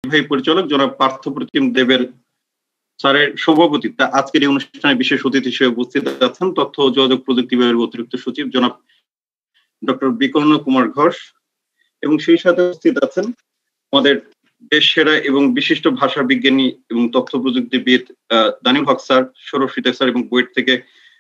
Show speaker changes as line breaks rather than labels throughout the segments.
নির্বাহী পরিচালক জনাব পার্থপ্রতিম দেবের স্যারের সভাপতিত্বে আজকের এই অনুষ্ঠানে বিশেষ অতিথি হিসেবে উপস্থিত আছেন তথ্য ও যোগাযোগ প্রযুক্তি বিভাগের অতিরিক্ত সচিব জনাব ডক্টর বিকর্ণ কুমার ঘোষ এবং সেই সাথে উপস্থিত আছেন আমাদের দেশ সেরা এবং বিশিষ্ট ভাষা বিজ্ঞানী এবং তথ্য প্রযুক্তিবিদ দানিল হক স্যার, সৌরভ সিদ্দিক স্যার এবং বুয়েট থেকে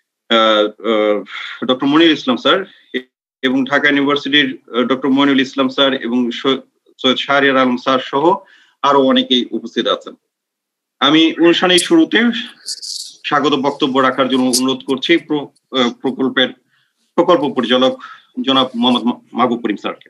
ডক্টর মনিরুল ইসলাম স্যার এবং ঢাকা ইউনিভার্সিটির ডক্টর মনিরুল ইসলাম স্যার এবং সৈয়দ শাহরিয়ার আলম স্যার সহ আরো অনেকেই উপস্থিত আছেন। আমি অনুষ্ঠানের শুরুতে স্বাগত বক্তব্য রাখার জন্য অনুরোধ করছি প্রকল্প পরিচালক জনাব মোহাম্মদ মাহবুব করিম স্যারকে।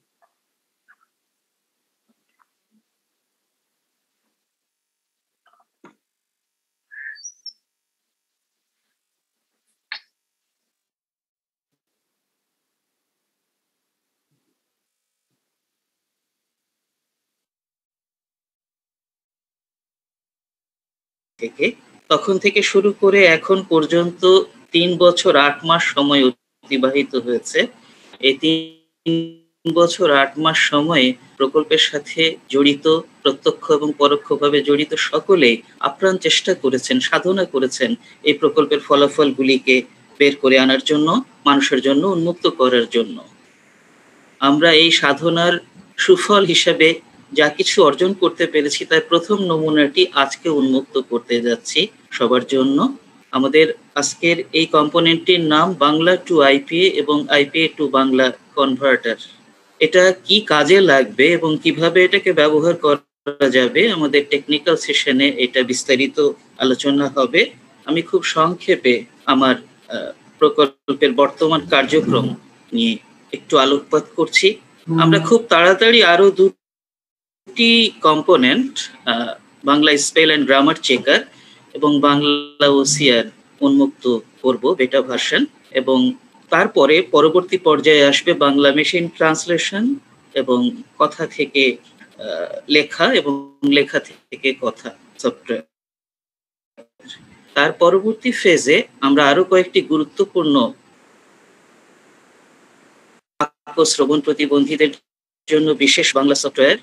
তখন থেকে শুরু করে এখন পর্যন্ত 3 বছর 8 মাস সময় অতিবাহিত হয়েছে। এই 3 বছর 8 মাস সময়ে প্রকল্পের সাথে জড়িত, প্রত্যক্ষ এবং পরোক্ষভাবে জড়িত সকলেই আপ্রাণ চেষ্টা করেছেন, সাধনা করেছেন এই প্রকল্পের ফলাফলগুলিকে বের করে আনার জন্য, মানুষের জন্য উন্মুক্ত করার জন্য। আমরা এই সাধনার সুফল হিসেবে যা কিছু অর্জন করতে পেরেছি তার প্রথম নমুনাটি আজকে উন্মুক্ত করতে যাচ্ছি সবার জন্য। আমাদের আজকের এই কম্পোনেন্টটির নাম বাংলা টু আইপিএ এবং আইপিএ টু বাংলা কনভার্টার। এটা কি কাজে লাগবে এবং কিভাবে এটাকে ব্যবহার করা যাবে আমাদের টেকনিক্যাল সেশনে এটা বিস্তারিত আলোচনা হবে। আমি খুব সংক্ষেপে আমার প্রকল্পের বর্তমান কার্যক্রম নিয়ে একটু আলোকপাত করছি। আমরা খুব তাড়াতাড়ি আরো দুটি component, Bangla spell and grammar checker এবং বাংলা ওসিআর উন্মুক্ত করব বেটা ভার্সন, এবং তারপরে পরবর্তী পর্যায়ে আসবে বাংলা মেশিন ট্রান্সলেশন এবং কথা থেকে লেখা এবং লেখা থেকে কথা সফটওয়্যার। তার পরবর্তী ফেজে আমরা আরো কয়েকটি গুরুত্বপূর্ণ শ্রবণ প্রতিবন্ধীদের জন্য বিশেষ Bangla software,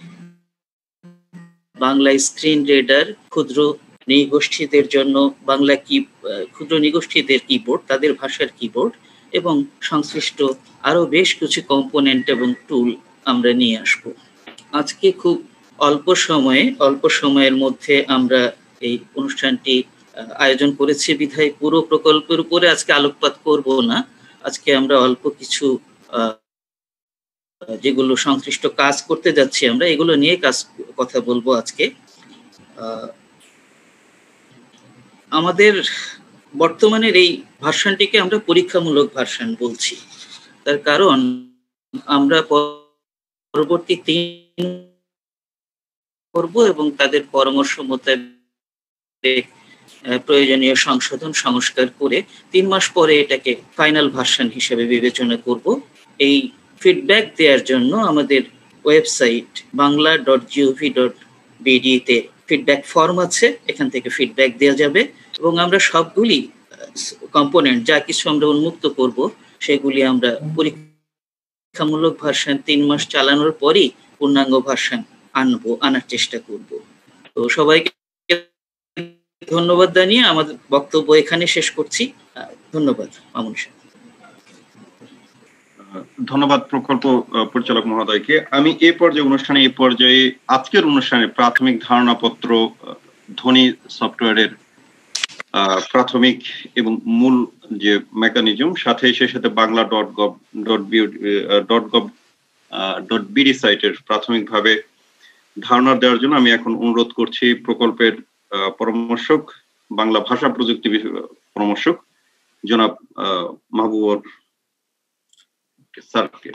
Bangla screen reader, ক্ষুদ্র নৃগোষ্ঠীদের জন্য বাংলা ক্ষুদ্র নৃগোষ্ঠীদের কিবোর্ড, তাদের ভাষার কিবোর্ড এবং সংশ্লিষ্ট আরো বেশ কিছু কম্পোনেন্ট এবং টুল আমরা নিয়ে আসব। আজকে খুব অল্প সময়ের মধ্যে আমরা এই অনুষ্ঠানটি আয়োজন করেছি বিধায় পুরো প্রকল্পের উপরে আজকে আলোকপাত করব না। আজকে আমরা অল্প কিছু যেগুলো সংশ্লিষ্ট কাজ করতে যাচ্ছি আমরা এগুলো নিয়ে কথা বলবো আজকে। আমাদের বর্তমানের এই ভার্সনটিকে আমরা পরীক্ষামূলক ভার্সন বলছি, তার কারণ আমরা পরবর্তী 3 করব এবং তাদের পরামর্শ মোতাবেক প্রয়োজনীয় সংশোধন সংস্কার করে 3 মাস পরে এটাকে ফাইনাল ভার্সন হিসেবে বিবেচনা করব। এই ফিডব্যাক দেওয়ার জন্য আমাদের ওয়েবসাইট bangla.gov.bd তে ফিডব্যাক ফর্ম আছে, এখান থেকে ফিডব্যাক দেওয়া যাবে এবং আমরা সবগুলি কম্পোনেন্ট যা কিছু আমরা উন্মুক্ত করব সেগুলি আমরা পরীক্ষামূলক ভার্সন 3 মাস চালানোর পরই পূর্ণাঙ্গ ভার্সন আনার চেষ্টা করব। তো সবাইকে ধন্যবাদ জানিয়ে আমাদের বক্তব্য এখানে শেষ করছি। ধন্যবাদ মামুন সাহেব।
ধন্যবাদ প্রকল্প পরিচালক মহোদয়কে। আমি এই পর্যায়ে আজকের অনুষ্ঠানে প্রাথমিক ধারণাপত্র ধ্বনি সফটওয়্যারের প্রাথমিক এবং মূল যে মেকানিজম সেই সাথে bangla.gov.bd সাইটের প্রাথমিকভাবে ধারণা দেওয়ার জন্য আমি এখন অনুরোধ করছি প্রকল্পের পরামর্শক, বাংলা ভাষা প্রযুক্তি পরামর্শক জনাব মাহবুব স্যারকে।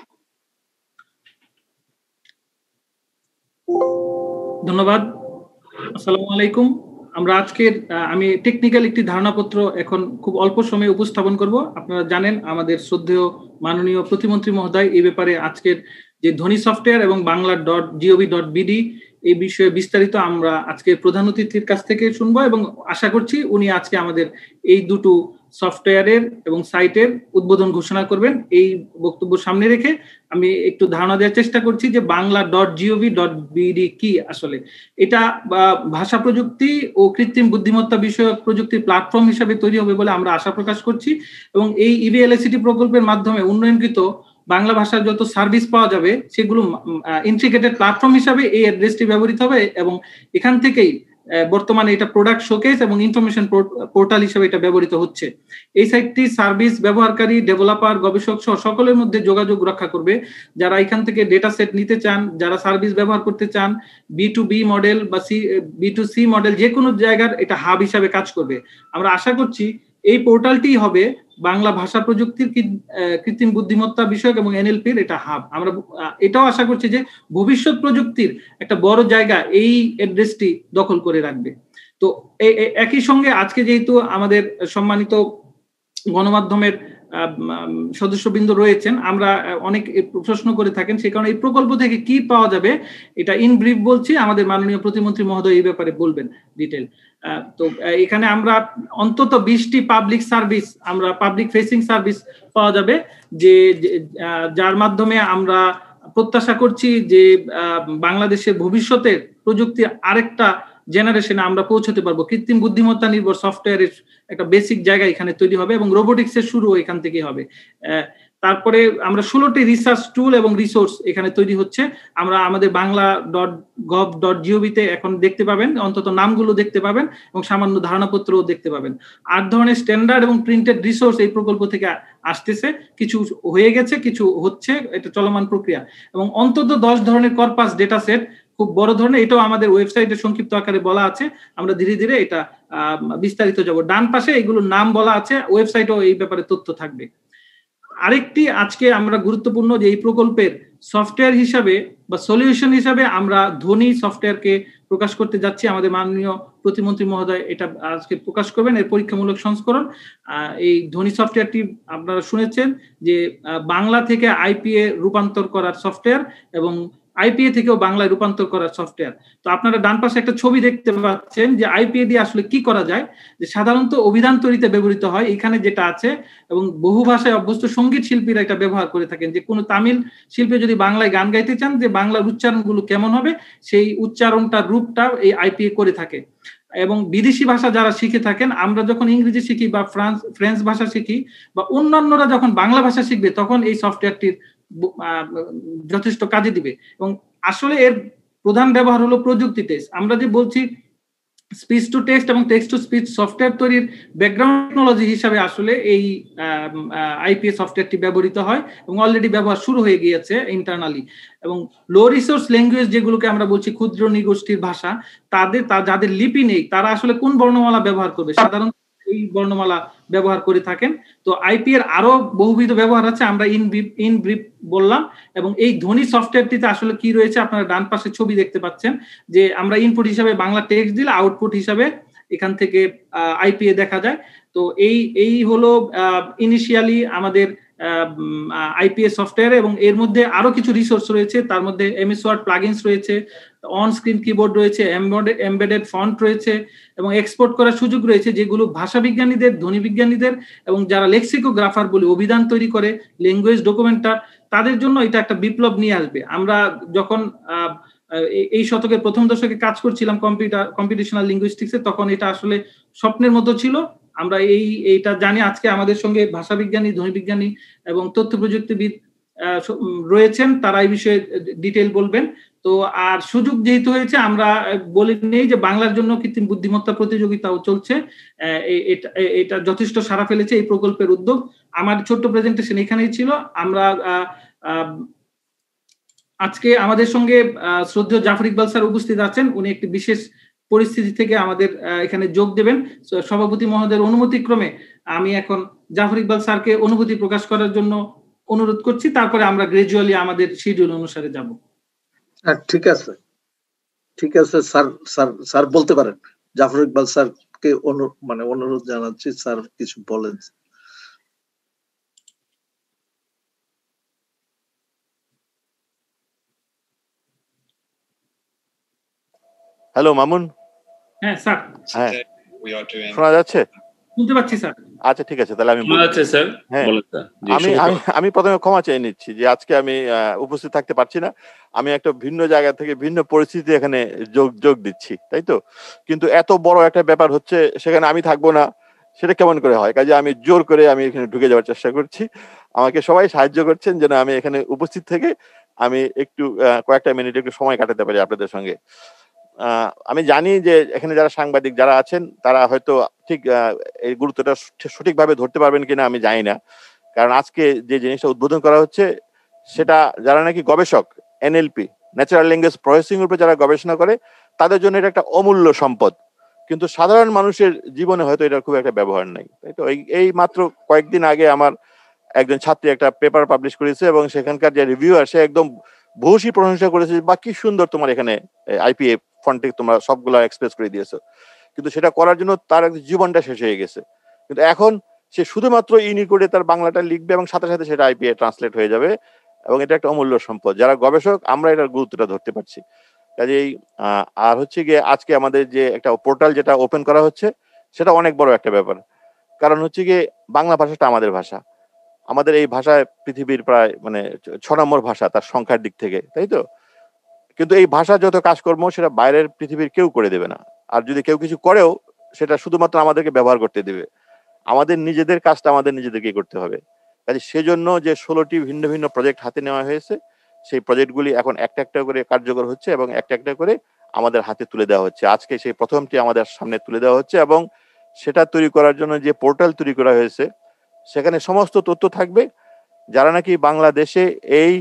ধন্যবাদ। আসসালামু আলাইকুম। আমরা আজকের আমি টেকনিক্যাল একটি ধারণাপত্র এখন খুব অল্প সময়ে উপস্থাপন করব। আপনারা জানেন আমাদের শ্রদ্ধেয় মাননীয় প্রতিমন্ত্রী মহোদয় এই ব্যাপারে আজকের যে ধ্বনি সফটওয়্যার এবং বাংলা.gov.bd এই বিষয়ে বিস্তারিত আমরা আজকে প্রধান অতিথির কাছ থেকে শুনবো এবং আশা করছি উনি আজকে আমাদের এই দুটো সফটওয়্যারের এবং সাইটের উদ্বোধন ঘোষণা করবেন। এই বক্তব্য সামনে রেখে আমি একটু ধারণা দেওয়ার চেষ্টা করছি যে bangla.gov.bd কি আসলে। এটা ভাষা প্রযুক্তি ও কৃত্রিম বুদ্ধিমত্তা বিষয়ক প্রযুক্তির প্ল্যাটফর্ম হিসেবে তৈরি হবে বলে আমরা আশা প্রকাশ করছি, এবং এই ইভিএলএসিটি প্রকল্পের মাধ্যমে উন্নয়নকৃত বাংলা ভাষার যত সার্ভিস পাওয়া যাবে সেগুলো ইন্টিগ্রেটেড প্ল্যাটফর্ম হিসাবে এই অ্যাড্রেসটি ব্যবহৃত হবে, এবং এখান থেকেই বর্তমানে এটা প্রোডাক্ট শোকেস এবং ইনফরমেশন পোর্টাল হিসেবে এটা ব্যবহৃত হচ্ছে। এই সাইটটি সার্ভিস ব্যবহারকারী, ডেভেলপার, গবেষক সহ সকলের মধ্যে যোগাযোগ রক্ষা করবে। যারা এখান থেকে ডেটা সেট নিতে চান, যারা সার্ভিস ব্যবহার করতে চান, B2B মডেল বা B2C মডেল যে কোনো জায়গার এটা হাব হিসাবে কাজ করবে। আমরা আশা করছি এই পোর্টালটি হবে বাংলা ভাষা প্রযুক্তির কৃত্রিম বুদ্ধিমত্তা বিষয়ক এবং NLP-র এটা হাব। আমরা এটাও আশা করছি যে ভবিষ্যৎ প্রযুক্তির একটা বড় জায়গা এই অ্যাড্রেসটি দখল করে রাখবে। তো একই সঙ্গে আজকে যেহেতু আমাদের সম্মানিত গণমাধ্যমের সদস্যবৃন্দ রয়েছেন, আমরা অনেক প্রশ্ন করে থাকেন, সেই কারণে এই প্রকল্প থেকে কি পাওয়া যাবে এটা ইন ব্রিফ বলছি, আমাদের মাননীয় প্রতিমন্ত্রী মহোদয় এই ব্যাপারে বলবেন ডিটেল। তো এখানে আমরা অন্তত 20টি পাবলিক সার্ভিস, আমরা পাবলিক ফেসিং সার্ভিস পাওয়া যাবে, যে যার মাধ্যমে আমরা প্রত্যাশা করছি যে বাংলাদেশের ভবিষ্যতের প্রযুক্তির আরেকটা জেনারেশনে আমরা পৌঁছতে পারবো। কৃত্রিম বুদ্ধিমত্তা নির্ভর সফটওয়্যারের একটা বেসিক জায়গা এখানে তৈরি হবে এবং রোবোটিক্সের শুরু এখান থেকে হবে। তারপরে আমরা 16টি রিসার্চ টুল এবং রিসোর্স এখানে তৈরি হচ্ছে। আমরা আমাদের bangla.gov.তে এখন দেখতে পাবেন, অন্তত নামগুলো দেখতে পাবেন এবং সামান্য ধারণাপত্রও দেখতে পাবেন। 8 ধরনের স্ট্যান্ডার্ড এবং প্রিন্টেড রিসোর্স এই প্রকল্প থেকে আসতেছে, কিছু হয়ে গেছে, কিছু হচ্ছে, এটা চলমান প্রক্রিয়া, এবং অন্তত 10 ধরনের কর্পাস ডেটা সেট, খুব বড় ধরনের, এটাও আমাদের ওয়েবসাইটে সংক্ষিপ্ত আকারে বলা আছে। আমরা ধীরে ধীরে এটা বিস্তারিত যাব। ডান পাশে এগুলোর নাম বলা আছে, ওয়েবসাইটেও এই ব্যাপারে তথ্য থাকবে। আরেকটি আজকে আমরা গুরুত্বপূর্ণ যে এই প্রকল্পের সফটওয়্যার হিসাবে বা সলিউশন হিসাবে আমরা ধ্বনি সফটওয়্যারকে প্রকাশ করতে যাচ্ছি। আমাদের মাননীয় প্রতিমন্ত্রী মহোদয় এটা আজকে প্রকাশ করবেন, এর পরীক্ষামূলক সংস্করণ। এই ধ্বনি সফটওয়্যারটি আপনারা শুনেছেন যে বাংলা থেকে IPA রূপান্তর করার সফটওয়্যার এবং IPA থেকেও বাংলায় রূপান্তর করার সফটওয়্যার। তো আপনারা ডান পাশে একটা ছবি দেখতে পাচ্ছেন যে IPA দিয়ে আসলে কি করা যায়, যে সাধারণত অভিধান তৈরিতে ব্যবহৃত হয় এখানে যেটা আছে, এবং বহু ভাষায় অভ্যস্ত সঙ্গীত শিল্পীরা এটা ব্যবহার করে থাকেন। যে কোনো তামিল শিল্পী যদি বাংলায় গান গাইতে চান, যে বাংলার উচ্চারণগুলো কেমন হবে সেই উচ্চারণটার রূপটা এই IPA করে থাকে। এবং বিদেশি ভাষা যারা শিখে থাকেন, আমরা যখন ইংরেজি শিখি বা ফ্রেঞ্চ ভাষা শিখি বা অন্যান্যরা যখন বাংলা ভাষা শিখবে তখন এই সফটওয়্যারটির যথেষ্ট কাজে দিবে। এবং আসলে এর প্রধান ব্যবহার হলো প্রযুক্তি টেস্ট। আমরা যে বলছি স্পিচ টু টেক্সট এবং টেক্সট টু স্পিচ সফটওয়্যার তৈরির ব্যাকগ্রাউন্ড টেকনোলজি হিসাবে আসলে এই IPA সফটওয়্যারটি ব্যবহৃত হয় এবং অলরেডি ব্যবহার শুরু হয়ে গিয়েছে ইন্টারনালি। এবং লো রিসোর্স ল্যাঙ্গুয়েজ যেগুলোকে আমরা বলছি ক্ষুদ্র নৃগোষ্ঠীর ভাষা, যাদের লিপি নেই তারা আসলে কোন বর্ণমালা ব্যবহার করবে, সাধারণত এই বর্ণমালা ব্যবহার করে থাকেন। তো IPA এর আরো বহুবিধ ব্যবহার আছে, আমরা ইন ব্রিফ বললাম। এবং এই ধ্বনি সফটওয়্যারটিতে আসলে কি রয়েছে আপনারা ডান পাশে ছবি দেখতে পাচ্ছেন, যে আমরা ইনপুট হিসাবে বাংলা টেক্সট দিলে আউটপুট হিসাবে এখান থেকে IPA দেখা যায়। তো এই হলো ইনিশিয়ালি আমাদের IPA সফটওয়্যার, এবং এর মধ্যে আরো কিছু রিসোর্স রয়েছে। তার মধ্যে MS Word প্লাগইনস রয়েছে, অন স্ক্রিন কিবোর্ড রয়েছে, এমবেডেড ফন্ট রয়েছে এবং এক্সপোর্ট করার সুযোগ রয়েছে, যেগুলো ভাষা বিজ্ঞানীদের, ধ্বনি বিজ্ঞানীদের এবং যারা লেক্সিকোগ্রাফার বলে অভিধান তৈরি করে, ল্যাঙ্গুয়েজ ডকুমেন্টার, তাদের জন্য এটা একটা বিপ্লব নিয়ে আসবে। আমরা যখন এই শতকের প্রথম দশকে কাজ করছিলাম কম্পিটিশনাল লিঙ্গুইস্টিক্সে, তখন এটা আসলে স্বপ্নের মতো ছিল। আমরা এইটা জানি আজকে আমাদের সঙ্গে ভাষা বিজ্ঞানী, ধ্বনি বিজ্ঞানী এবং তথ্য প্রযুক্তিবিদ রয়েছেন, তারা এই বিষয়ে ডিটেইল বলবেন। তো আর সুযোগ যেহেতু হয়েছে, আমরা বলে নেই যে বাংলার জন্য কৃত্রিম বুদ্ধিমত্তা প্রতিযোগিতাও চলছে। এটা যথেষ্ট সাড়া ফেলেছে এই প্রকল্পের উদ্যোগ। আমার ছোট্ট প্রেজেন্টেশন এখানেই ছিল। আমরা আজকে আমাদের সঙ্গে শ্রদ্ধেয় জাফর ইকবাল স্যার উপস্থিত আছেন। উনি একটি বিশেষ পরিস্থিতি থেকে আমাদের এখানে যোগ দেবেন। সভাপতি মহোদয়ের অনুমতিক্রমে আমি এখন জাফর ইকবাল স্যারকে অনুভূতি প্রকাশ করার জন্য অনুরোধ করছি, তারপরে আমরা গ্রাজুয়ালি আমাদের শিডিউল অনুসারে যাব।
ঠিক আছে, ঠিক আছে স্যার, স্যার বলতে পারেন। জাফর ইকবাল স্যারকে অনুরোধ জানাচ্ছি, স্যার কিছু বলেন।
হ্যালো মামুন।
হ্যাঁ স্যার,
শোনা যাচ্ছে?
শুনতে পাচ্ছি স্যার।
আচ্ছা ঠিক আছে, তাহলে আমি
স্যার
হ্যাঁ
বলেন স্যার। জি,
আমি আমি আমি প্রথমে ক্ষমা চেয়ে নিচ্ছি যে আজকে আমি উপস্থিত থাকতে পারছি না। আমি একটা ভিন্ন জায়গা থেকে ভিন্ন পরিস্থিতি এখানে যোগ দিচ্ছি, তাই তো। কিন্তু এত বড় একটা ব্যাপার হচ্ছে, সেখানে আমি থাকবো না, সেটা কেমন করে হয়? কাজে আমি জোর করে আমি এখানে ঢুকে যাওয়ার চেষ্টা করছি। আমাকে সবাই সাহায্য করছেন যেন আমি এখানে উপস্থিত থেকে আমি একটু কয়েকটা মিনিট একটু সময় কাটাতে পারি আপনাদের সঙ্গে। আমি জানি যে এখানে যারা সাংবাদিক যারা আছেন তারা হয়তো ঠিক এই গুরুত্বটা সঠিকভাবে ধরতে পারবেন কিনা আমি জানি না। কারণ আজকে যে জিনিসটা উদ্বোধন করা হচ্ছে সেটা যারা নাকি গবেষক, এনএলপি, ন্যাচারাল ল্যাঙ্গুয়েজ প্রসেসিং এর উপর যারা গবেষণা করে তাদের জন্য এটা একটা অমূল্য সম্পদ। কিন্তু সাধারণ মানুষের জীবনে হয়তো এটা খুব একটা ব্যবহার নাই, তাই তো। এই মাত্র কয়েকদিন আগে আমার একজন ছাত্রী একটা পেপার পাবলিশ করেছে এবং সেখানকার যে রিভিউয়ার সে একদম ভূয়সী প্রশংসা করেছে, বা কি সুন্দর তোমার এখানে আইপিএ ফন্টে তোমরা সবগুলো এক্সপ্রেস করে দিয়েছো। কিন্তু সেটা করার জন্য তার জীবনটা শেষ হয়ে গেছে। কিন্তু এখন সে শুধুমাত্র ইউনিকোডে তার বাংলাটা লিখবে এবং সাথে সাথে সেটা আইপিএ ট্রান্সলেট হয়ে যাবে, এবং এটা একটা অমূল্য সম্পদ। যারা গবেষক আমরা এটার গুরুত্বটা ধরতে পারছি। কাজেই আর হচ্ছে গিয়ে আজকে আমাদের যে একটা পোর্টাল যেটা ওপেন করা হচ্ছে সেটা অনেক বড় একটা ব্যাপার। কারণ হচ্ছে গিয়ে বাংলা ভাষাটা আমাদের ভাষা, আমাদের এই ভাষায় পৃথিবীর প্রায় মানে 6 নম্বর ভাষা তার সংখ্যার দিক থেকে, তাই তো। কিন্তু এই ভাষা যত কাজকর্ম সেটা বাইরের পৃথিবীর কেউ করে দেবে না। আর যদি কেউ কিছু করেও সেটা শুধুমাত্র আমাদেরকে ব্যবহার করতে দেবে। আমাদের নিজেদের কাজটা আমাদের নিজেদেরকে করতে হবে। কাজে সেজন্য যে 16টি ভিন্ন ভিন্ন প্রজেক্ট হাতে নেওয়া হয়েছে, সেই প্রজেক্টগুলি এখন একটা একটা করে কার্যকর হচ্ছে এবং একটা একটা করে আমাদের হাতে তুলে দেওয়া হচ্ছে। আজকে সেই প্রথমটি আমাদের সামনে তুলে দেওয়া হচ্ছে, এবং সেটা তৈরি করার জন্য যে পোর্টাল তৈরি করা হয়েছে সেখানে সমস্ত তথ্য থাকবে। যারা নাকি বাংলাদেশে এই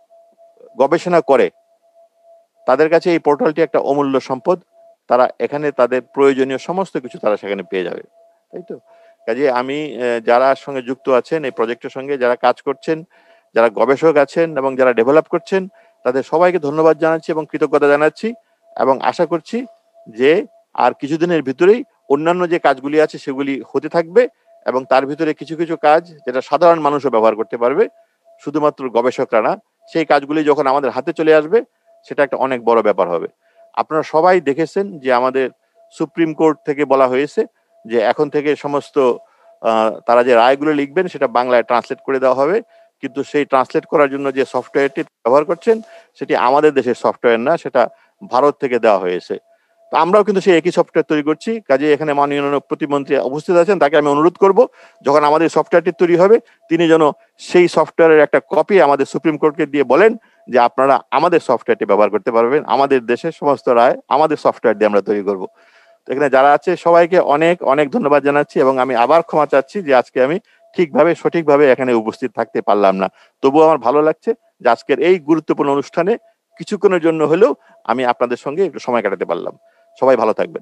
গবেষণা করে তাদের কাছে এই পোর্টালটি একটা অমূল্য সম্পদ। তারা এখানে তাদের প্রয়োজনীয় সমস্ত কিছু তারা সেখানে পেয়ে যাবে, তাই তো। কাজে আমি যারা সঙ্গে যুক্ত আছেন এই প্রজেক্টের সঙ্গে, যারা কাজ করছেন, যারা গবেষক আছেন এবং যারা ডেভেলপ করছেন, তাদের সবাইকে ধন্যবাদ জানাচ্ছি এবং কৃতজ্ঞতা জানাচ্ছি, এবং আশা করছি যে আর কিছুদিনের ভিতরেই অন্যান্য যে কাজগুলি আছে সেগুলি হতে থাকবে, এবং তার ভিতরে কিছু কিছু কাজ যেটা সাধারণ মানুষও ব্যবহার করতে পারবে, শুধুমাত্র গবেষকরা না, সেই কাজগুলি যখন আমাদের হাতে চলে আসবে সেটা একটা অনেক বড় ব্যাপার হবে। আপনারা সবাই দেখেছেন যে আমাদের সুপ্রিম কোর্ট থেকে বলা হয়েছে যে এখন থেকে সমস্ত তারা যে রায়গুলো লিখবেন সেটা বাংলায় ট্রান্সলেট করে দেওয়া হবে। কিন্তু সেই ট্রান্সলেট করার জন্য যে সফটওয়্যারটি ব্যবহার করছেন সেটি আমাদের দেশের সফটওয়্যার না, সেটা ভারত থেকে দেওয়া হয়েছে। তো আমরাও কিন্তু সেই একই সফটওয়্যার তৈরি করছি। কাজে এখানে মাননীয় প্রতিমন্ত্রী উপস্থিত আছেন, তাকে আমি অনুরোধ করব যখন আমাদের সফটওয়্যারটি তৈরি হবে তিনি যেন সেই সফটওয়্যারের একটা কপি আমাদের সুপ্রিম কোর্টকে দিয়ে বলেন যে আপনারা আমাদের সফটওয়্যারটি ব্যবহার করতে পারবেন, আমাদের দেশের সমস্ত রায় আমাদের সফটওয়্যার দিয়ে আমরা তৈরি করব। তো এখানে যারা আছে সবাইকে অনেক অনেক ধন্যবাদ জানাচ্ছি, এবং আমি আবার ক্ষমা চাচ্ছি যে আজকে আমি ঠিকভাবে সঠিকভাবে এখানে উপস্থিত থাকতে পারলাম না। তবুও আমার ভালো লাগছে যে আজকের এই গুরুত্বপূর্ণ অনুষ্ঠানে কিছুক্ষণের জন্য হলেও আমি আপনাদের সঙ্গে একটু সময় কাটাতে পারলাম। সবাই ভালো থাকবেন।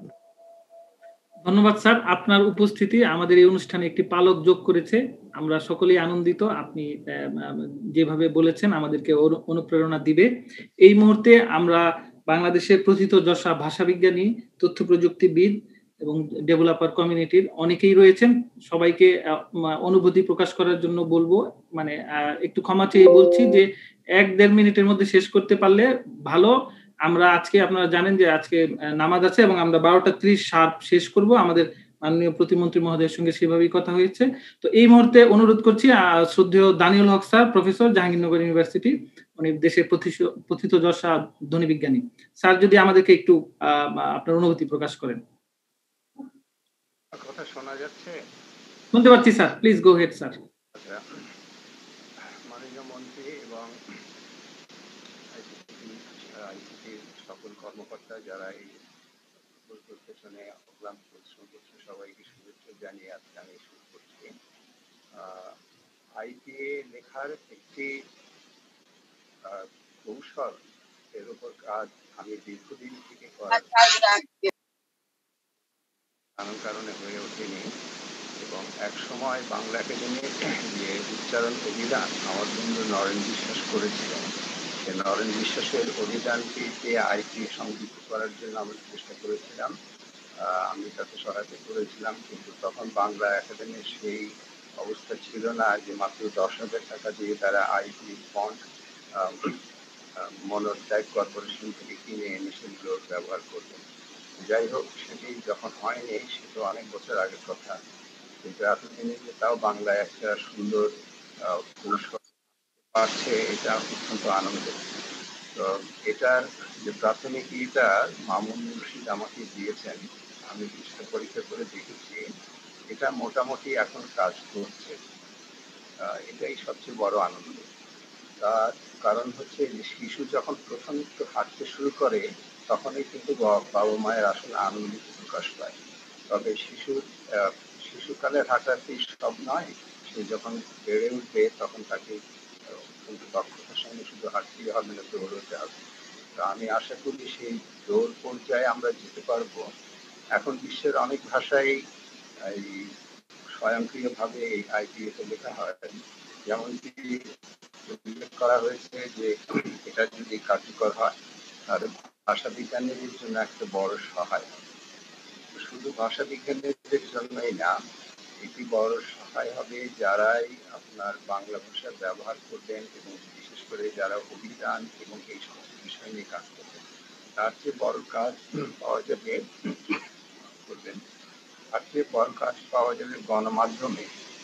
ধন্যবাদ স্যার, আপনার উপস্থিতি আমাদের এই অনুষ্ঠানে একটি পালক যোগ করেছে। আমরা সকলেই আনন্দিত। আপনি যেভাবে বলেছেন আমাদেরকে অনুপ্রেরণা দিবে। এই মুহূর্তে আমরা বাংলাদেশের প্রথিতযশা ভাষাবিজ্ঞানী, তথ্য প্রযুক্তিবিদ এবং ডেভেলপার কমিউনিটির অনেকেই রয়েছেন। সবাইকে অনুভূতি প্রকাশ করার জন্য বলবো, মানে একটু ক্ষমা চেয়ে বলছি যে 1-1.5 মিনিটের মধ্যে শেষ করতে পারলে ভালো। আমরা আজকে আপনারা জানেন যে আজকে নামাজ আছে এবং আমরা 12:30 শার্প শেষ করব। আমাদের মাননীয় প্রতিমন্ত্রী মহোদয়ের সঙ্গে সেভাবেই কথা হয়েছে। তো এই মুহূর্তে অনুরোধ করছি শ্রদ্ধেয় Daniul Haque sir, professor, Jahangirnagar university, উনি দেশের প্রথিতযশা ধ্বনি বিজ্ঞানী। স্যার যদি আমাদেরকে একটু আপনার অনুভূতি প্রকাশ করেন।
কথা শোনা যাচ্ছে?
শুনতে পাচ্ছি sir, please go ahead sir.
মাননীয় মন্ত্রী এবং আইসিটির সকল কর্মকর্তা যারা এই পেছনে অক্লান্ত পরিশ্রম করছে সবাইকে শুভেচ্ছা জানিয়ে আজকে আমি শুরু করছি। আইপিএ লেখার একটি কৌশল এর উপর কাজ আমি দীর্ঘদিন থেকে করার কারণে হয়ে ওঠেনি, এবং এক সময় বাংলা একাডেমির যে উচ্চারণ অভিধান আমার বন্ধু নরেন বিশ্বাস করেছিলেন, সে নরেন বিশ্বাসের অভিধানটিকে আইপি সংযুক্ত করার জন্য আমরা চেষ্টা করেছিলাম, আমি তাতে সহায়তা করেছিলাম। কিন্তু তখন বাংলা একাডেমির সেই অবস্থা ছিল না যে মাত্র 10,000 টাকা দিয়ে তারা আইপি ফন্ট মনোত্যাগ কর্পোরেশন থেকে কিনে এনে সেগুলো ব্যবহার করবেন। যাই হোক, সেটি যখন হয়নি, সেটা অনেক বছর আগের কথা, কিন্তু এতদিনে যে তাও বাংলায় একটা সুন্দর কৌশল পাচ্ছে, এটা অত্যন্ত আনন্দের। তো এটার যে প্রাথমিক ইটা মামুন মুর্শিদ আমাকে দিয়েছেন, আমি কিছুটা পরীক্ষা করে দেখেছি, এটা মোটামুটি এখন কাজ করছে। এটাই সবচেয়ে বড় আনন্দ। তার কারণ হচ্ছে যে শিশু যখন প্রথম একটু হাঁটতে শুরু করে তখনই কিন্তু বাবা মায়ের আসলে আনন্দ প্রকাশ পায়। তবে শিশুকালের হাঁটাটি সব নয়, সে যখন বেড়ে উঠবে তখন তাকে কিন্তু দক্ষতার সঙ্গে শুধু হাঁটতেই হবে না, দৌড়তে হবে। তো আমি আশা করি সেই দৌড় পর্যায়ে আমরা যেতে পারবো। এখন বিশ্বের অনেক ভাষায় এই স্বয়ংক্রিয়ভাবে এই আইপিএতে লেখা হয়, যেমনটি উল্লেখ করা হয়েছে যে এটা যদি কার্যকর হয় তাহলে ভাষা বিজ্ঞানীদের জন্য একটা বড় সহায়। শুধু ভাষা বিজ্ঞানীদের জন্যই না, এটি বড় সহায় হবে যারাই আপনার বাংলা ভাষা ব্যবহার করবেন এবং বিশেষ করে যারা অভিধান এবং এই সমস্ত বিষয় নিয়ে কাজ করবেন। তার চেয়ে বড় কাজ পাওয়া যাবে করবেন তার চেয়ে বড় কাজ পাওয়া যাবে গণমাধ্যমে।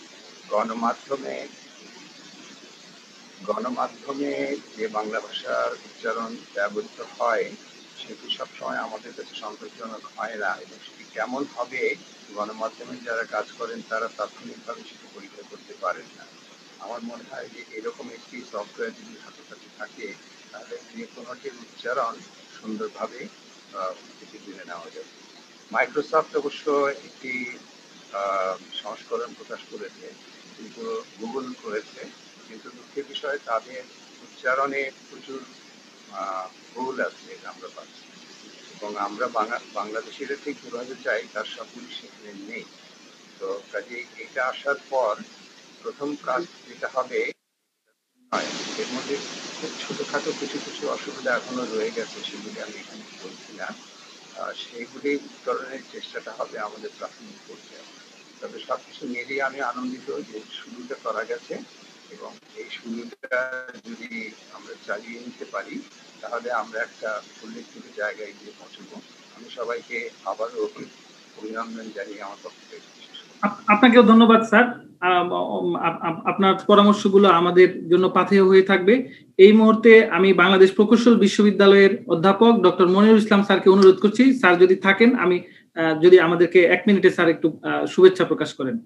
গণমাধ্যমে যে বাংলা ভাষার উচ্চারণ ব্যবহৃত হয় সেটি সবসময় আমাদের কাছে সন্তোষজনক হয় না, এবং সেটি কেমন হবে গণমাধ্যমে যারা কাজ করেন তারা তাৎক্ষণিকভাবে সেটি পরীক্ষা করতে পারেন না। আমার মনে হয় যে এরকম একটি সফটওয়্যার যদি হাতে থাকে তাহলে যে কোনোটির উচ্চারণ সুন্দরভাবে থেকে জেনে নেওয়া যাবে। মাইক্রোসফট অবশ্য একটি সংস্করণ প্রকাশ করেছে, কিন্তু গুগল করেছে, কিন্তু দুঃখের বিষয় তাদের উচ্চারণে প্রচুর ভুল আছে আমরা পাচ্ছি, এবং আমরা বাংলাদেশিরা ঠিক যেভাবে চাই তার সবগুলি সেখানে নেই। তো কাজে এটা আসার পর প্রথম কাজ যেটা হবে, এর মধ্যে খুব ছোটখাটো কিছু অসুবিধা এখনো রয়ে গেছে, সেগুলি আমি এখানে বলছি না, সেইগুলি উত্তরণের চেষ্টাটা হবে আমাদের প্রাথমিক পর্যায়ে। তবে সবকিছু মিলিয়ে আমি আনন্দিত যে শুরুটা করা গেছে, এবং এই শুরুটা যদি আমরা চালিয়ে নিতে পারি তাহলে আমরা একটা উল্লেখযোগ্য জায়গায় গিয়ে পৌঁছবো। আমি সবাইকে আবারও অভিনন্দন জানিয়ে আমার পক্ষ থেকে
আপনাকেও ধন্যবাদ স্যার। আপনার পরামর্শগুলো আমাদের জন্য পাথেয় হয়ে থাকবে। এই মুহূর্তে আমি বাংলাদেশ প্রকৌশল বিশ্ববিদ্যালয়ের অধ্যাপক ডক্টর মনিরুল ইসলাম স্যারকে অনুরোধ করছি, স্যার যদি থাকেন আমি যদি আমাদেরকে 1 মিনিটে স্যার একটু শুভেচ্ছা প্রকাশ করেন।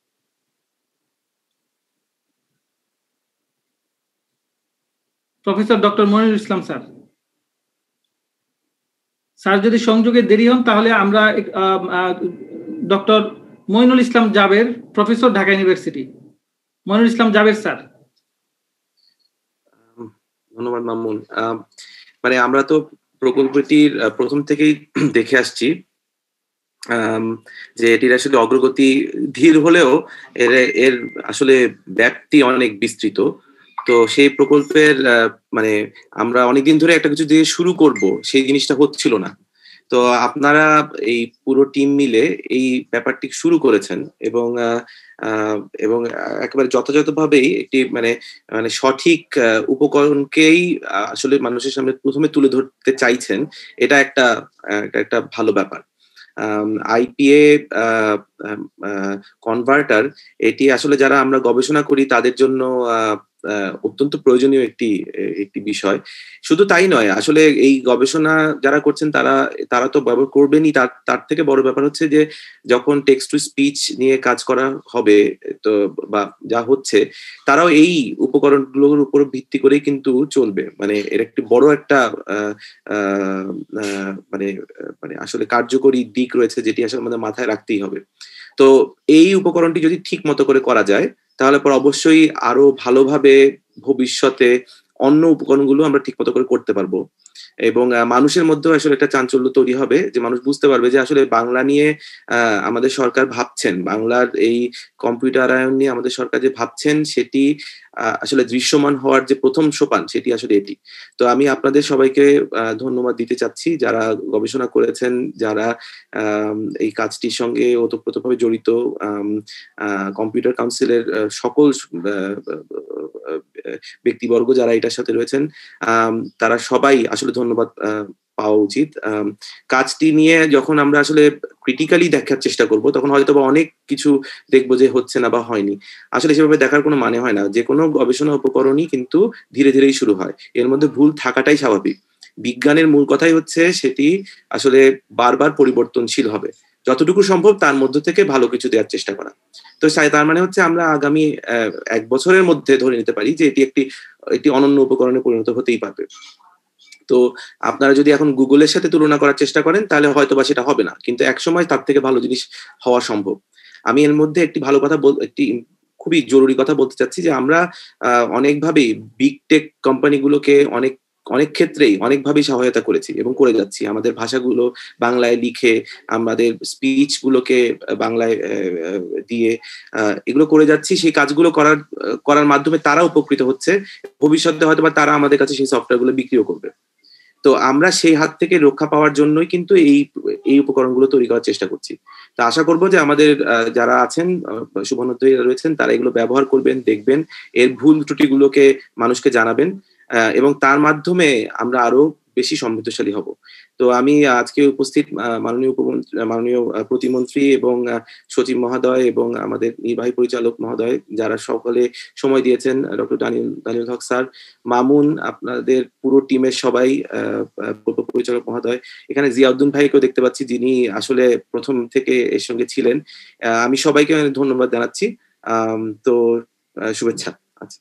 Professor doctor Monirul Islam sir, sir যদি সংযোগে দেরি হন তাহলে আমরা doctor Moinul Islam Jaber, professor, Dhaka university. Moinul Islam Jaber sir.
ধন্যবাদ মামুন। মানে আমরা তো প্রকল্পটির প্রথম থেকেই দেখে আসছি যে এটির আসলে অগ্রগতি ধীর হলেও এর আসলে ব্যাপ্তি অনেক বিস্তৃত। তো সেই প্রকল্পের মানে আমরা অনেকদিন ধরে একটা কিছু দিয়ে শুরু করব, সেই জিনিসটা হচ্ছিল না। তো আপনারা এই পুরো টিম মিলে এই ব্যাপারটি শুরু করেছেন, এবং একেবারে যথাযথভাবেই একটি মানে সঠিক উপকরণকেই আসলে মানুষের সামনে প্রথমে তুলে ধরতে চাইছেন। এটা একটা ভালো ব্যাপার। আইপিএ কনভার্টার, এটি আসলে যারা আমরা গবেষণা করি তাদের জন্য অত্যন্ত প্রয়োজনীয় একটি বিষয়। শুধু তাই নয়, আসলে এই গবেষণা যারা করছেন তারা তো ব্যবহার করবেনই, তার থেকে বড় ব্যাপার হচ্ছে যে যখন টেক্সট টু স্পিচ নিয়ে কাজ করা হবে, তো বা যা হচ্ছে, তারাও এই উপকরণগুলোর উপর ভিত্তি করেই কিন্তু চলবে। মানে এর একটি বড় একটা মানে আসলে কার্যকরী দিক রয়েছে, যেটি আসলে আমাদের মাথায় রাখতেই হবে। তো এই উপকরণটি যদি ঠিক মতো করে করা যায় তাহলে পর অবশ্যই আরো ভালোভাবে ভবিষ্যতে অন্য উপকরণগুলো আমরা ঠিক মতো করে করতে পারবো, এবং মানুষের মধ্যেও আসলে একটা চাঞ্চল্য তৈরি হবে, যে মানুষ বুঝতে পারবে যে আসলে বাংলা নিয়ে আমাদের সরকার ভাবছেন, বাংলার এই কম্পিউটারায়ন নিয়ে আমাদের সরকার যে ভাবছেন সেটি আসলে দৃশ্যমান হওয়ার যে প্রথম সোপান সেটি আসলে এটি। তো আমি আপনাদের সবাইকে ধন্যবাদ দিতে চাচ্ছি, যারা গবেষণা করেছেন, যারা এই কাজটির সঙ্গে ওতপ্রোতভাবে জড়িত, কম্পিউটার কাউন্সিলের সকল ব্যক্তিবর্গ যারা এটার সাথে রয়েছেন, তারা সবাই আসলে ধন্যবাদ পাওয়া উচিত। কাজটি নিয়ে যখন আমরা আসলে ক্রিটিক্যালি দেখার চেষ্টা করব, তখন হয়তো বা অনেক কিছু দেখবো যে হচ্ছে না বা হয়নি। আসলে সেভাবে দেখার কোনো মানে হয় না। যে কোনো গবেষণা উপকরণই কিন্তু ধীরে ধীরেই শুরু হয়, এর মধ্যে ভুল থাকাটাই স্বাভাবিক। বিজ্ঞানের মূল কথাই হচ্ছে সেটি আসলে বারবার পরিবর্তনশীল হবে, যতটুকু সম্ভব তার মধ্যে থেকে ভালো কিছু দেওয়ার চেষ্টা করা। তো তার মানে হচ্ছে আমরা আগামী 1 বছরের মধ্যে ধরে নিতে পারি যে এটি একটি অনন্য উপকরণে পরিণত হতেই পারবে। তো আপনারা যদি এখন গুগলের সাথে তুলনা করার চেষ্টা করেন তাহলে হয়তো বা সেটা হবে না, কিন্তু একসময় তার থেকে ভালো জিনিস হওয়া সম্ভব। আমি এর মধ্যে একটি ভালো কথা একটি খুবই জরুরি কথা বলতে চাচ্ছি যে আমরা অনেকভাবেই বিগ টেক কোম্পানিগুলোকে অনেক ক্ষেত্রেই অনেকভাবেই সহায়তা করেছি এবং করে যাচ্ছি। আমাদের ভাষাগুলো বাংলায় লিখে, আমাদের স্পিচ গুলোকে বাংলায় দিয়ে এগুলো করে যাচ্ছি। সেই কাজগুলো করার মাধ্যমে তারা উপকৃত হচ্ছে। ভবিষ্যতে হয়তো বা তারা আমাদের কাছে সেই সফটওয়্যার গুলো বিক্রিও করবে। তো আমরা সেই হাত থেকে রক্ষা পাওয়ার জন্যই কিন্তু এই উপকরণগুলো তৈরি করার চেষ্টা করছি। তো আশা করবো যে আমাদের যারা আছেন, শুভানুধ্যায়ীরা রয়েছেন, তারা এগুলো ব্যবহার করবেন, দেখবেন, এর ভুল ত্রুটিগুলোকে মানুষকে জানাবেন, এবং তার মাধ্যমে আমরা আরো বেশি সমৃদ্ধশালী হব। তো আমি আজকে উপস্থিত মাননীয় প্রতিমন্ত্রী এবং সচিব মহোদয় এবং আমাদের নির্বাহী পরিচালক মহোদয়, যারা সকলে সময় দিয়েছেন, ডক্টর দানিউল হক স্যার, মামুন, আপনাদের পুরো টিমের সবাই, পরিচালক মহোদয়, এখানে জিয়াউদ্দিন ভাইকেও দেখতে পাচ্ছি, যিনি আসলে প্রথম থেকে এর সঙ্গে ছিলেন। আমি সবাইকে ধন্যবাদ জানাচ্ছি। তো শুভেচ্ছা। আচ্ছা,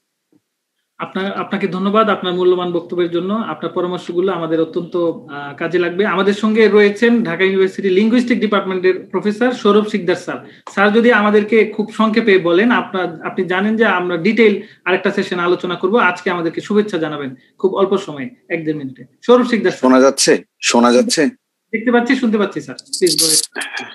আপনাকে ধন্যবাদ আপনার মূল্যবান বক্তব্যের জন্য। আপনার পরামর্শগুলো আমাদের অত্যন্ত কাজে লাগবে। আমাদের সঙ্গে রয়েছেন ঢাকা ইউনিভার্সিটি লিঙ্গুইস্টিক ডিপার্টমেন্টের professor Sourav Sikder sir. Sir যদি আমাদেরকে খুব সংক্ষেপে বলেন, আপনি জানেন যে আমরা ডিটেইল আরেকটা সেশন আলোচনা করব, আজকে আমাদেরকে শুভেচ্ছা জানাবেন খুব অল্প সময়ে, 1-1.5 মিনিটে। সৌরভ শিকদার স্যার।
শোনা যাচ্ছে?
দেখতে পাচ্ছি, শুনতে পাচ্ছি স্যার, প্লিজ গো অ্যাহেড।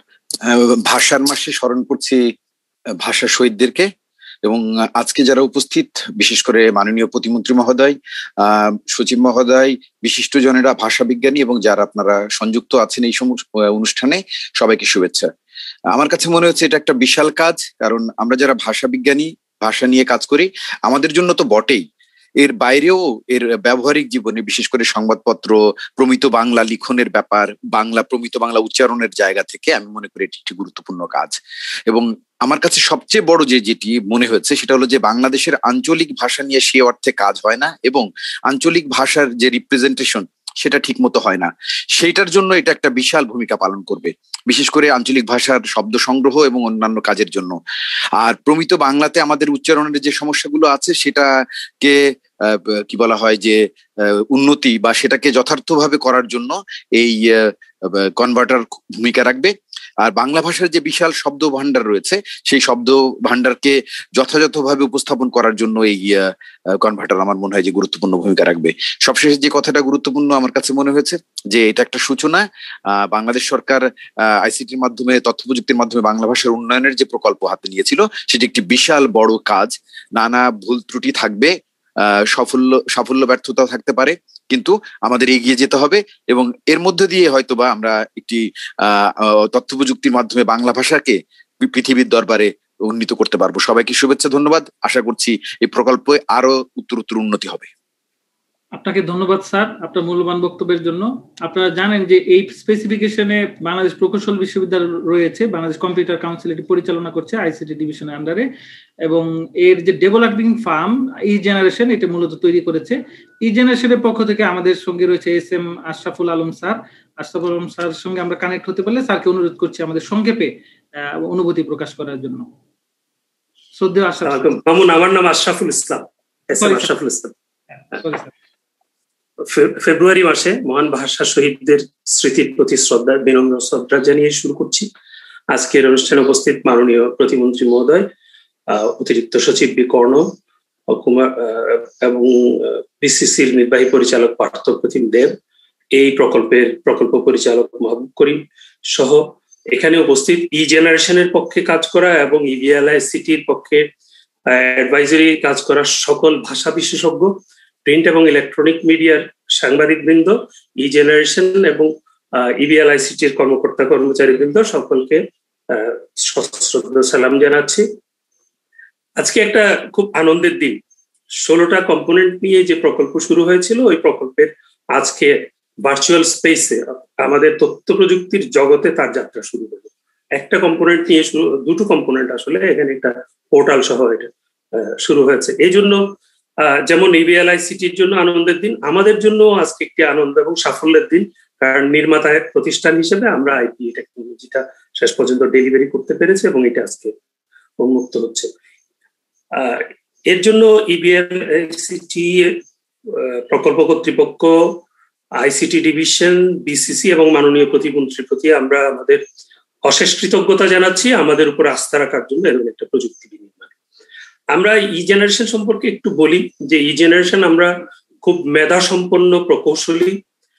ভাষার মাসে স্মরণ করছি ভাষা শহীদদেরকে, এবং আজকে যারা উপস্থিত, বিশেষ করে মাননীয় প্রতিমন্ত্রী মহোদয়, সচিব মহোদয়, বিশিষ্ট জনেরা, ভাষা বিজ্ঞানী এবং যারা আপনারা সংযুক্ত আছেন এই অনুষ্ঠানে, সবাইকে শুভেচ্ছা। আমার কাছে মনে হচ্ছে এটা একটা বিশাল কাজ, কারণ আমরা যারা ভাষা বিজ্ঞানী, ভাষা নিয়ে কাজ করি, আমাদের জন্য তো বটেই, এর বাইরেও এর ব্যবহারিক জীবনে, বিশেষ করে সংবাদপত্র, প্রমিত বাংলা লিখনের ব্যাপার, প্রমিত বাংলা উচ্চারণের জায়গা থেকে আমি মনে করি এটি একটি গুরুত্বপূর্ণ কাজ। এবং আমার কাছে সবচেয়ে বড় যেটি মনে হচ্ছে সেটা হলো যে বাংলাদেশের আঞ্চলিক ভাষা নিয়ে সে অর্থে কাজ হয় না, এবং আঞ্চলিক ভাষার যে রিপ্রেজেন্টেশন সেটা ঠিক মতো হয় না। সেইটার জন্য এটা একটা বিশাল ভূমিকা পালন করবে, বিশেষ করে আঞ্চলিক ভাষার শব্দ সংগ্রহ এবং অন্যান্য কাজের জন্য। আর প্রমিত বাংলাতে আমাদের উচ্চারণের যে সমস্যাগুলো আছে সেটাকে কি বলা হয় যে উন্নতি বা সেটাকে যথার্থভাবে করার জন্য এই কনভার্টার ভূমিকা রাখবে। আর বাংলা ভাষার যে বিশাল শব্দ ভান্ডার রয়েছে, সেই শব্দ ভান্ডারকে যথাযথভাবে উপস্থাপন করার জন্য এই কনভার্টার আমার মনে হয় যে গুরুত্বপূর্ণ ভূমিকা রাখবে। সবশেষে যে কথাটা গুরুত্বপূর্ণ আমার কাছে মনে হয়েছে যে এটা একটা সূচনা। বাংলাদেশ সরকার আইসিটির মাধ্যমে, তথ্য প্রযুক্তির মাধ্যমে বাংলা ভাষার উন্নয়নের যে প্রকল্প হাতে নিয়েছিল, সেটি একটি বিশাল বড় কাজ। নানা ভুল ত্রুটি থাকবে, সাফল্য ব্যর্থতাও থাকতে পারে, কিন্তু আমাদের এগিয়ে যেতে হবে এবং এর মধ্যে দিয়ে হয়তোবা আমরা একটি তথ্য প্রযুক্তির মাধ্যমে বাংলা ভাষাকে পৃথিবীর দরবারে উন্নীত করতে পারবো। সবাইকে শুভেচ্ছা, ধন্যবাদ। আশা করছি এই প্রকল্পে আরো উত্তরোত্তর উন্নতি হবে।
আপনাকে ধন্যবাদ স্যার আপনার মূল্যবান বক্তব্যের জন্য। আপনারা জানেন যে এই স্পেসিফিকেশনে বাংলাদেশ প্রকৌশল বিশ্ববিদ্যালয় রয়েছে, বাংলাদেশ কম্পিউটার কাউন্সিল এটি পরিচালনা করছে আইসিটি ডিভিশনের আন্ডারে, এবং এর যে ডেভেলপিং ফার্ম ই জেনারেশন এটা মূলত তৈরি করেছে। ই জেনারেশনের পক্ষ থেকে আমাদের সঙ্গে রয়েছে এস.এম. আশরাফুল আলম স্যার। আশরাফুল আলম স্যারের সঙ্গে আমরা কানেক্ট হতে পারলে স্যারকে অনুরোধ করছি আমাদের সংক্ষেপে অনুভূতি প্রকাশ করার জন্য। শ্রদ্ধেয় আশরাফ।
আমার নাম আশরাফুল ইসলাম। ফেব্রুয়ারি মাসে মহান ভাষা শহীদদের স্মৃতির প্রতি বিনম্র শ্রদ্ধা জানিয়ে শুরু করছি। আজকের অনুষ্ঠানে উপস্থিত মাননীয় প্রতিমন্ত্রী মহোদয়, অতিরিক্ত সচিব বিকর্ণ কুমার এবং বিসিসির নির্বাহী পরিচালক পার্থ প্রতিম দেব, এই প্রকল্প পরিচালক মাহবুব করিম সহ এখানে উপস্থিত ই জেনারেশনের পক্ষে কাজ করা এবং ইভিএলআইসিটির পক্ষে অ্যাডভাইজারি কাজ করা সকল ভাষা বিশেষজ্ঞ, প্রিন্ট এবং ইলেকট্রনিক মিডিয়ার সাংবাদিক বৃন্দ, ই জেনারেশন এবং ইভিএলআইসিটির কর্মকর্তা কর্মচারী বৃন্দ, সকলকে সশ্রদ্ধ সালাম জানাচ্ছি। আজকে একটা খুব আনন্দের দিন। 16টা কম্পোনেন্ট নিয়ে যে প্রকল্প শুরু হয়েছিল, ওই প্রকল্পের আজকে ভার্চুয়াল স্পেসে আমাদের তথ্য প্রযুক্তির জগতে তার যাত্রা শুরু হলো। একটা কম্পোনেন্ট নিয়ে দুটো কম্পোনেন্ট আসলে এখানে একটা পোর্টাল সহ এটা শুরু হয়েছে। এই জন্য যেমন ইবিএলআইসিটির জন্য আনন্দের দিন, আমাদের জন্য আজকে একটি আনন্দ এবং সাফল্যের দিন, কারণ নির্মাতা প্রতিষ্ঠান হিসেবে আমরা আইপি টেকনোলজিটা শেষ পর্যন্ত ডেলিভারি করতে পেরেছি এবং এটা আজকে উন্মুক্ত হচ্ছে। এর জন্য ইবিএলআইসিটি প্রকল্প কর্তৃপক্ষ, আইসিটি ডিভিশন, বিসিসি এবং মাননীয় প্রতিমন্ত্রীর প্রতি আমরা আমাদের অশেষ কৃতজ্ঞতা জানাচ্ছি আমাদের উপর আস্থা রাখার জন্য এরকম একটা প্রযুক্তি বিনির্মাণ। আমরা ই জেনারেশন সম্পর্কে একটু বলি যে ই জেনারেশন আমরা খুব মেধা সম্পন্ন প্রকৌশলী,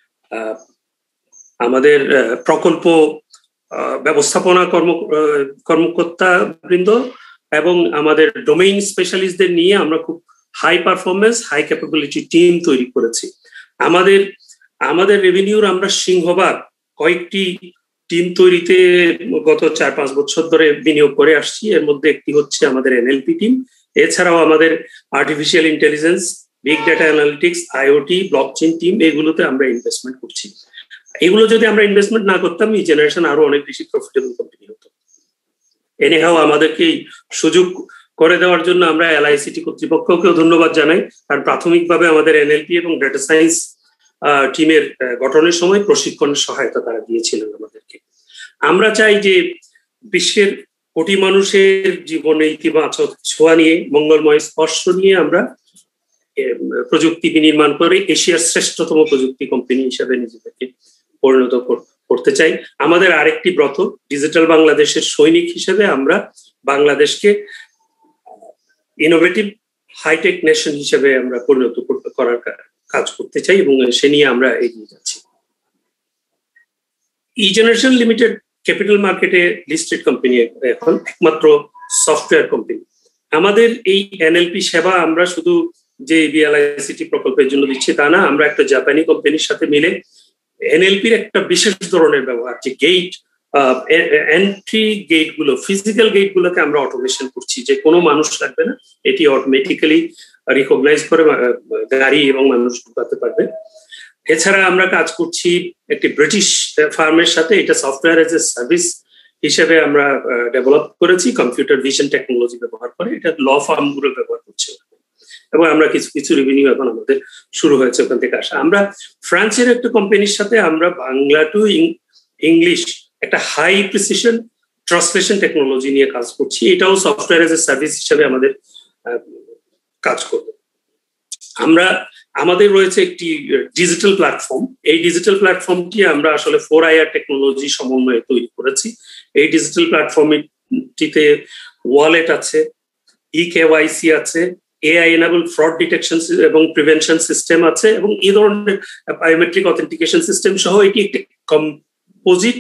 আমাদের প্রকল্প ব্যবস্থাপনা কর্মকর্তা বৃন্দ এবং আমাদের ডোমেইন স্পেশালিস্টদের নিয়ে আমরা খুব high performance high capability team তৈরি করেছি। আমাদের রেভিনিউর আমরা সিংহভাগ কয়েকটি টিম তৈরিতে গত 4-5 বছর ধরে বিনিয়োগ করে আসছি। এর মধ্যে একটি হচ্ছে আমাদের এনএলপি টিম, এছাড়াও আমাদের artificial intelligence, big data analytics, IoT, blockchain team, এগুলোতে আমরা ইনভেস্টমেন্ট করছি। এগুলো যদি আমরা ইনভেস্টমেন্ট না করতাম এই জেনারেশন আরো অনেক বেশি প্রফিটেবল কোম্পানি হতো। এনিহাও আমাদেরকে সুযোগ করে দেওয়ার জন্য আমরা এলআইসিটি কর্তৃপক্ষকেও ধন্যবাদ জানাই, কারণ প্রাথমিকভাবে আমাদের এনএলপি এবং ডেটা সায়েন্স টিমের গঠনের সময় প্রশিক্ষণের সহায়তা তারা দিয়েছিলেন আমাদেরকে। আমরা চাই যে বিশ্বের কোটি মানুষের জীবনে ইতিবাচক ছোঁয়া নিয়ে, মঙ্গলময় স্পর্শ নিয়ে আমরা প্রযুক্তি বিনির্মাণ করে এশিয়ার শ্রেষ্ঠতম প্রযুক্তি কোম্পানি হিসেবে নিজেদেরকে পরিণত করতে চাই। আমাদের আরেকটি ব্রত, ডিজিটাল বাংলাদেশের সৈনিক হিসেবে আমরা বাংলাদেশকে ইনোভেটিভ হাইটেক নেশন হিসেবে আমরা পরিণত করার কাজ করতে চাই এবং সে নিয়ে আমরা এগিয়ে যাচ্ছি। ই জেনারেশন লিমিটেড ক্যাপিটাল মার্কেটে লিস্টেড কোম্পানি, এখন একমাত্র সফটওয়্যার কোম্পানি। আমাদের এই এনএলপি সেবা আমরা শুধু যে বিএলআইসিটি প্রকল্পের জন্য দিচ্ছি তা না, আমরা একটা জাপানি কোম্পানির সাথে মিলে এনএলপির একটা বিশেষ ধরনের ব্যবহার, যে গেট এন্ট্রি গেট গুলো, ফিজিক্যাল গেট গুলোকে আমরা অটোমেশন করছি, যে কোনো মানুষ লাগবে না, এটি অটোমেটিক্যালি রিকগনাইজ করে গাড়ি এবং মানুষ ঢুকাতে পারবে। এছাড়া আমরা কাজ করছি একটি ব্রিটিশ ফার্মের সাথে, এটা সফটওয়্যার এজ এ সার্ভিস হিসেবে আমরা ডেভেলপ করেছি, কম্পিউটার ভিশন টেকনোলজি ব্যবহার করে, এটা ল ফার্ম গুলো ব্যবহার করছে এবং আমরা কিছু রেভিনিউ এখন আমাদের শুরু হয়েছে ওখান থেকে আসা। আমরা ফ্রান্সের একটা কোম্পানির সাথে আমরা বাংলা টু ইংলিশ একটা হাই প্রিসিশন ট্রান্সলেশন টেকনোলজি নিয়ে কাজ করছি, এটাও সফটওয়্যার এজ এ সার্ভিস হিসেবে আমাদের কাজ করবে। আমাদের রয়েছে একটি ডিজিটাল প্ল্যাটফর্ম, এই ডিজিটাল প্ল্যাটফর্মটি আমরা আসলে 4IR টেকনোলজি সমন্বয়ে তৈরি করেছি। এই ডিজিটাল প্ল্যাটফর্মটিতে ওয়ালেট আছে, ইকেওয়াইসি আছে, এআই এনাবল ফ্রড ডিটেকশন এবং প্রিভেনশন সিস্টেম আছে এবং এই ধরনের বায়োমেট্রিক অথেন্টিকেশন সিস্টেম সহ এটি একটি কম্পোজিট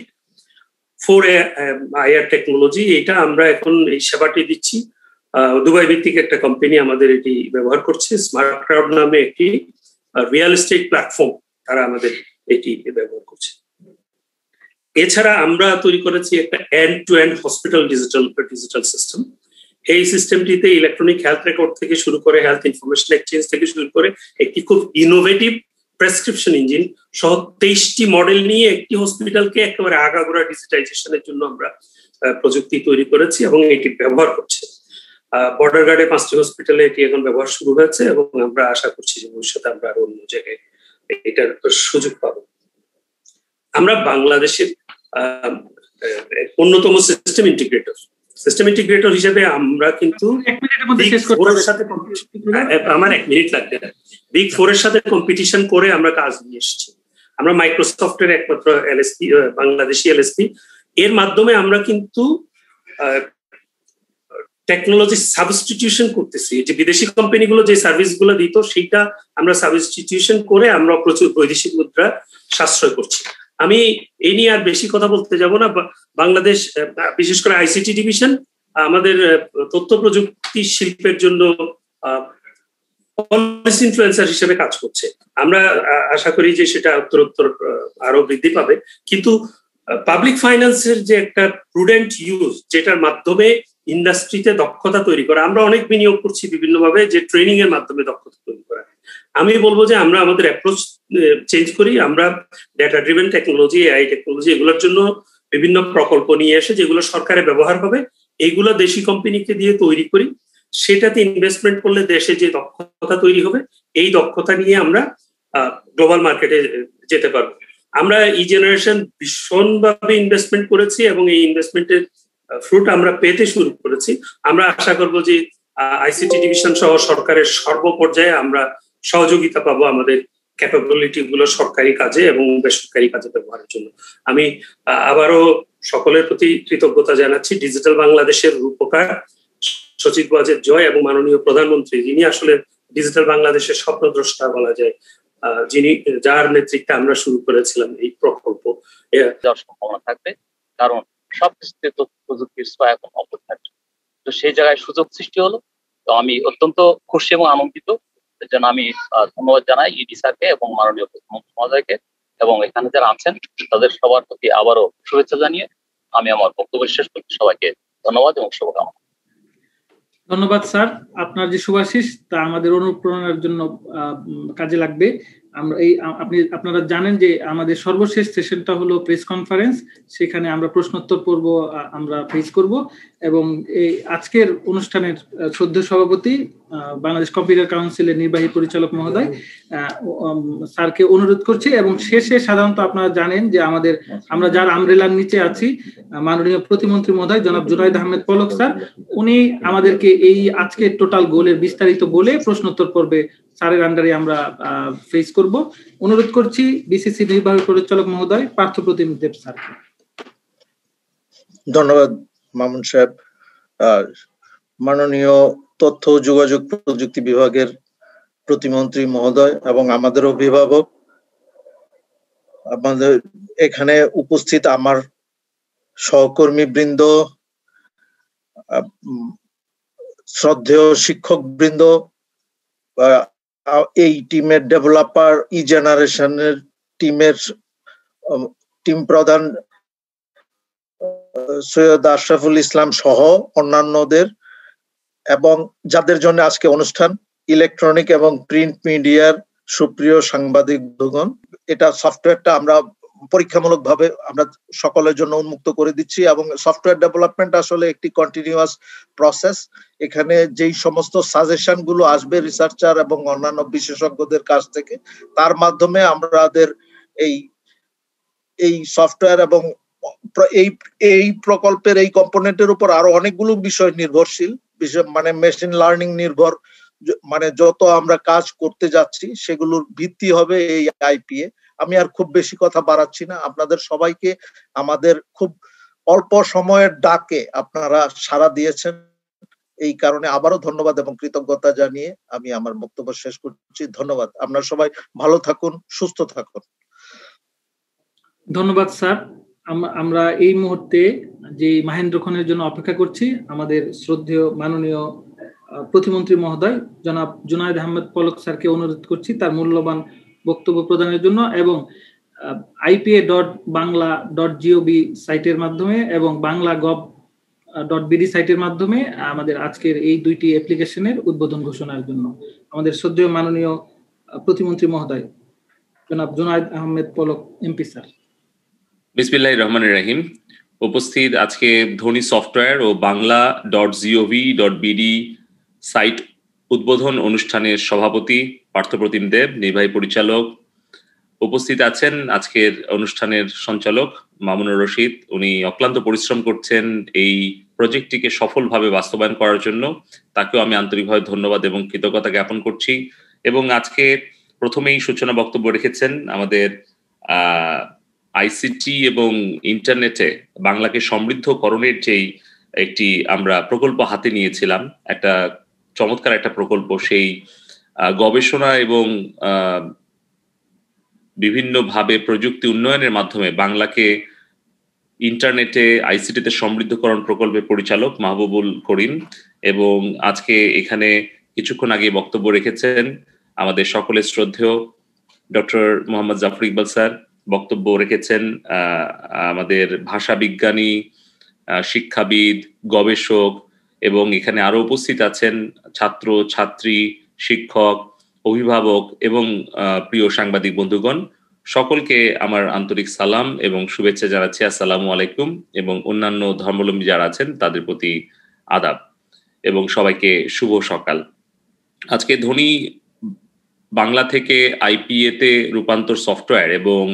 4IR টেকনোলজি। এটা আমরা এখন এই সেবাটি দিচ্ছি। দুবাই ভিত্তিক একটা কোম্পানি আমাদের এটি ব্যবহার করছে, স্মার্ট ক্রাউড নামে একটি রিয়েল এস্টেট প্ল্যাটফর্ম, তারা আমাদের এটি ব্যবহার করছে। এছাড়া আমরা তৈরি করেছি একটা end to end hospital digital system. এই সিস্টেমটিতে ইলেকট্রনিক হেলথ রেকর্ড থেকে শুরু করে হেলথ ইনফরমেশন এক্সচেঞ্জ থেকে শুরু করে একটি খুব ইনোভেটিভ প্রেসক্রিপশন ইঞ্জিন সহ 23টি মডেল নিয়ে একটি হসপিটালকে একেবারে আগাগোড়া ডিজিটাইজেশনের জন্য আমরা প্রযুক্তি তৈরি করেছি এবং এটি ব্যবহার করছে। বর্ডার গার্ডে 5টি হসপিটালে এটি এখন ব্যবহার শুরু হয়েছে এবং আমরা আশা করছি যে ভবিষ্যতে আমরা আরো অন্য জায়গায় এটার সুযোগ পাবো। আমরা বাংলাদেশের অন্যতম সিস্টেম ইন্টিগ্রেটর হিসেবে আমরা কিন্তু আমার 1 মিনিট লাগবে না, বিগ 4 এর সাথে কম্পিটিশন করে আমরা কাজ নিয়ে এসেছি। আমরা মাইক্রোসফটের একমাত্র এলএসপি, বাংলাদেশি এলএসপি, এর মাধ্যমে আমরা কিন্তু টেকনোলজি সাবস্টিটিউশন করতেছি। যে বিদেশি কোম্পানিগুলো যে সার্ভিসগুলো দিত সেইটা আমরা সাবস্টিটিউশন করে আমরা প্রচুর বৈদেশিক মুদ্রা সাশ্রয় করছি। আমি এই নিয়ে আর বেশি কথা বলতে যাব না। বাংলাদেশ বিশেষ করে আইসিটি ডিভিশন আমাদের তথ্য প্রযুক্তি শিল্পের জন্য পলিসি ইনফ্লুয়েন্সার হিসেবে কাজ করছে। আমরা আশা করি যে সেটা উত্তরোত্তর আরো বৃদ্ধি পাবে, কিন্তু পাবলিক ফাইন্যান্সের যে একটা প্রুডেন্ট ইউজ, যেটার মাধ্যমে ইন্ডাস্ট্রিতে দক্ষতা তৈরি করা, আমরা অনেক বিনিয়োগ করছি বিভিন্নভাবে, যে ট্রেনিং এর মাধ্যমে দক্ষতা তৈরি করা। আমি বলবো যে আমরা আমাদের অ্যাপ্রোচ চেঞ্জ করি। আমরা data driven technology, AI technology এগুলোর জন্য বিভিন্ন প্রকল্প নিয়ে এসে যেগুলো সরকারে ব্যবহার হবে এইগুলো দেশি কোম্পানিকে দিয়ে তৈরি করি। সেটাতে ইনভেস্টমেন্ট করলে দেশে যে দক্ষতা তৈরি হবে এই দক্ষতা নিয়ে আমরা গ্লোবাল মার্কেটে যেতে পারবো। আমরা এই জেনারেশন ভীষণভাবে ইনভেস্টমেন্ট করেছি এবং এই ইনভেস্টমেন্টের ফ্রুট আমরা পেতে শুরু করেছি। আমরা আশা করব যে আইসিটি ডিভিশন সহ সরকারের সর্বপর্যায়ে আমরা সহযোগিতা পাবো আমাদের ক্যাপাবিলিটি গুলো সরকারি কাজে এবং বেসরকারি কাজে ব্যবহারের জন্য। আমি আবারও সকলের প্রতি কৃতজ্ঞতা জানাচ্ছি। ডিজিটাল বাংলাদেশের রূপকার সচিব ওয়াজেদ জয় এবং মাননীয় প্রধানমন্ত্রী, যিনি আসলে ডিজিটাল বাংলাদেশের স্বপ্নদ্রষ্টা বলা যায়, যিনি যার নেতৃত্বে আমরা শুরু করেছিলাম এই প্রকল্প,
যাওয়ার সম্ভাবনা থাকবে, কারণ সবকিছুতে তথ্য প্রযুক্তির ছোঁয়া এখন অপরিহার্য। তো সেই জায়গায় সুযোগ সৃষ্টি হলো। তো আমি অত্যন্ত খুশি এবং আনন্দিত। এর জন্য আমি ধন্যবাদ জানাই ইডি স্যারকে এবং মাননীয় প্রধানমন্ত্রী মহোদয়কে এবং এখানে যারা আছেন তাদের সবার প্রতি আবারও শুভেচ্ছা জানিয়ে আমি আমার বক্তব্য শেষ করছি। সবাইকে ধন্যবাদ এবং শুভকামনা।
ধন্যবাদ স্যার, আপনার যে সুভাষিস তা আমাদের অনুপ্রেরণার জন্য কাজে লাগবে। আমরা আপনারা জানেন যে আমাদের সর্বশেষ সেশনটা হলো প্রেস কনফারেন্স, সেখানে আমরা প্রশ্নোত্তর পর্ব আমরা ফেস করব এবং এই আজকের অনুষ্ঠানের শ্রদ্ধেয় সভাপতি বাংলাদেশ কম্পিউটার কাউন্সিলের নির্বাহী পরিচালক মহোদয় স্যারকে অনুরোধ করছি। এবং শেষে সাধারণত আপনারা জানেন যে আমরা যার আমরেলার নিচে আছি মাননীয় প্রতিমন্ত্রী মহোদয় জনাব জুনায়েদ আহমেদ পলক স্যার, উনি আমাদেরকে এই আজকের টোটাল গোলের বিস্তারিত বলে প্রশ্নোত্তর পর্বে স্যারের আন্ডারে আমরা ফেস করব। অনুরোধ করছি বিসিসি নির্বাহী পরিচালক মহোদয় পার্থপ্রতিম দেব স্যার।
ধন্যবাদ মামুন সাহেব। মাননীয় তথ্য ও যোগাযোগ প্রযুক্তি বিভাগের প্রতিমন্ত্রী মহোদয় এবং আমাদের অভিভাবক, আমাদের এখানে উপস্থিত আমার সহকর্মী বৃন্দ, শ্রদ্ধেয় শিক্ষক বৃন্দ, এই টিমের ডেভেলপার, ই জেনারেশনের টিম প্রধান সৈয়দ আশরাফুল ইসলাম সহ অন্যান্যদের এবং যাদের জন্য আজকে অনুষ্ঠান, ইলেকট্রনিক এবং প্রিন্ট মিডিয়ার সুপ্রিয় সাংবাদিকগণ, এটা সফটওয়্যারটা আমরা পরীক্ষামূলকভাবে আমরা সকলের জন্য উন্মুক্ত করে দিচ্ছি এবং সফটওয়্যার ডেভেলপমেন্ট আসলে একটি কন্টিনিউয়াস প্রসেস। এখানে যেই সমস্ত সাজেশন গুলো আসবে রিসার্চার এবং অন্যান্য বিশেষজ্ঞদের কাছ থেকে, তার মাধ্যমে আমাদের এই সফটওয়্যার এবং এই প্রকল্পের এই কম্পোনেন্টের উপর আরো অনেকগুলো বিষয় নির্ভরশীল, মানে মেশিন লার্নিং নির্ভর, মানে যত আমরা কাজ করতে যাচ্ছি সেগুলোর ভিত্তি হবে এই আইপিএ। আমি আর খুব বেশি কথা বাড়াচ্ছি না, আপনাদের সবাইকে আমাদের খুব অল্প সময়ের ডাকে আপনারা সাড়া দিয়েছেন, এই কারণে আবারও ধন্যবাদ এবং কৃতজ্ঞতা জানিয়ে আমি আমার বক্তব্য শেষ করছি। ধন্যবাদ। আপনারা সবাই ভালো থাকুন, সুস্থ থাকুন।
ধন্যবাদ স্যার। আমরা এই মুহূর্তে যে মাহেন্দ্রক্ষণের জন্য অপেক্ষা করছি, আমাদের শ্রদ্ধেয় মাননীয় প্রতিমন্ত্রী মহোদয় জনাব জুনায়েদ আহমেদ পলক স্যারকে অনুরোধ করছি তার মূল্যবান বক্তব্য প্রদানের জন্য এবং ipa.bangla.gov সাইটের মাধ্যমে এবং bangla.gov.bd সাইটের মাধ্যমে আমাদের আজকের এই দুইটি অ্যাপ্লিকেশনের উদ্বোধন ঘোষণার জন্য আমাদের শ্রদ্ধেয় মাননীয় প্রতিমন্ত্রী মহোদয় জনাব জুনায়েদ আহমেদ পলক এমপি স্যার।
বিসমিল্লাহির রহমানির রহিম। উপস্থিত আজকে ধনী সফটওয়্যার ও bangla.gov.bd সাইট উদ্বোধন অনুষ্ঠানের সভাপতি পার্থপ্রতিম দেব, নির্বাহী পরিচালক। উপস্থিত আছেন আজকের অনুষ্ঠানের সঞ্চালক মামুনুর রশিদ, উনি অক্লান্ত পরিশ্রম করছেন এই প্রজেক্টটিকে সফলভাবে বাস্তবায়ন করার জন্য, তাকেও আমি আন্তরিকভাবে ধন্যবাদ এবং কৃতজ্ঞতা জ্ঞাপন করছি। এবং আজকে প্রথমেই সূচনা বক্তব্য রেখেছেন আমাদের আইসিটি এবং ইন্টারনেটে বাংলাকে সমৃদ্ধকরণের যেই একটি আমরা প্রকল্প হাতে নিয়েছিলাম, একটা চমৎকার একটা প্রকল্প, সেই গবেষণা এবং বিভিন্নভাবে প্রযুক্তি উন্নয়নের মাধ্যমে বাংলাকে ইন্টারনেটে আইসিটিতে সমৃদ্ধকরণ প্রকল্পের পরিচালক মাহবুবুল করিম। এবং আজকে এখানে কিছুক্ষণ আগে বক্তব্য রেখেছেন আমাদের সকলের শ্রদ্ধেয় ডক্টর মোহাম্মদ জাফর ইকবাল স্যার, বক্তব্য রেখেছেন আমাদের ভাষা বিজ্ঞানী, শিক্ষাবিদ, গবেষক, এবং এখানে আরো উপস্থিত আছেন ছাত্র ছাত্রী, শিক্ষক, অভিভাবক এবং প্রিয় সাংবাদিক বন্ধুগণ, সকলকে আমার আন্তরিক সালাম এবং শুভেচ্ছা জানাচ্ছি। আসসালামু আলাইকুম। এবং অন্যান্য ধর্মাবলম্বী যারা আছেন তাদের প্রতি আদাব এবং সবাইকে শুভ সকাল। আজকে ধ্বনি বাংলা থেকে আইপিএ তে রূপান্তর সফটওয়্যার এবং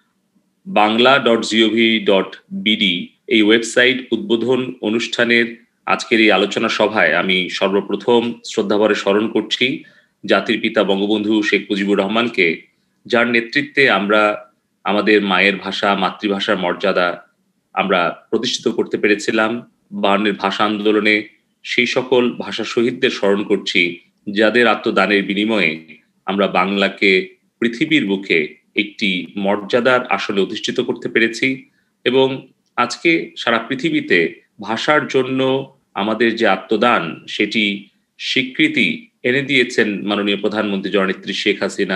bangla.gov.bd এই ওয়েবসাইট উদ্বোধন অনুষ্ঠানের আজকের এই আলোচনা সভায় আমি সর্বপ্রথম শ্রদ্ধাভরে স্মরণ করছি জাতির পিতা বঙ্গবন্ধু শেখ মুজিবুর রহমানকে, যার নেতৃত্বে আমরা আমাদের মায়ের ভাষা, মাতৃভাষার মর্যাদা আমরা প্রতিষ্ঠিত করতে পেরেছিলাম। 52 ভাষা আন্দোলনে সেই সকল ভাষা শহীদদের স্মরণ করছি, যাদের আত্মদানের বিনিময়ে আমরা বাংলাকে পৃথিবীর বুকে একটি মর্যাদার আসলে অধিষ্ঠিত করতে পেরেছি। এবং আজকে সারা পৃথিবীতে ভাষার জন্য আমাদের যে আত্মদান, সেটি স্বীকৃতি এনে দিয়েছেন মাননীয় প্রধানমন্ত্রী জননেত্রী শেখ হাসিনা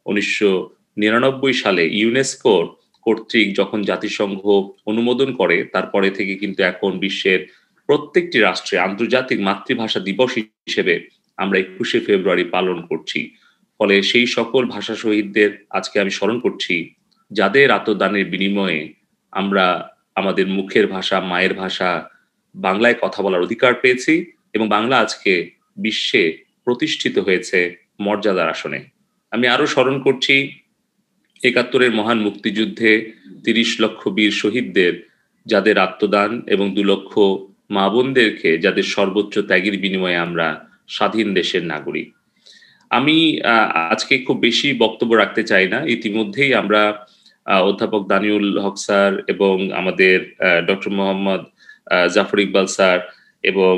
1999 সালে ইউনেস্কো কর্তৃক যখন জাতিসংঘ অনুমোদন করে, তারপরে থেকে কিন্তু এখন বিশ্বের প্রত্যেকটি রাষ্ট্রে আন্তর্জাতিক মাতৃভাষা দিবস হিসেবে আমরা 21শে ফেব্রুয়ারি পালন করছি। ফলে সেই সকল ভাষা শহীদদের আজকে আমি স্মরণ করছি, যাদের আত্মদানের বিনিময়ে আমরা আমাদের মুখের ভাষা, মায়ের ভাষা বাংলায় কথা বলার অধিকার পেয়েছি এবং বাংলা আজকে বিশ্বে প্রতিষ্ঠিত হয়েছে মর্যাদার আসনে। আমি আরো স্মরণ করছি 71-এর মহান মুক্তিযুদ্ধে 30 লক্ষ বীর শহীদদের, যাদের আত্মদান এবং 2 লক্ষ মা বোনদেরকে, যাদের সর্বোচ্চ ত্যাগের বিনিময়ে আমরা স্বাধীন দেশের নাগরিক। আমি আজকে খুব বেশি বক্তব্য রাখতে চাই না। ইতিমধ্যেই আমরা অধ্যাপক দানিউল হক স্যার এবং আমাদের ডক্টর মোহাম্মদ জাফর ইকবাল স্যার এবং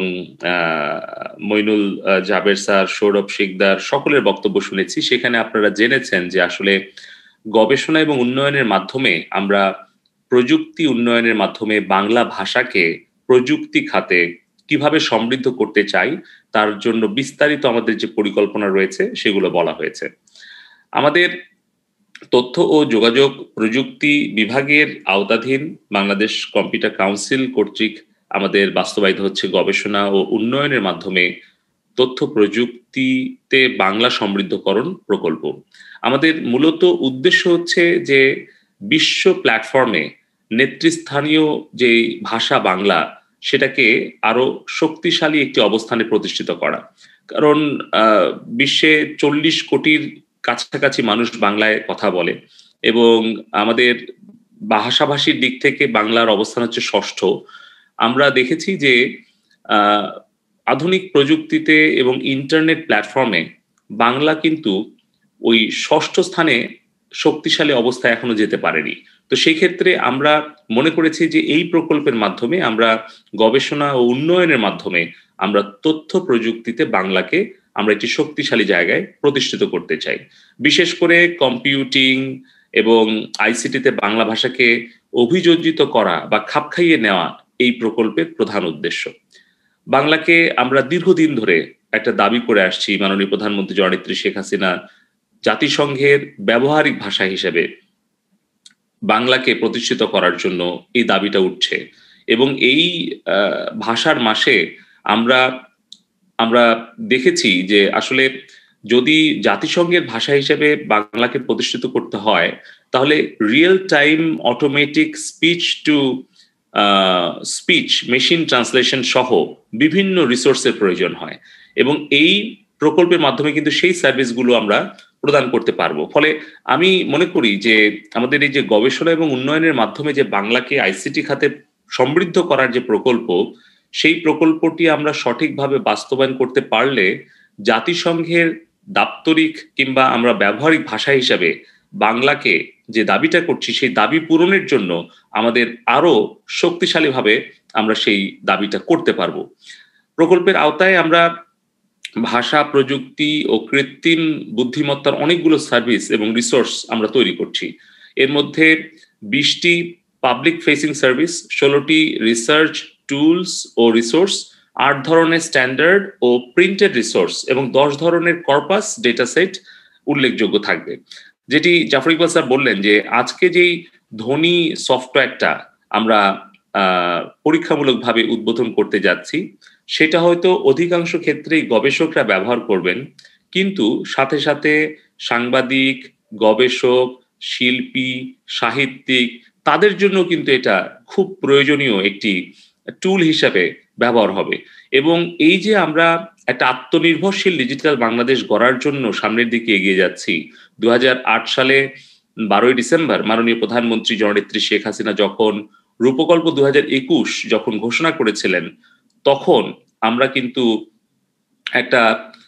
মইনুল জাবের স্যার, সৌরভ শিকদার সকলের বক্তব্য শুনেছি। সেখানে আপনারা জেনেছেন যে আসলে গবেষণা এবং উন্নয়নের মাধ্যমে আমরা প্রযুক্তি উন্নয়নের মাধ্যমে বাংলা ভাষাকে প্রযুক্তি খাতে কিভাবে সমৃদ্ধ করতে চাই, তার জন্য বিস্তারিত আমাদের যে পরিকল্পনা রয়েছে সেগুলো বলা হয়েছে। আমাদের তথ্য ও যোগাযোগ প্রযুক্তি বিভাগের আওতাধীন বাংলাদেশ কম্পিউটার কাউন্সিল কর্তৃক আমাদের বাস্তবায়িত হচ্ছে গবেষণা ও উন্নয়নের মাধ্যমে তথ্য প্রযুক্তিতে বাংলা সমৃদ্ধকরণ প্রকল্প। আমাদের মূলত উদ্দেশ্য হচ্ছে যে বিশ্ব প্ল্যাটফর্মে নেতৃস্থানীয় যে ভাষা বাংলা, সেটাকে আরো শক্তিশালী একটি অবস্থানে প্রতিষ্ঠিত করা। কারণ বিশ্বে 40 কোটির কাছাকাছি মানুষ বাংলায় কথা বলে এবং আমাদের ভাষাভাষীর দিক থেকে বাংলার অবস্থান হচ্ছে 6ষ্ঠ। আমরা দেখেছি যে আধুনিক প্রযুক্তিতে এবং ইন্টারনেট প্ল্যাটফর্মে বাংলা কিন্তু ওই 6ষ্ঠ স্থানে শক্তিশালী অবস্থায় এখনো যেতে পারেনি। তো সেই ক্ষেত্রে আমরা মনে করেছি যে এই প্রকল্পের মাধ্যমে আমরা গবেষণা ও উন্নয়নের মাধ্যমে আমরা তথ্য প্রযুক্তিতে বাংলাকে আমরা একটি শক্তিশালী জায়গায় প্রতিষ্ঠিত করতে চাই। বিশেষ করে কম্পিউটিং এবং আইসিটিতে বাংলা ভাষাকে অভিযোজিত করা বা খাপ খাইয়ে নেওয়া এই প্রকল্পের প্রধান উদ্দেশ্য। বাংলাকে আমরা দীর্ঘদিন ধরে একটা দাবি করে আসছি, মাননীয় প্রধানমন্ত্রী জননেত্রী শেখ হাসিনা জাতিসংঘের ব্যবহারিক ভাষা হিসেবে বাংলাকে প্রতিষ্ঠিত করার জন্য এই দাবিটা উঠছে। এবং এই ভাষার মাসে আমরা দেখেছি যে আসলে যদি জাতিসংঘের ভাষা হিসেবে বাংলাকে প্রতিষ্ঠিত করতে হয়, তাহলে real time automatic speech to speech machine translation সহ বিভিন্ন রিসোর্সের প্রয়োজন হয় এবং এই প্রকল্পের মাধ্যমে কিন্তু সেই সার্ভিসগুলো আমরা প্রদান করতে পারবো। ফলে আমি মনে করি যে আমাদের এই যে গবেষণা এবং উন্নয়নের মাধ্যমে যে বাংলাকে আইসিটি খাতে সমৃদ্ধ করার যে প্রকল্প, সেই প্রকল্পটি আমরা সঠিকভাবে বাস্তবায়ন করতে পারলে জাতিসংঘের দাপ্তরিক কিংবা আমরা ব্যবহারিক ভাষা হিসাবে বাংলাকে যে দাবিটা করছি, সেই দাবি পূরণের জন্য আমাদের আরো শক্তিশালীভাবে আমরা সেই দাবিটা করতে পারবো। প্রকল্পের আওতায় আমরা ভাষা প্রযুক্তি ও কৃত্রিম বুদ্ধিমত্তার অনেকগুলো সার্ভিস এবং রিসোর্স আমরা তৈরি করছি। এর মধ্যে 20টি পাবলিক ফেসিং সার্ভিস, 16টি রিসার্চ টুলস ও রিসোর্স, 8 ধরনের স্ট্যান্ডার্ড ও প্রিন্টেড রিসোর্স এবং 10 ধরনের কর্পাস ডেটা সেট উল্লেখযোগ্য থাকবে। যেটি জাফর ইকবাল স্যার বললেন যে আজকে যেই ধ্বনি সফটওয়্যারটা আমরা পরীক্ষামূলকভাবে উদ্বোধন করতে যাচ্ছি, সেটা হয়তো অধিকাংশ ক্ষেত্রেই গবেষকরা ব্যবহার করবেন, কিন্তু সাথে সাথে সাংবাদিক, গবেষক, শিল্পী, সাহিত্যিক তাদের জন্য কিন্তু এটা খুব প্রয়োজনীয় একটি টুল হিসাবে ব্যবহার হবে। এবং এই যে আমরা একটা আত্মনির্ভরশীল ডিজিটাল বাংলাদেশ গড়ার জন্য সামনের দিকে এগিয়ে যাচ্ছি, 2008 সালে 12ই ডিসেম্বর মাননীয় প্রধানমন্ত্রী জননেত্রী শেখ হাসিনা যখন রূপকল্প 2021 যখন ঘোষণা করেছিলেন, তখন আমরা কিন্তু একটা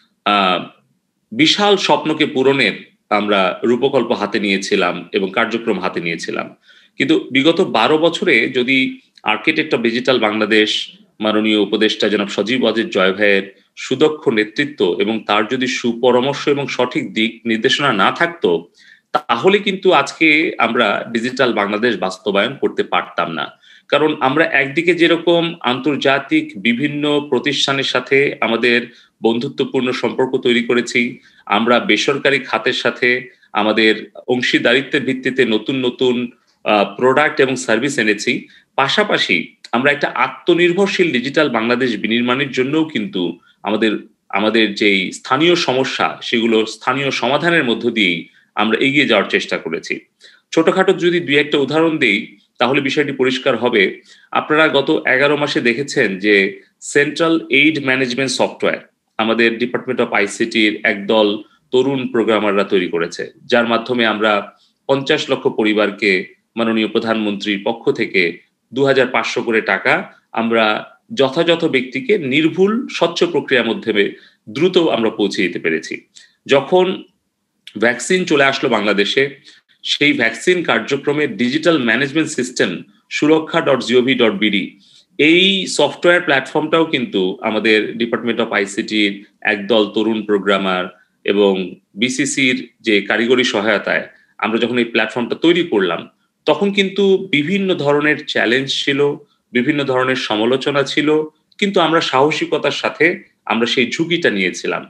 বিশাল স্বপ্নকে পূরণের আমরা রূপকল্প হাতে নিয়েছিলাম এবং কার্যক্রম হাতে নিয়েছিলাম। কিন্তু বিগত 12 বছরে যদি আর্কিটেক্ট অফ ডিজিটাল বাংলাদেশ মাননীয় উপদেষ্টা জনাব সজীব ওয়াজেদ জয় ভাইয়ের সুদক্ষ নেতৃত্ব এবং তার যদি সুপরামর্শ এবং সঠিক দিক নির্দেশনা না থাকতো, তাহলে কিন্তু আজকে আমরা ডিজিটাল বাংলাদেশ বাস্তবায়ন করতে পারতাম না। কারণ আমরা একদিকে যেরকম আন্তর্জাতিক বিভিন্ন প্রতিষ্ঠানের সাথে আমাদের বন্ধুত্বপূর্ণ সম্পর্ক তৈরি করেছি, আমরা বেসরকারি খাতের সাথে আমাদের অংশীদারিত্বের ভিত্তিতে নতুন নতুন প্রোডাক্ট এবং সার্ভিস এনেছি, পাশাপাশি আমরা একটা আত্মনির্ভরশীল ডিজিটাল বাংলাদেশ বিনির্মাণের জন্যও কিন্তু আমাদের যেই স্থানীয় সমস্যা সেগুলো স্থানীয় সমাধানের মধ্য দিয়েই আমরা এগিয়ে যাওয়ার চেষ্টা করেছি। ছোটখাটো যদি দুই একটা উদাহরণ দেই তাহলে বিষয়টি পরিষ্কার হবে। আপনারা গত 11 মাসে দেখেছেন যে সেন্ট্রাল এইড ম্যানেজমেন্ট সফটওয়্যার আমাদের ডিপার্টমেন্ট অফ আইসিটির একদল তরুণ প্রোগ্রামাররা তৈরি করেছে, যার মাধ্যমে আমরা 50 লক্ষ পরিবারকে মাননীয় প্রধানমন্ত্রীর পক্ষ থেকে 2500 করে টাকা আমরা যথাযথ ব্যক্তিকে নির্ভুল স্বচ্ছ প্রক্রিয়ার মাধ্যমে দ্রুত আমরা পৌঁছে দিতে পেরেছি। যখন ভ্যাকসিন চলে আসলো বাংলাদেশে, সেই ভ্যাকসিন কার্যক্রমের ডিজিটাল ম্যানেজমেন্ট সিস্টেম সুরক্ষা.gov.bd এই সফটওয়্যার প্ল্যাটফর্মটাও কিন্তু আমাদের ডিপার্টমেন্ট অফ আইসিটির একদল তরুণ প্রোগ্রামার এবং বিসিসির যে কারিগরি সহায়তায় আমরা যখন এই প্ল্যাটফর্মটা তৈরি করলাম, তখন কিন্তু বিভিন্ন ধরনের চ্যালেঞ্জ ছিল, বিভিন্ন ধরনের সমালোচনা ছিল, কিন্তু আমরা সাহসিকতার সাথে আমরা সেই ঝুঁকিটা নিয়েছিলাম।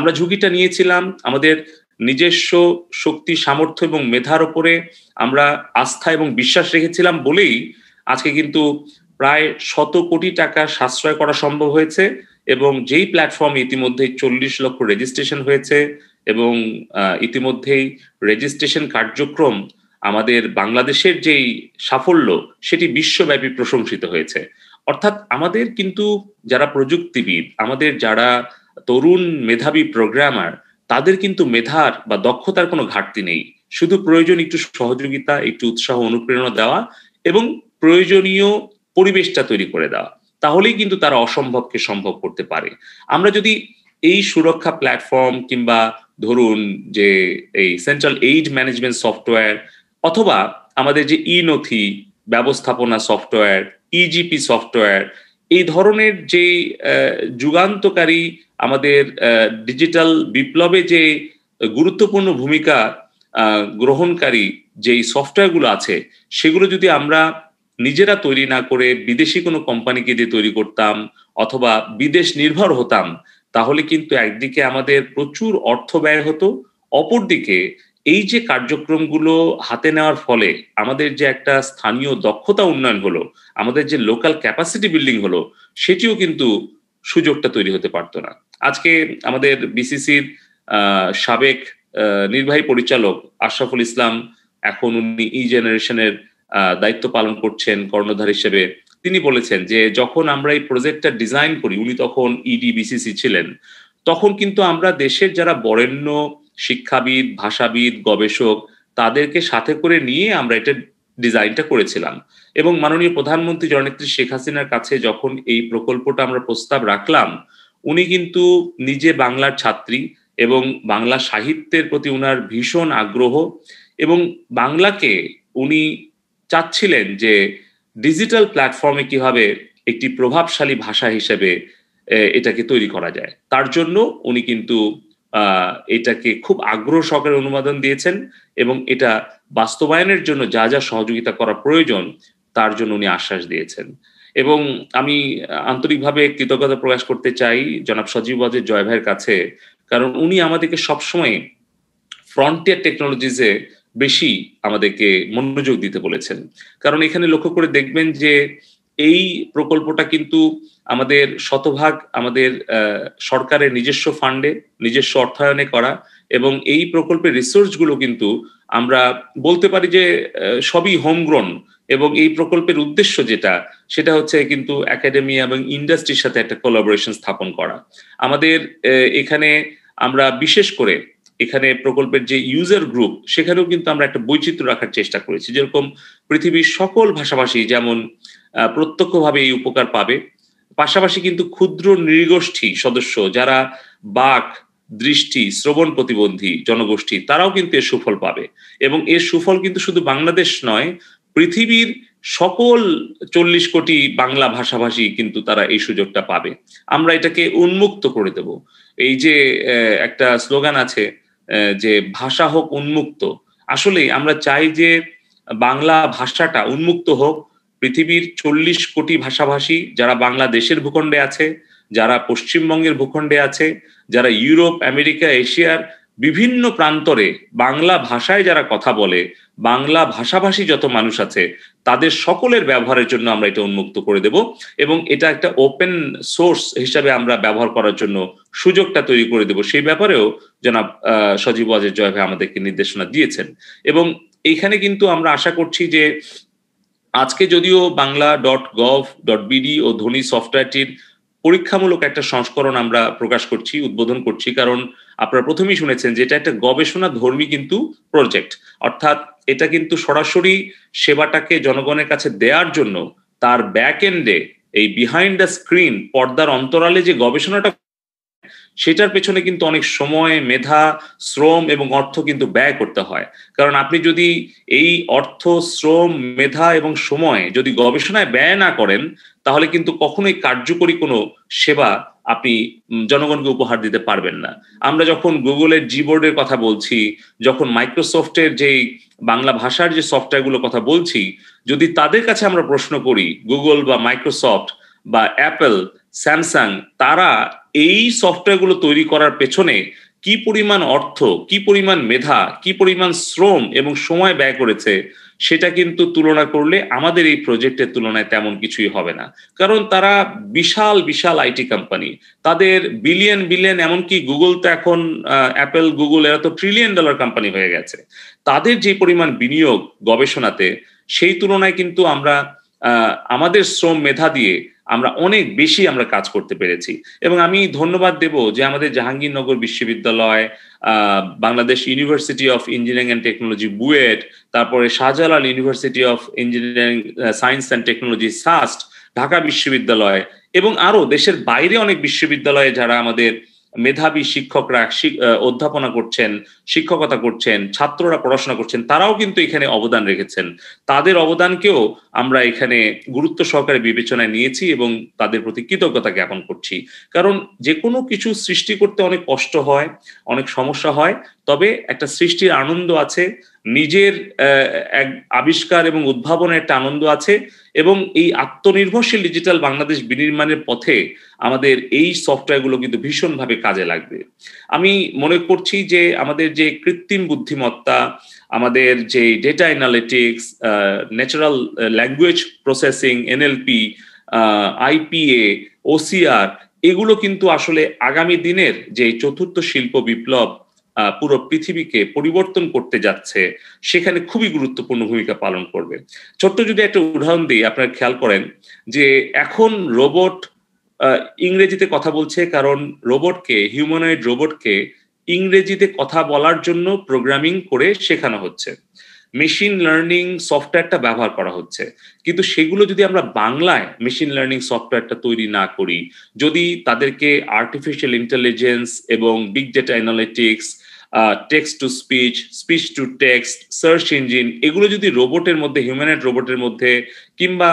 আমাদের নিজস্ব শক্তি, সামর্থ্য এবং মেধার উপরে আমরা আস্থা এবং বিশ্বাস রেখেছিলাম বলেই আজকে কিন্তু প্রায় 100 কোটি টাকা সাশ্রয় করা সম্ভব হয়েছে। এবং যেই প্ল্যাটফর্ম ইতিমধ্যেই 40 লক্ষ রেজিস্ট্রেশন হয়েছে এবং ইতিমধ্যেই রেজিস্ট্রেশন কার্যক্রম আমাদের বাংলাদেশের যেই সাফল্য সেটি বিশ্বব্যাপী প্রশংসিত হয়েছে। অর্থাৎ আমাদের কিন্তু যারা প্রযুক্তিবিদ, আমাদের যারা তরুণ মেধাবী প্রোগ্রামার, তাদের কিন্তু মেধার বা দক্ষতার কোনো ঘাটতি নেই। শুধু প্রয়োজন একটু সহযোগিতা, একটু উৎসাহ, অনুপ্রেরণা দেওয়া এবং প্রয়োজনীয় পরিবেশটা তৈরি করে দেওয়া, তাহলেই কিন্তু তারা অসম্ভবকে সম্ভব করতে পারে। আমরা যদি এই সুরক্ষা প্ল্যাটফর্ম কিংবা ধরুন যে এই সেন্ট্রাল এইড ম্যানেজমেন্ট সফটওয়্যার অথবা আমাদের যে নথি ব্যবস্থাপনা সফটওয়্যার, ইজিপি সফটওয়্যার, এই ধরনের যে যুগান্তকারী আমাদের ডিজিটাল বিপ্লবে যে গুরুত্বপূর্ণ ভূমিকা গ্রহণকারী যেই সফটওয়্যারগুলো আছে, সেগুলো যদি আমরা নিজেরা তৈরি না করে বিদেশি কোনো কোম্পানিকে দিয়ে তৈরি করতাম অথবা বিদেশ নির্ভর হতাম, তাহলে কিন্তু একদিকে আমাদের প্রচুর অর্থ ব্যয় হতো, অপরদিকে এই যে কার্যক্রমগুলো হাতে নেওয়ার ফলে আমাদের যে একটা স্থানীয় দক্ষতা উন্নয়ন হলো, আমাদের যে লোকাল ক্যাপাসিটি বিল্ডিং হলো, সেটিও কিন্তু সুযোগটা তৈরি হতে পারতো না। আজকে আমাদের বিসিসির সাবেক নির্বাহী পরিচালক আশরাফুল ইসলাম, এখন উনি জেনারেশনের দায়িত্ব পালন করছেন কর্ণধার হিসেবে, তিনি বলেছেন যে যখন আমরা এই প্রজেক্টটা ডিজাইন করি, উনি তখন বিসিসি ছিলেন, তখন কিন্তু আমরা দেশের যারা বরেণ্য শিক্ষাবিদ, ভাষাবিদ, গবেষক, তাদেরকে সাথে করে নিয়ে আমরা এটা ডিজাইনটা করেছিলাম। এবং মাননীয় প্রধানমন্ত্রী জননেত্রী শেখ হাসিনার কাছে যখন এই প্রকল্পটা আমরা প্রস্তাব রাখলাম, উনি কিন্তু নিজে বাংলার ছাত্রী এবং বাংলা সাহিত্যের প্রতি উনার ভীষণ আগ্রহ এবং বাংলাকে উনি চাচ্ছিলেন যে ডিজিটাল প্ল্যাটফর্মে কিভাবে একটি প্রভাবশালী ভাষা হিসেবে এটাকে তৈরি করা যায়। তার জন্য উনি কিন্তু এটাকে খুব আগ্রহ সহকারে অনুমোদন দিয়েছেন এবং এটা বাস্তবায়নের জন্য যা যা সহযোগিতা করা প্রয়োজন তার জন্য উনি আশ্বাস দিয়েছেন। এবং আমি আন্তরিকভাবে কৃতজ্ঞতা প্রকাশ করতে চাই জনাব সজীব ওয়াজেদ জয় ভাইয়ের কাছে, কারণ উনি আমাদেরকে সবসময় ফ্রন্টিয়ার টেকনোলজিসে বেশি আমাদেরকে মনোযোগ দিতে বলেছেন। কারণ এখানে লক্ষ্য করে দেখবেন যে এই প্রকল্পটা কিন্তু আমাদের শতভাগ আমাদের সরকারের নিজস্ব ফান্ডে, নিজস্ব অর্থায়নে করা, এবং এই প্রকল্পের রিসোর্সগুলো কিন্তু আমরা বলতে পারি যে সবই হোমগ্রোন। এবং এই প্রকল্পের উদ্দেশ্য সেটা হচ্ছে কিন্তু একাডেমি এবং ইন্ডাস্ট্রির সাথে একটা কোলাবোরেশন স্থাপন করা। আমাদের এখানে আমরা বিশেষ করে এখানে প্রকল্পের যে ইউজার গ্রুপ, সেখানেও কিন্তু আমরা একটা বৈচিত্র্য রাখার চেষ্টা করেছি। যেরকম পৃথিবীর সকল ভাষাভাষী যেমন প্রত্যক্ষভাবে এই উপকার পাবে, পাশাপাশি কিন্তু ক্ষুদ্র নৃগোষ্ঠী সদস্য যারা বাক, দৃষ্টি, শ্রবণ প্রতিবন্ধী জনগোষ্ঠী, তারাও কিন্তু এর সুফল পাবে। এবং এর সুফল কিন্তু শুধু বাংলাদেশ নয়, পৃথিবীর সকল 40 কোটি বাংলা ভাষাভাষী কিন্তু তারা এই সুযোগটা পাবে। আমরা এটাকে উন্মুক্ত করে দেব। এই যে একটা স্লোগান আছে যে ভাষা হোক উন্মুক্ত, আসলে আমরা চাই যে বাংলা ভাষাটা উন্মুক্ত হোক। পৃথিবীর 40 কোটি ভাষাভাষী যারা বাংলাদেশের ভূখণ্ডে আছে, যারা পশ্চিমবঙ্গের ভূখণ্ডে আছে, যারা ইউরোপ, আমেরিকা, এশিয়ার বিভিন্ন প্রান্তরে বাংলা ভাষায় যারা কথা বলে, বাংলা ভাষাভাষী যত মানুষ আছে, তাদের সকলের ব্যবহারের জন্য আমরা এটা উন্মুক্ত করে দেব। এবং এটা একটা ওপেন সোর্স হিসাবে আমরা ব্যবহার করার জন্য সুযোগটা তৈরি করে দেব। সেই ব্যাপারেও জনাব সজীব ওয়াজেদ জয় ভাই আমাদেরকে নির্দেশনা দিয়েছেন। এবং এইখানে কিন্তু আমরা আশা করছি যে আজকে যদিও বাংলা.gov.bd ও ধ্বনি সফটওয়্যারটির পরীক্ষামূলক একটা সংস্করণ আমরা প্রকাশ করছি, উদ্বোধন করছি, কারণ আপনারা প্রথমেই শুনেছেন যে এটা একটা গবেষণা ধর্মী কিন্তু প্রজেক্ট। অর্থাৎ এটা কিন্তু সরাসরি সেবাটাকে জনগণের কাছে দেওয়ার জন্য তার ব্যাক এন্ডে, এই বিহাইন্ড দ্য স্ক্রিন, পর্দার অন্তরালে যে গবেষণাটা, সেটার পেছনে কিন্তু অনেক সময়, মেধা, শ্রম এবং অর্থ কিন্তু ব্যয় করতে হয়। কারণ আপনি যদি এই অর্থ, শ্রম, মেধা এবং সময় যদি গবেষণায় ব্যয় না করেন, তাহলে কিন্তু কখনোই কার্যকরী কোনো সেবা আপনি জনগণকে উপহার দিতে পারবেন না। আমরা যখন গুগলের জিবোর্ডের কথা বলছি, যখন মাইক্রোসফটের যেই বাংলা ভাষার যে সফটওয়্যারগুলোর কথা বলছি, যদি তাদের কাছে আমরা প্রশ্ন করি, গুগল বা মাইক্রোসফট বা অ্যাপল, স্যামসাং, তারা এই সফটওয়্যারগুলো তৈরি করার পেছনে কি পরিমাণ অর্থ, কি পরিমাণ মেধা, কি পরিমাণ শ্রম এবং সময় ব্যয় করেছে, সেটা কিন্তু তুলনা করলে আমাদের এই প্রজেক্টের তুলনায় তেমন কিছুই হবে না। কারণ তারা বিশাল বিশাল আইটি কোম্পানি, তাদের বিলিয়ন বিলিয়ন, এমনকি গুগল তো এখন, অ্যাপল, গুগল, এরা তো $1 ট্রিলিয়ন কোম্পানি হয়ে গেছে। তাদের যে পরিমাণ বিনিয়োগ গবেষণাতে, সেই তুলনায় কিন্তু আমরা আমাদের শ্রম মেধা দিয়ে আমরা অনেক বেশি আমরা কাজ করতে পেরেছি। এবং আমি ধন্যবাদ দেব যে আমাদের জাহাঙ্গীরনগর বিশ্ববিদ্যালয়, Bangladesh university of engineering and technology BUET, তারপরে Shahjalal university of engineering science and technology SUST, Dhaka বিশ্ববিদ্যালয় এবং আরো দেশের বাইরে অনেক বিশ্ববিদ্যালয়ে যারা আমাদের মেধাবী শিক্ষকরা অধ্যাপনা করছেন, শিক্ষকতা করছেন, ছাত্ররা পড়াশোনা করছেন, তারাও কিন্তু এখানে অবদান রেখেছেন। তাদের অবদানকেও আমরা এখানে গুরুত্ব সহকারে বিবেচনায় নিয়েছি এবং তাদের প্রতি কৃতজ্ঞতা জ্ঞাপন করছি। কারণ যে কোনো কিছু সৃষ্টি করতে অনেক কষ্ট হয়, অনেক সমস্যা হয়, তবে একটা সৃষ্টির আনন্দ আছে, নিজের এক আবিষ্কার এবং উদ্ভাবনের একটা আনন্দ আছে। এবং এই আত্মনির্ভরশীল ডিজিটাল বাংলাদেশ বিনির্মাণের পথে আমাদের এই সফটওয়্যারগুলো কিন্তু ভীষণভাবে কাজে লাগবে। আমি মনে করছি যে আমাদের যে কৃত্রিম বুদ্ধিমত্তা, আমাদের যে data analytics, natural language processing, NLP, IPA, OCR, এগুলো কিন্তু আসলে আগামী দিনের যে চতুর্থ শিল্প বিপ্লব পুরো পৃথিবীকে পরিবর্তন করতে যাচ্ছে, সেখানে খুবই গুরুত্বপূর্ণ ভূমিকা পালন করবে। ছোট্ট যদি একটা উদাহরণ দিই, আপনারা খেয়াল করেন যে এখন রোবট ইংরেজিতে কথা বলছে, কারণ রোবটকে, হিউম্যানয়েড রোবটকে ইংরেজিতে কথা বলার জন্য প্রোগ্রামিং করে শেখানো হচ্ছে, মেশিন লার্নিং সফটওয়্যারটা ব্যবহার করা হচ্ছে। কিন্তু সেগুলো যদি আমরা বাংলায় মেশিন লার্নিং সফটওয়্যারটা তৈরি না করি, যদি তাদেরকে আর্টিফিশিয়াল ইন্টেলিজেন্স এবং big data analytics, text to speech, speech to text, search engine, এগুলো যদি রোবটের মধ্যে, হিউম্যানয়েড রোবটের মধ্যে কিংবা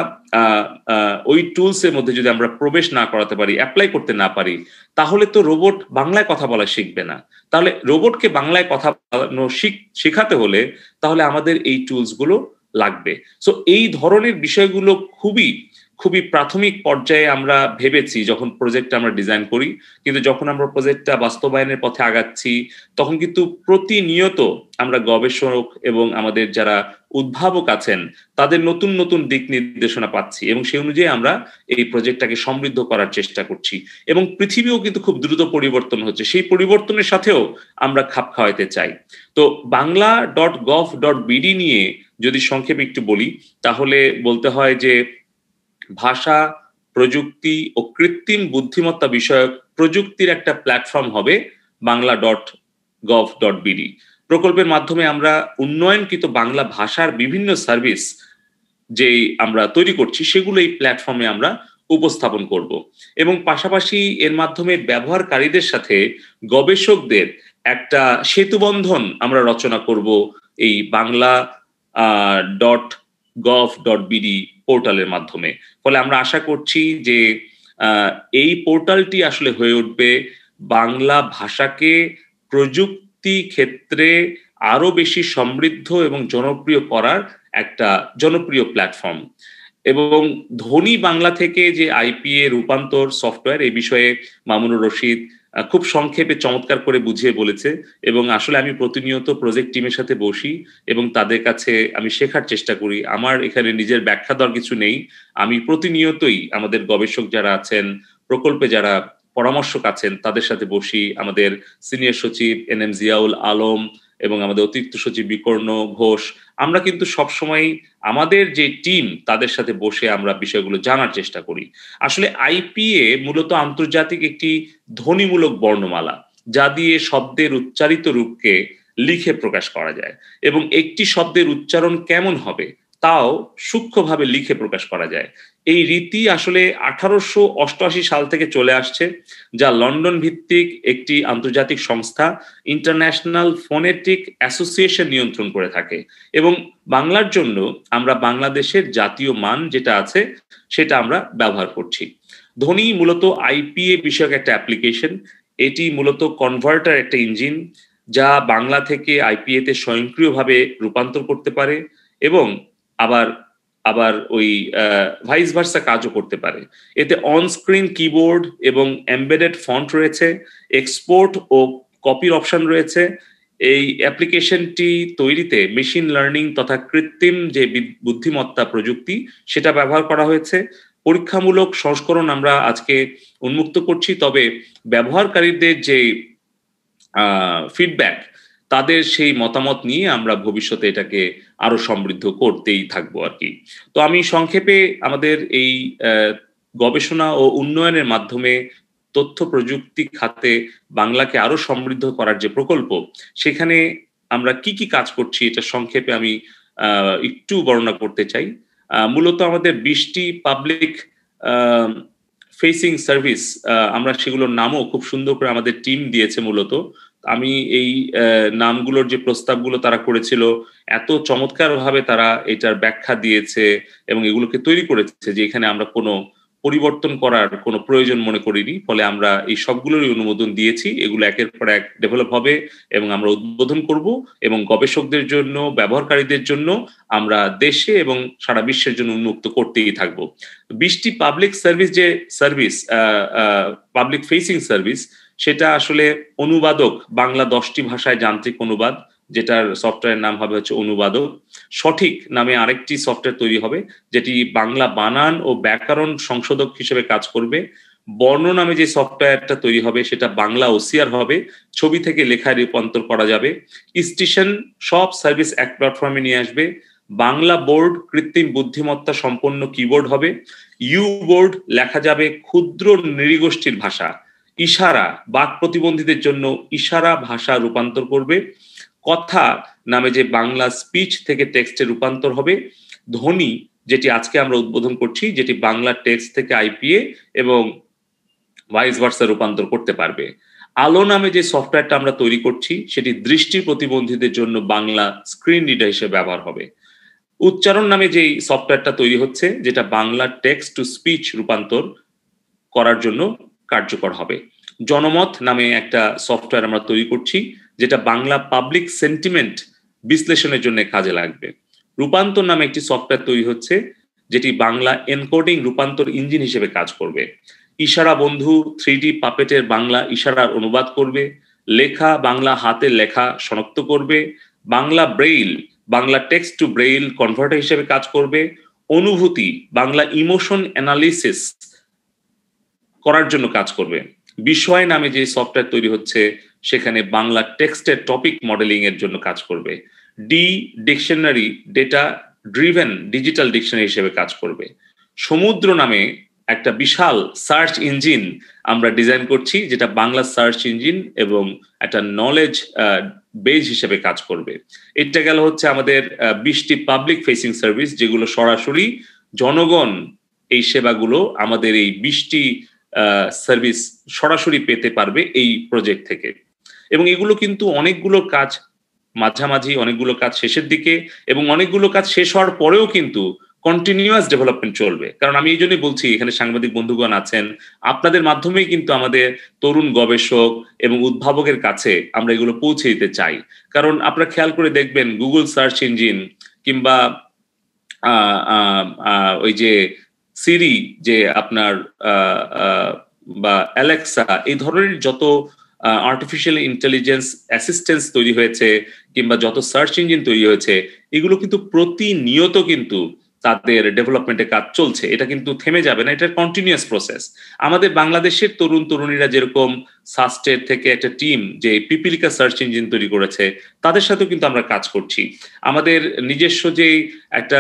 ওই টুলসের মধ্যে যদি আমরা প্রবেশ না করাতে পারি, অ্যাপ্লাই করতে না পারি, তাহলে তো রোবট বাংলায় কথা বলা শিখবে না। তাহলে রোবটকে বাংলায় কথা বলানো শেখাতে হলে তাহলে আমাদের এই টুলসগুলো লাগবে। সো এই ধরনের বিষয়গুলো খুবই খুবই প্রাথমিক পর্যায়ে আমরা ভেবেছি যখন প্রজেক্টটা আমরা ডিজাইন করি, কিন্তু যখন আমরা প্রজেক্টটা বাস্তবায়নের পথে আগাচ্ছি তখন কিন্তু প্রতিনিয়ত আমরা গবেষক এবং আমাদের যারা উদ্ভাবক আছেন তাদের নতুন নতুন দিক নির্দেশনা পাচ্ছি এবং সেই অনুযায়ী আমরা এই প্রজেক্টটাকে সমৃদ্ধ করার চেষ্টা করছি। এবং পৃথিবীও কিন্তু খুব দ্রুত পরিবর্তন হচ্ছে, সেই পরিবর্তনের সাথেও আমরা খাপ খাওয়াতে চাই। তো bangla.gov.bd নিয়ে যদি সংক্ষেপে একটু বলি তাহলে বলতে হয় যে ভাষা, প্রযুক্তি ও কৃত্রিম বুদ্ধিমত্তা বিষয়ক প্রযুক্তির একটা প্ল্যাটফর্ম হবে bangla.gov.bd। প্রকল্পের মাধ্যমে আমরা উন্নয়নকৃত বাংলা ভাষার বিভিন্ন সার্ভিস যেই আমরা তৈরি করছি সেগুলো এই প্ল্যাটফর্মে আমরা উপস্থাপন করব এবং পাশাপাশি এর মাধ্যমে ব্যবহারকারীদের সাথে গবেষকদের একটা সেতুবন্ধন আমরা রচনা করব এই bangla.gov.bd পোর্টালের মাধ্যমে। ফলে আমরা আশা করছি যে এই পোর্টালটি আসলে হয়ে উঠবে বাংলা ভাষাকে প্রযুক্তি ক্ষেত্রে আরো বেশি সমৃদ্ধ এবং জনপ্রিয় করার একটা জনপ্রিয় প্ল্যাটফর্ম। এবং ধনী বাংলা থেকে যে আইপিএ রূপান্তর সফটওয়্যার, এই বিষয়ে মামুনুর রশিদ খুব সংক্ষেপে চমৎকার করে বুঝিয়ে বলেছে এবং আসলে আমি প্রতিনিয়ত প্রজেক্ট টিমের সাথে বসি এবং তাদের কাছে আমি শেখার চেষ্টা করি। আমার এখানে নিজের ব্যাখ্যা দেওয়ার কিছু নেই, আমি প্রতিনিয়তই আমাদের গবেষক যারা আছেন, প্রকল্পে যারা পরামর্শক আছেন তাদের সাথে বসি, আমাদের সিনিয়র সচিব NM জিয়াউল আলম এবং আমাদের অতিরিক্ত সচিব বিকর্ণ ঘোষ, আমরা কিন্তু সবসময় আমাদের যে টিম তাদের সাথে বসে আমরা বিষয়গুলো জানার চেষ্টা করি। আসলে আইপিএ মূলত আন্তর্জাতিক একটি ধ্বনিমূলক বর্ণমালা যা দিয়ে শব্দের উচ্চারিত রূপকে লিখে প্রকাশ করা যায় এবং একটি শব্দের উচ্চারণ কেমন হবে তাও সূক্ষ্মভাবে লিখে প্রকাশ করা যায়। এই রীতি আসলে 1888 সাল থেকে চলে আসছে, যা লন্ডন ভিত্তিক একটি আন্তর্জাতিক সংস্থা ইন্টারন্যাশনাল ফোনেটিক অ্যাসোসিয়েশন নিয়ন্ত্রণ করে থাকে এবং বাংলার জন্য আমরা বাংলাদেশের জাতীয় মান যেটা আছে সেটা আমরা ব্যবহার করছি। ধ্বনি মূলত আইপিএ বিষয়ক একটা অ্যাপ্লিকেশন, এটি মূলত কনভার্টার একটা ইঞ্জিন যা বাংলা থেকে আইপিএ তে স্বয়ংক্রিয়ভাবে রূপান্তর করতে পারে এবং আবার ওই ভাইস ভার্সা কাজও করতে পারে। এতে অন স্ক্রিন কিবোর্ড এবং এমবেডেড ফন্ট রয়েছে, এক্সপোর্ট ও কপির অপশন রয়েছে। এই অ্যাপ্লিকেশনটি তৈরিতে মেশিন লার্নিং তথা কৃত্রিম যে বুদ্ধিমত্তা প্রযুক্তি সেটা ব্যবহার করা হয়েছে। পরীক্ষামূলক সংস্করণ আমরা আজকে উন্মুক্ত করছি, তবে ব্যবহারকারীদের যে ফিডব্যাক তাদের সেই মতামত নিয়ে আমরা ভবিষ্যতে এটাকে আরো সমৃদ্ধ করতেই থাকবো আর কি। তো আমি সংক্ষেপে আমাদের এই গবেষণা ও উন্নয়নের মাধ্যমে তথ্য প্রযুক্তি খাতে বাংলাকে আরো সমৃদ্ধ করার যে প্রকল্প সেখানে আমরা কি কি কাজ করছি এটা সংক্ষেপে আমি একটু বর্ণনা করতে চাই। মূলত আমাদের 20টি পাবলিক ফেসিং সার্ভিস, আমরা সেগুলোর নামও খুব সুন্দর করে আমাদের টিম দিয়েছে। মূলত আমি এই নামগুলোর যে প্রস্তাবগুলো তারা করেছিল এত চমৎকার ভাবে তারা এটার ব্যাখ্যা দিয়েছে এবং এগুলোকে তৈরি করেছে যে এখানে আমরা কোনো পরিবর্তন করার কোনো প্রয়োজন মনে করিনি। ফলে আমরা এই সবগুলোরই অনুমোদন দিয়েছি, এগুলো একের পর এক ডেভেলপ হবে এবং আমরা উদ্বোধন করব এবং গবেষকদের জন্য, ব্যবহারকারীদের জন্য আমরা দেশে এবং সারা বিশ্বের জন্য উন্মুক্ত করতেই থাকবো। 20টি পাবলিক সার্ভিস যে সার্ভিস, পাবলিক ফেসিং সার্ভিস, সেটা আসলে অনুবাদক, বাংলা 10টি ভাষায় যান্ত্রিক অনুবাদ, যেটার সফটওয়্যার নাম হবে হচ্ছে অনুবাদক। সঠিক নামে আরেকটি সফটওয়্যার তৈরি হবে যেটি বাংলা বানান ও ব্যাকরণ সংশোধক হিসেবে কাজ করবে। বর্ণ নামে যে সফটওয়্যারটা তৈরি হবে সেটা বাংলা ওসিআর হবে, ছবি থেকে লেখায় রূপান্তর করা যাবে। স্টেশন সব সার্ভিস এক প্ল্যাটফর্মে নিয়ে আসবে। বাংলা বোর্ড কৃত্রিম বুদ্ধিমত্তা সম্পন্ন কিবোর্ড হবে। ইউ বোর্ড লেখা যাবে ক্ষুদ্র নৃগোষ্ঠীর ভাষা। ইশারা বাক প্রতিবন্ধীদের জন্য ইশারা ভাষা রূপান্তর করবে। কথা নামে যে বাংলা স্পিচ থেকে টেক্সটে রূপান্তর হবে। ধ্বনি যেটি আজকে আমরা উদ্বোধন করছি, যেটি বাংলা টেক্সট থেকে আইপিএ এবং ভাইস ভার্সা রূপান্তর করতে পারবে। আলো নামে যে সফটওয়্যারটা আমরা তৈরি করছি সেটি দৃষ্টি প্রতিবন্ধীদের জন্য বাংলা স্ক্রিন রিডার হিসেবে ব্যবহার হবে। উচ্চারণ নামে যেই সফটওয়্যারটা তৈরি হচ্ছে যেটা বাংলা টেক্সট টু স্পিচ রূপান্তর করার জন্য কার্যকর হবে। জনমত নামে একটা সফটওয়্যার আমরা তৈরি করছি যেটা বাংলা পাবলিক সেন্টিমেন্ট বিশ্লেষণের জন্য কাজে লাগবে। রূপান্তর নামে একটি সফটওয়্যার তৈরি হচ্ছে যেটি বাংলা এনকোডিং রূপান্তর ইঞ্জিন হিসেবে কাজ করবে। ইশারা বন্ধু 3D পাপেটের বাংলা ইশারার অনুবাদ করবে। লেখা বাংলা হাতের লেখা শনাক্ত করবে। Bangla braille Bangla text to braille converter হিসেবে কাজ করবে। অনুভূতি বাংলা ইমোশন অ্যানালিসিস করার জন্য কাজ করবে। বিষয় নামে যে সফটওয়্যার তৈরি হচ্ছে সেখানে বাংলা টেক্সটের টপিক মডেলিং এর জন্য কাজ করবে। Dictionary data driven digital dictionary হিসেবে কাজ করবে। সমুদ্র নামে একটা বিশাল সার্চ ইঞ্জিন আমরা ডিজাইন করছি, যেটা বাংলা সার্চ ইঞ্জিন এবং একটা নলেজ বেজ হিসেবে কাজ করবে। এটা গেল হচ্ছে আমাদের 20টি পাবলিক ফেসিং সার্ভিস, যেগুলো সরাসরি জনগণ এই সেবাগুলো আমাদের এই 20টি সার্ভিস সরাসরি পেতে পারবে এই প্রজেক্ট থেকে। এবং এগুলো কিন্তু অনেকগুলো কাজ মাঝামাঝি, অনেকগুলো কাজ শেষের দিকে, এবং অনেকগুলো কাজ শেষ হওয়ার পরেও কিন্তু কন্টিনিউয়াস ডেভেলপমেন্ট চলবে। কারণ আমি এই জন্যই বলছি, এখানে সাংবাদিক বন্ধুগণ আছেন, আপনাদের মাধ্যমেই কিন্তু আমাদের তরুণ গবেষক এবং উদ্ভাবকের কাছে আমরা এগুলো পৌঁছে দিতে চাই। কারণ আপনারা খেয়াল করে দেখবেন, গুগল সার্চ ইঞ্জিন কিংবা ওই যে সিরি, যে আপনার বা অ্যালেক্সা, এই ধরনের যত আর্টিফিশিয়াল ইন্টেলিজেন্স অ্যাসিস্ট্যান্স তৈরি হয়েছে কিংবা যত সার্চ ইঞ্জিন তৈরি হয়েছে, এগুলো কিন্তু প্রতিনিয়ত কিন্তু তাদের ডেভেলপমেন্টের কাজ চলছে। এটা কিন্তু থেমে যাবে না, এটা কন্টিনিউয়াস প্রসেস। আমাদের বাংলাদেশের তরুণ তরুণীরা যেরকম সাস্টের থেকে একটা টিম যে পিপিলিকা সার্চ ইঞ্জিন তৈরি করেছে, তাদের সাথেও কিন্তু আমরা কাজ করছি। আমাদের নিজস্ব যে একটা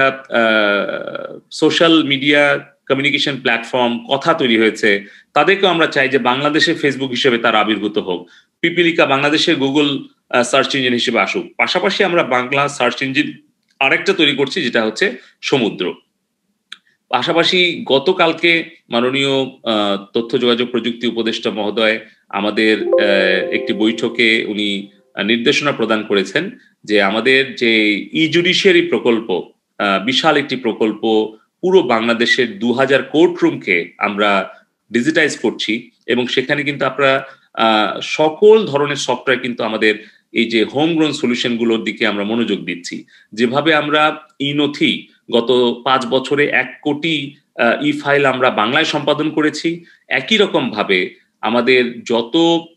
সোশ্যাল মিডিয়া কমিউনিকেশন প্ল্যাটফর্ম কথা তৈরি হয়েছে, তাদেরকেও আমরা চাই যে বাংলাদেশের ফেসবুক হিসেবে তার আবির্ভূত হোক, পিপিলিকা বাংলাদেশের গুগল সার্চ ইঞ্জিন হিসেবে আসুক। পাশাপাশি আমরা বাংলা সার্চ ইঞ্জিন আরেকটা তৈরি করছি, যেটা হচ্ছে সমুদ্র। পাশাপাশি গতকালকে মাননীয় তথ্য যোগাযোগ প্রযুক্তি উপদেষ্টা মহোদয় আমাদের একটি বৈঠকে উনি নির্দেশনা প্রদান করেছেন যে আমাদের যে ই জুডিশিয়ারি প্রকল্প, বিশাল একটি প্রকল্প, পুরো বাংলাদেশের 2000 কোর্ট রুমকে আমরা ডিজিটাইজ করছি, এবং সেখানে কিন্তু আমরা সকল ধরনের সফটওয়্যার কিন্তু আমাদের এই যে হোম গ্রোন সলিউশন গুলোর দিকে আমরা মনোযোগ দিচ্ছি। যেভাবে আমরা ই নথি গত 5 বছরে 1 কোটি ই ফাইল আমরা বাংলায় সম্পাদন করেছি, একই রকম ভাবে আমাদের যত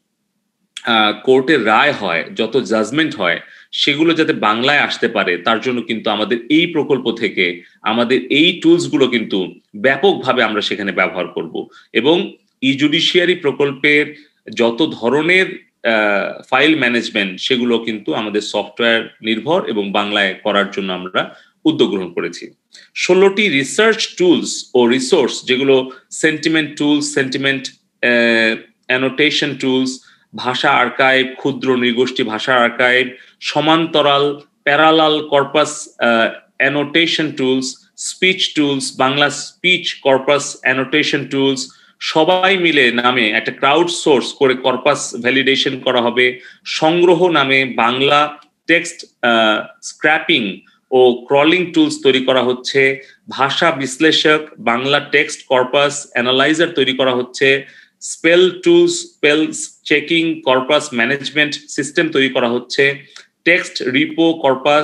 কোর্টের রায় হয়, যত জাজমেন্ট হয়, সেগুলো যাতে বাংলায় আসতে পারে, তার জন্য কিন্তু আমাদের এই প্রকল্প থেকে আমাদের এই টুলস গুলো কিন্তু ব্যাপকভাবে আমরা সেখানে ব্যবহার করব। এবং ই জুডিশিয়ারি প্রকল্পের যত ধরনের ফাইল ম্যানেজমেন্ট, সেগুলো কিন্তু আমাদের সফটওয়্যার নির্ভর এবং বাংলায় করার জন্য আমরা উদ্যোগ গ্রহণ করেছি। 16টি রিসার্চ টুলস ও রিসোর্স, যেগুলো sentiment tools, sentiment annotation tools, ভাষা আর্কাইভ, ক্ষুদ্র নৃগোষ্ঠী ভাষা আর্কাইভ, সমান্তরাল parallel corpus annotation tools, speech tools, Bangla speech corpus annotation tools, সবাই মিলে নামে একটা ক্রাউড সোর্স করে কর্পাস ভ্যালিডেশন করা হবে। সংগ্রহ নামে বাংলা টেক্সট স্ক্র্যাপিং ও ক্রলিং টুলস তৈরি করা হচ্ছে। ভাষা বিশ্লেষক বাংলা টেক্সট কর্পাস অ্যানালাইজার তৈরি করা হচ্ছে। Spell tools, spell checking corpus management system তৈরি করা হচ্ছে। Text repo corpus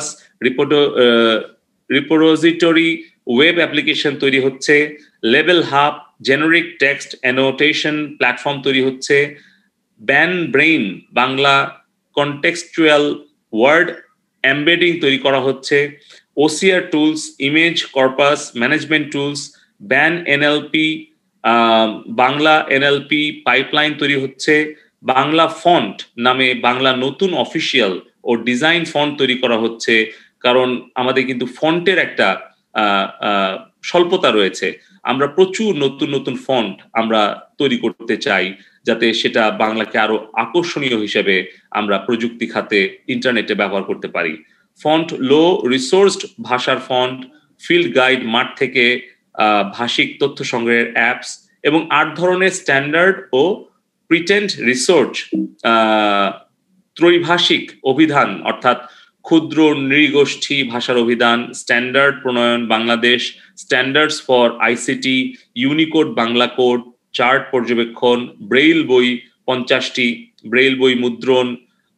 repository web application তৈরি হচ্ছে। Level hub generic text annotation platform তৈরি হচ্ছে। Ban brain Bangla contextual word embedding তৈরি করা হচ্ছে। OCR tools image corpus management tools. Ban NLP Bangla NLP pipeline তৈরি হচ্ছে। বাংলা ফন্ট নামে বাংলা নতুন অফিসিয়াল ও ডিজাইন ফন্ট তৈরি করা হচ্ছে, কারণ আমাদের কিন্তু ফন্টের একটা স্বল্পতা রয়েছে। আমরা প্রচুর নতুন নতুন ফন্ট আমরা তৈরি করতে চাই, যাতে সেটা বাংলাকে আরো আকর্ষণীয় হিসেবে আমরা প্রযুক্তি খাতে ইন্টারনেটে ব্যবহার করতে পারি। ফন্ট লো রিসোর্সড ভাষার ফন্ট, ফিল্ড গাইড মাঠ থেকে ভাষিক তথ্য সংগ্রহের অ্যাপস, এবং 8 ধরনের স্ট্যান্ডার্ড ও প্রিটেন্ড রিসার্চ ত্রৈভাষিক অভিধান, অর্থাৎ ক্ষুদ্র নৃগোষ্ঠী ভাষার অভিধান, স্ট্যান্ডার্ড প্রণয়ন Bangladesh, standards for ICT, Unicode Bangla code, chart পর্যবেক্ষণ, ব্রেইল বই 50টি, ব্রেইল বই মুদ্রণ,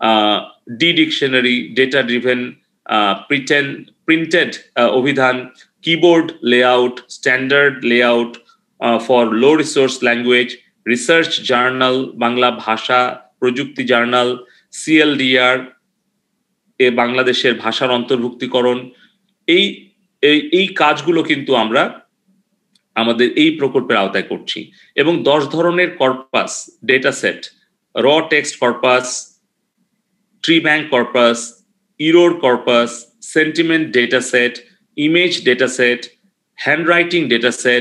D dictionary, data driven printed অভিধান, keyboard layout, standard layout for low resource language, research journal, Bangla Bhasha Projukti Journal, CLDR এ বাংলাদেশের ভাষার অন্তর্ভুক্তিকরণ, এই কাজগুলো কিন্তু আমরা আমাদের এই প্রকল্পের আওতায় করছি। এবং 10 ধরনের corpus data set, raw text corpus, tree bank corpus, error corpus, sentiment data set, image data set, handwriting data set,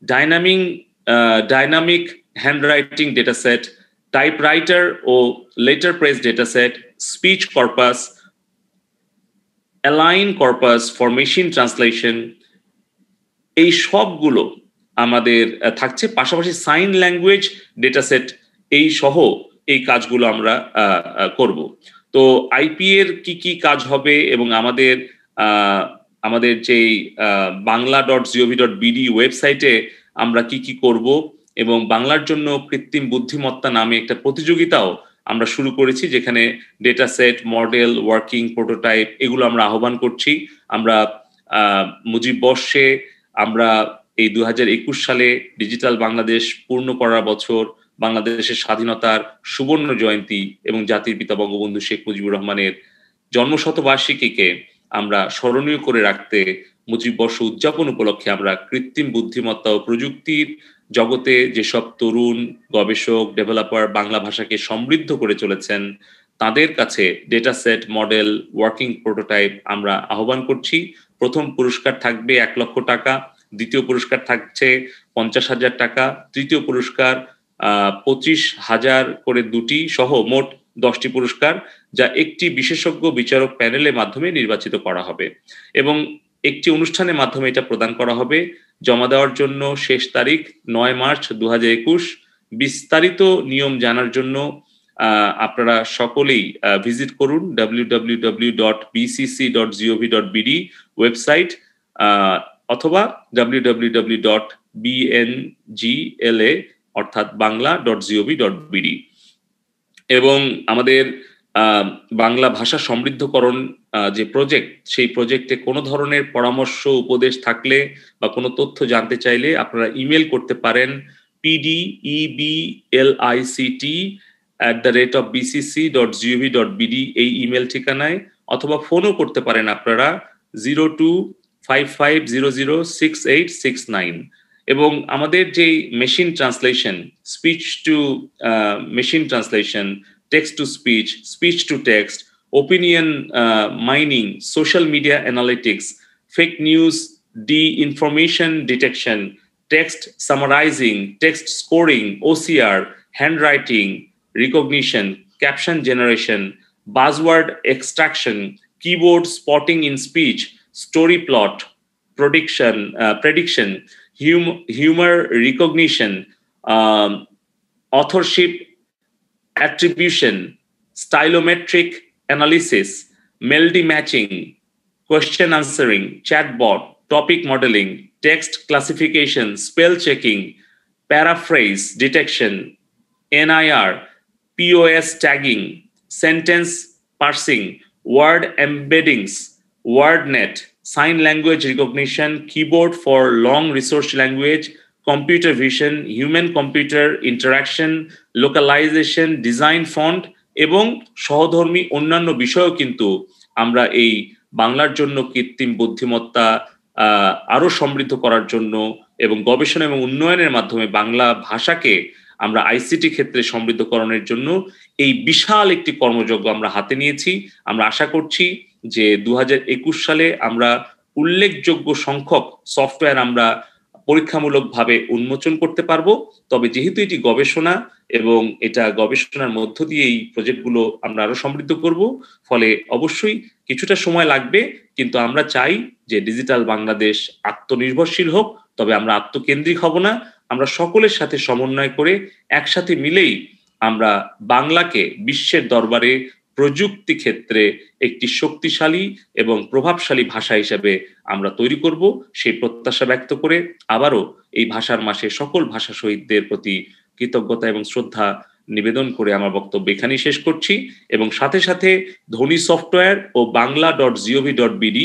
dynamic handwriting data set, typewriter ও letter press data set, speech corpus, align corpus for machine translation, এই সবগুলো আমাদের থাকছে। পাশাপাশি sign language data set এই সহ এই কাজগুলো আমরা করব। তো আইপি এর কি কি কাজ হবে এবং আমাদের যেই bangla.gov.bd ওয়েবসাইটে আমরা কি কি করব, এবং বাংলার জন্য কৃত্রিম বুদ্ধিমত্তা নামে একটা প্রতিযোগিতাও আমরা শুরু করেছি, যেখানে data set, model, working prototype এগুলো আমরা আহ্বান করছি। আমরা মুজিব বর্ষে আমরা এই 2021 সালে ডিজিটাল বাংলাদেশ পূর্ণ করার বছর, বাংলাদেশের স্বাধীনতার সুবর্ণ জয়ন্তী এবং জাতির পিতা বঙ্গবন্ধু শেখ মুজিবুর রহমানের জন্মশতবার্ষিকীকে আমরা স্মরণীয় করে রাখতে মুজিব বর্ষ উদযাপন উপলক্ষে আমরা কৃত্রিম বুদ্ধিমত্তা ও প্রযুক্তির জগতে যেসব তরুণ গবেষক, ডেভেলপার বাংলা ভাষাকে সমৃদ্ধ করে চলেছেন তাদের কাছে data set, model, working prototype আমরা আহ্বান করছি। প্রথম পুরস্কার থাকবে 1 লক্ষ টাকা, দ্বিতীয় পুরস্কার থাকছে 50,000 টাকা, তৃতীয় পুরস্কার 25,000 করে দুটি সহ মোট 10টি পুরস্কার, যা একটি বিশেষজ্ঞ বিচারক প্যানেলের মাধ্যমে নির্বাচিত করা হবে এবং একটি অনুষ্ঠানের মাধ্যমে এটা প্রদান করা হবে। জমা দেওয়ার জন্য শেষ তারিখ 9 মার্চ 2021। বিস্তারিত নিয়ম জানার জন্য আপনারা সকলেই ভিজিট করুন www.bcc.gov.bd ওয়েবসাইট অথবা www.bngla অর্থাৎ bangla.gov.bd। এবং আমাদের বাংলা ভাষা সমৃদ্ধকরণ যে প্রজেক্ট, সেই প্রজেক্টে কোনো ধরনের পরামর্শ, উপদেশ থাকলে বা কোনো তথ্য জানতে চাইলে আপনারা ইমেল করতে পারেন pdeblit@bcc.gov.bd এই ইমেল ঠিকানায়, অথবা ফোনও করতে পারেন আপনারা 0255006869। এবং আমাদের যে machine translation, speech to machine translation, text to speech, speech to text, opinion mining, social media analytics, fake news, de-information detection, text summarizing, text scoring, OCR, handwriting recognition, caption generation, buzzword extraction, keyboard spotting in speech, story plot, prediction, humor recognition, authorship attribution, stylometric analysis, melody matching, question answering, chatbot, topic modeling, text classification, spell checking, paraphrase detection, NIR, POS tagging, sentence parsing, word embeddings, WordNet, sign language recognition, keyboard for long resource language, computer vision, human computer interaction, localization, design font এবং সহধর্মী অন্যান্য বিষয়ও কিন্তু আমরা এই বাংলার জন্য কৃত্রিম বুদ্ধিমত্তা আরো সমৃদ্ধ করার জন্য এবং গবেষণা এবং উন্নয়নের মাধ্যমে বাংলা ভাষাকে আমরা আইসিটি ক্ষেত্রে সমৃদ্ধকরণের জন্য এই বিশাল একটি কর্মযজ্ঞ আমরা হাতে নিয়েছি। আমরা আশা করছি যে 2021 সালে আমরা উল্লেখযোগ্য সংখ্যক সফটওয়্যার আমরা পরীক্ষামূলকভাবে উন্মোচন করতে পারবো। তবে যেহেতু এটি গবেষণা এবং এটা গবেষণার মধ্য দিয়ে এই প্রজেক্টগুলো আমরা আরো সমৃদ্ধ করব, ফলে অবশ্যই কিছুটা সময় লাগবে, কিন্তু আমরা চাই যে ডিজিটাল বাংলাদেশ আত্মনির্ভরশীল হোক, তবে আমরা আত্মকেন্দ্রিক হব না। আমরা সকলের সাথে সমন্বয় করে একসাথে মিলেই আমরা বাংলাকে বিশ্বের দরবারে প্রযুক্তি ক্ষেত্রে একটি শক্তিশালী এবং প্রভাবশালী ভাষা হিসেবে আমরা তৈরি করব। সেই প্রত্যাশা ব্যক্ত করে আবারও এই ভাষার মাসে সকল ভাষা শহীদদের প্রতি কৃতজ্ঞতা এবং শ্রদ্ধা নিবেদন করে আমার বক্তব্য এখানেই শেষ করছি। এবং সাথে সাথে ধনী সফটওয়্যার ও bangla.gov.bd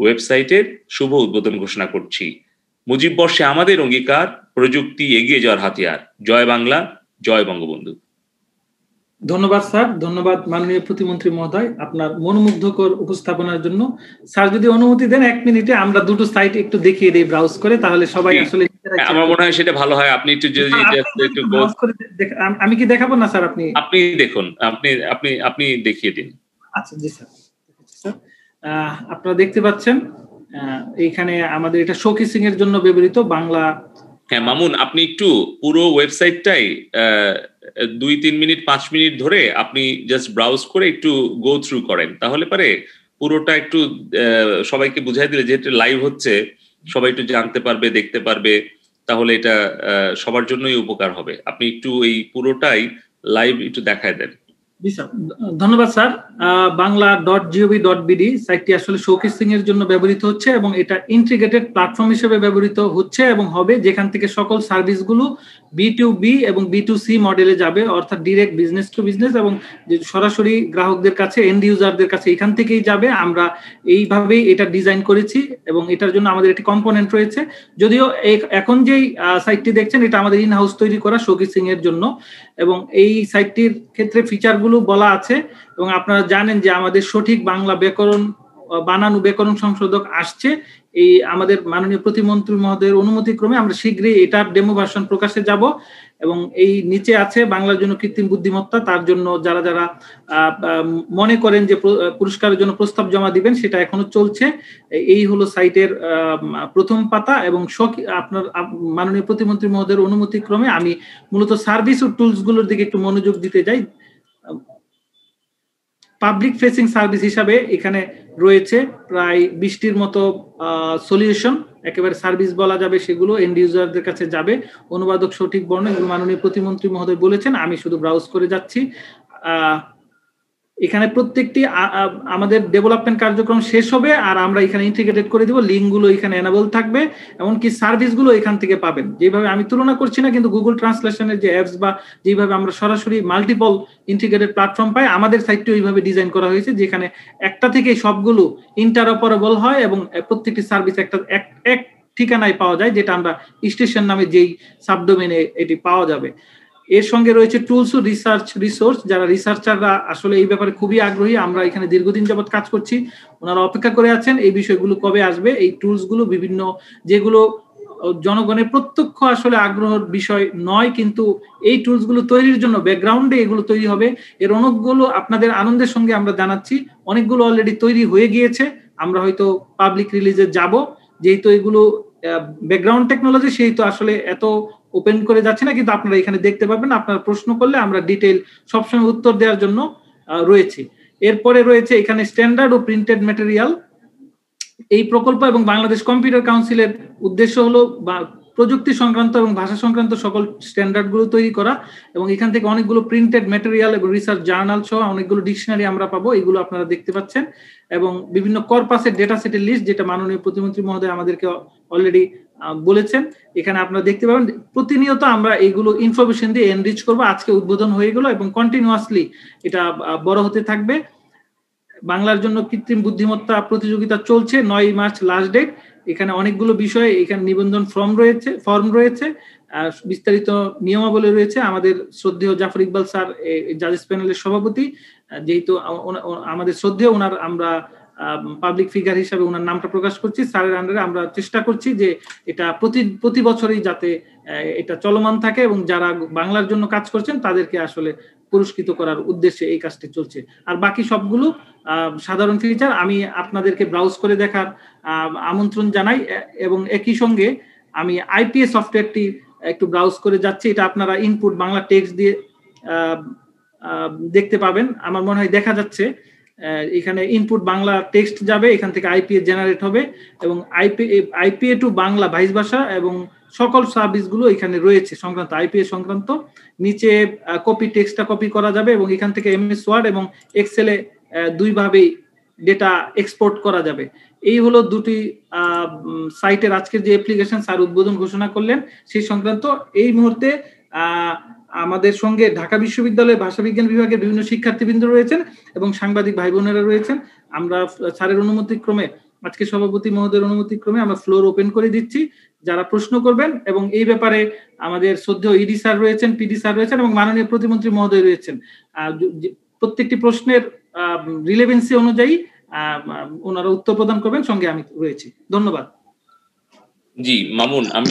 ওয়েবসাইটের শুভ উদ্বোধন ঘোষণা করছি। মুজিব বর্ষে আমাদের অঙ্গীকার, প্রযুক্তি এগিয়ে যাওয়ার হাতিয়ার। জয় বাংলা, জয় বঙ্গবন্ধু।
ধন্যবাদ স্যার, ধন্যবাদ মাননীয় প্রতিমন্ত্রী মহোদয় আপনার মনোমুগ্ধকর উপস্থাপনার জন্য। স্যার যদি অনুমতি দেন 1 মিনিটে আমরা দুটো সাইট একটু দেখিয়ে দিই ব্রাউজ করে, তাহলে সবাই আসলে
আমার মনে হয় সেটা ভালো হয়। আপনি একটু যদি একটু
আমি কি দেখাবো না স্যার? আপনি
দেখুন, আপনি দেখিয়ে দিন।
আচ্ছা জি স্যার। আপনারা দেখতে পাচ্ছেন এইখানে আমাদের এটা শোকেসিং এর জন্য ব্যবহৃত বাংলা।
হ্যাঁ মামুন, আপনি একটু পুরো ওয়েবসাইটটাই 2-3 মিনিট 5 মিনিট ধরে আপনি জাস্ট ব্রাউজ করে একটু গো থ্রু করেন, তাহলে পারে পুরোটা একটু সবাইকে বুঝাই দিলে, যেহেতু লাইভ হচ্ছে সবাই একটু জানতে পারবে, দেখতে পারবে, তাহলে এটা সবার জন্যই উপকার হবে। আপনি একটু এই পুরোটাই লাইভ একটু দেখায় দেন।
ধন্যবাদ স্যার। bangla.gov.bd সাইটটি আসলে শোকেসিং এর জন্য ব্যবহৃত হচ্ছে এবং এটা ইন্টিগ্রেটেড প্ল্যাটফর্ম হিসেবে ব্যবহৃত হচ্ছে এবং হবে, যেখান থেকে সকল সার্ভিসগুলো B2B এবং B2C মডেলে যাবে, অর্থাৎ ডিরেক্ট বিজনেস টু বিজনেস এবং সরাসরি গ্রাহকদের কাছে, এন্ড ইউজারদের কাছে এখান থেকেই যাবে। আমরা এইভাবেই এটা ডিজাইন করেছি এবং এটার জন্য আমাদের একটি কম্পোনেন্ট রয়েছে। যদিও এখন যেই সাইটটি দেখছেন এটা আমাদের ইন হাউস তৈরি করা শোকেসিং এর জন্য, এবং এই সাইটটির ক্ষেত্রে ফিচারগুলো বলা আছে এবং আপনারা জানেন যে আমাদের সঠিক বাংলা ব্যাকরণ বানানো ব্যাকরণ সংশোধক আসছে। এই আমাদের মাননীয় প্রতিমন্ত্রী মহোদয়ের অনুমতিক্রমে আমরা শীঘ্রই এটার ডেমো ভার্সন প্রকাশে যাব এবং এই নিচে আছে বাংলার জন্য কৃত্রিম বুদ্ধিমত্তা। তার জন্য যারা যারা মনে করেন যে পুরস্কারের জন্য প্রস্তাব জমা দিবেন, সেটা এখনো চলছে। এই হলো সাইটের প্রথম পাতা এবং আপনার মাননীয় প্রতিমন্ত্রী মহোদয়ের অনুমতিক্রমে আমি মূলত সার্ভিস ও টুলস গুলোর দিকে একটু মনোযোগ দিতে যাই। পাবলিক ফেসিং সার্ভিস হিসাবে এখানে রয়েছে প্রায় 20টির মতো সলিউশন, একেবারে সার্ভিস বলা যাবে, সেগুলো এন্ড ইউজারদের কাছে যাবে। অনুবাদক সঠিক বর্ণ এগুলো মাননীয় প্রতিমন্ত্রী মহোদয় বলেছেন, আমি শুধু ব্রাউজ করে যাচ্ছি। এখানে প্রত্যেকটি আমাদের ডেভেলপমেন্ট কার্যক্রম শেষ হবে আর আমরা এখানে ইন্টিগ্রেটেড করে দিব, লিঙ্কগুলো এখানে এনাবল থাকবে, এমনকি সার্ভিসগুলো এখান থেকে পাবেন। যেভাবে আমি তুলনা করছি না, কিন্তু গুগল ট্রান্সলেশনের যে অ্যাপস বা যেভাবে আমরা সরাসরি মাল্টিপল ইন্টিগ্রেটেড প্ল্যাটফর্ম পাই, আমাদের সাইটটি ওইভাবে ডিজাইন করা হয়েছে যেখানে একটা থেকে সবগুলো ইন্টারঅপারেবল হয় এবং প্রত্যেকটি সার্ভিস এক ঠিকানায় পাওয়া যায়, যেটা আমরা স্টেশন নামে যেই সাবডোমেনে এটি পাওয়া যাবে। এর সঙ্গে রয়েছে টুলস ও রিসার্চ রিসোর্স, যারা রিসার্চাররা আসলে এই ব্যাপারে খুবই আগ্রহী, আমরা এখানে দীর্ঘদিন যাবত কাজ করছি, ওনারা অপেক্ষা করে আছেন এই বিষয়গুলো কবে আসবে। এই টুলস গুলো বিভিন্ন, যেগুলো জনগণের প্রত্যক্ষ আসলে আগ্রহের বিষয় নয়, কিন্তু এই টুলস গুলো তৈরির জন্য ব্যাকগ্রাউন্ডে এগুলো তৈরি হবে। এর অনেকগুলো আপনাদের আনন্দের সঙ্গে আমরা জানাচ্ছি, অনেকগুলো অলরেডি তৈরি হয়ে গিয়েছে, আমরা হয়তো পাবলিক রিলিজে যাব। যেহেতু এগুলো ব্যাকগ্রাউন্ড টেকনোলজি, সেই তো আসলে এত ওপেন করে যাচ্ছে না, কিন্তু আপনারা এখানে দেখতে পাবেন। আপনারা প্রশ্ন করলে আমরা ডিটেইল সবসময় উত্তর দেওয়ার জন্য রয়েছে। এরপরে রয়েছে এখানে স্ট্যান্ডার্ড ও প্রিন্টেড ম্যাটেরিয়াল। এই প্রকল্প এবং বাংলাদেশ কম্পিউটার কাউন্সিলের উদ্দেশ্য হলো প্রযুক্তি সংক্রান্ত এবং ভাষা সংক্রান্ত সকল স্ট্যান্ডার্ড গুলো তৈরি করা, এবং এখান থেকে অনেকগুলো প্রিন্টেড ম্যাটেরিয়াল এবং রিসার্চ জার্নাল সহ অনেকগুলো ডিকশনারি আমরা পাবো, এগুলো আপনারা দেখতে পাচ্ছেন। এবং বিভিন্ন কর্পাসের ডেটা সেটের লিস্ট, যেটা মাননীয় প্রতিমন্ত্রী মহোদয় আমাদেরকে অলরেডি বলেছেন, এখানে আপনারা দেখতে পাবেন। প্রতিনিয়ত আমরা এইগুলো ইনফরমেশন দিয়ে এনরিচ করবো। আজকে উদ্বোধন হয়ে গেল এবং কন্টিনিউয়াসলি এটা বড় হতে থাকবে। বাংলার জন্য কৃত্রিম বুদ্ধিমত্তা প্রতিযোগিতা চলছে, 9 মার্চ লাস্ট ডেট। এখানে অনেকগুলো বিষয়, এখানে নিবন্ধন ফর্ম রয়েছে, বিস্তারিত নিয়মাবলী রয়েছে। আমাদের শ্রদ্ধেয় জাফর ইকবাল স্যার জাজেস প্যানেলের সভাপতি, যেহেতু আমাদের শ্রদ্ধেয় ওনার, আমরা পাবলিক ফিগার হিসাবে ওনার নামটা প্রকাশ করছি। স্যারের আন্ডারে আমরা চেষ্টা করছি যে এটা প্রতি বছরই যাতে এটা চলমান থাকে এবং যারা বাংলার জন্য কাজ করছেন তাদেরকে আসলে পুরস্কৃত করার উদ্দেশ্যে এই কাজটি চলছে। আর বাকি সবগুলো সাধারণ ফিচার আমি আপনাদেরকে ব্রাউজ করে দেখার আমন্ত্রণ জানাই। এবং একই সঙ্গে আমি আইপিএস সফটওয়্যারটি একটু ব্রাউজ করে যাচ্ছি। এটা আপনারা ইনপুট বাংলা টেক্সট দিয়ে দেখতে পাবেন, আমার মনে হয় দেখা যাচ্ছে। এখানে ইনপুট বাংলা টেক্সট যাবে, এখান থেকে আইপিএ জেনারেট হবে এবং আইপিএ টু বাংলা ভাইস ভাষা এবং সকল সার্ভিসগুলো এখানে রয়েছে সংক্রান্ত, আইপিএ সংক্রান্ত। নিচে কপি টেক্সটটা কপি করা যাবে এবং এখান থেকে এমএস ওয়ার্ড এবং এক্সেলে দুইভাবেই ডেটা এক্সপোর্ট করা যাবে। এই হলো দুটি সাইটের আজকের যে অ্যাপ্লিকেশন স্যার উদ্বোধন ঘোষণা করলেন সেই সংক্রান্ত। এই মুহূর্তে আমাদের সঙ্গে ঢাকা বিশ্ববিদ্যালয়ের ভাষা বিজ্ঞান বিভাগের বিভিন্ন শিক্ষার্থীবৃন্দ রয়েছেন এবং সাংবাদিক ভাই বোনেরা রয়েছেন। আমরা স্যারের অনুমতিক্রমে আজকে সভাপতি মহোদয়ের অনুমতিক্রমে আমরা ফ্লোর ওপেন করে দিচ্ছি, যারা প্রশ্ন করবেন। এবং এই ব্যাপারে আমাদের শ্রদ্ধেয় ইডি স্যার রয়েছেন, পিডি স্যার রয়েছেন এবং মাননীয় প্রতিমন্ত্রী মহোদয় রয়েছেন। প্রত্যেকটি প্রশ্নের রিলেভেন্সি অনুযায়ী ওনারা উত্তর প্রদান করবেন, সঙ্গে আমি রয়েছি। ধন্যবাদ।
জি মামুন, আমি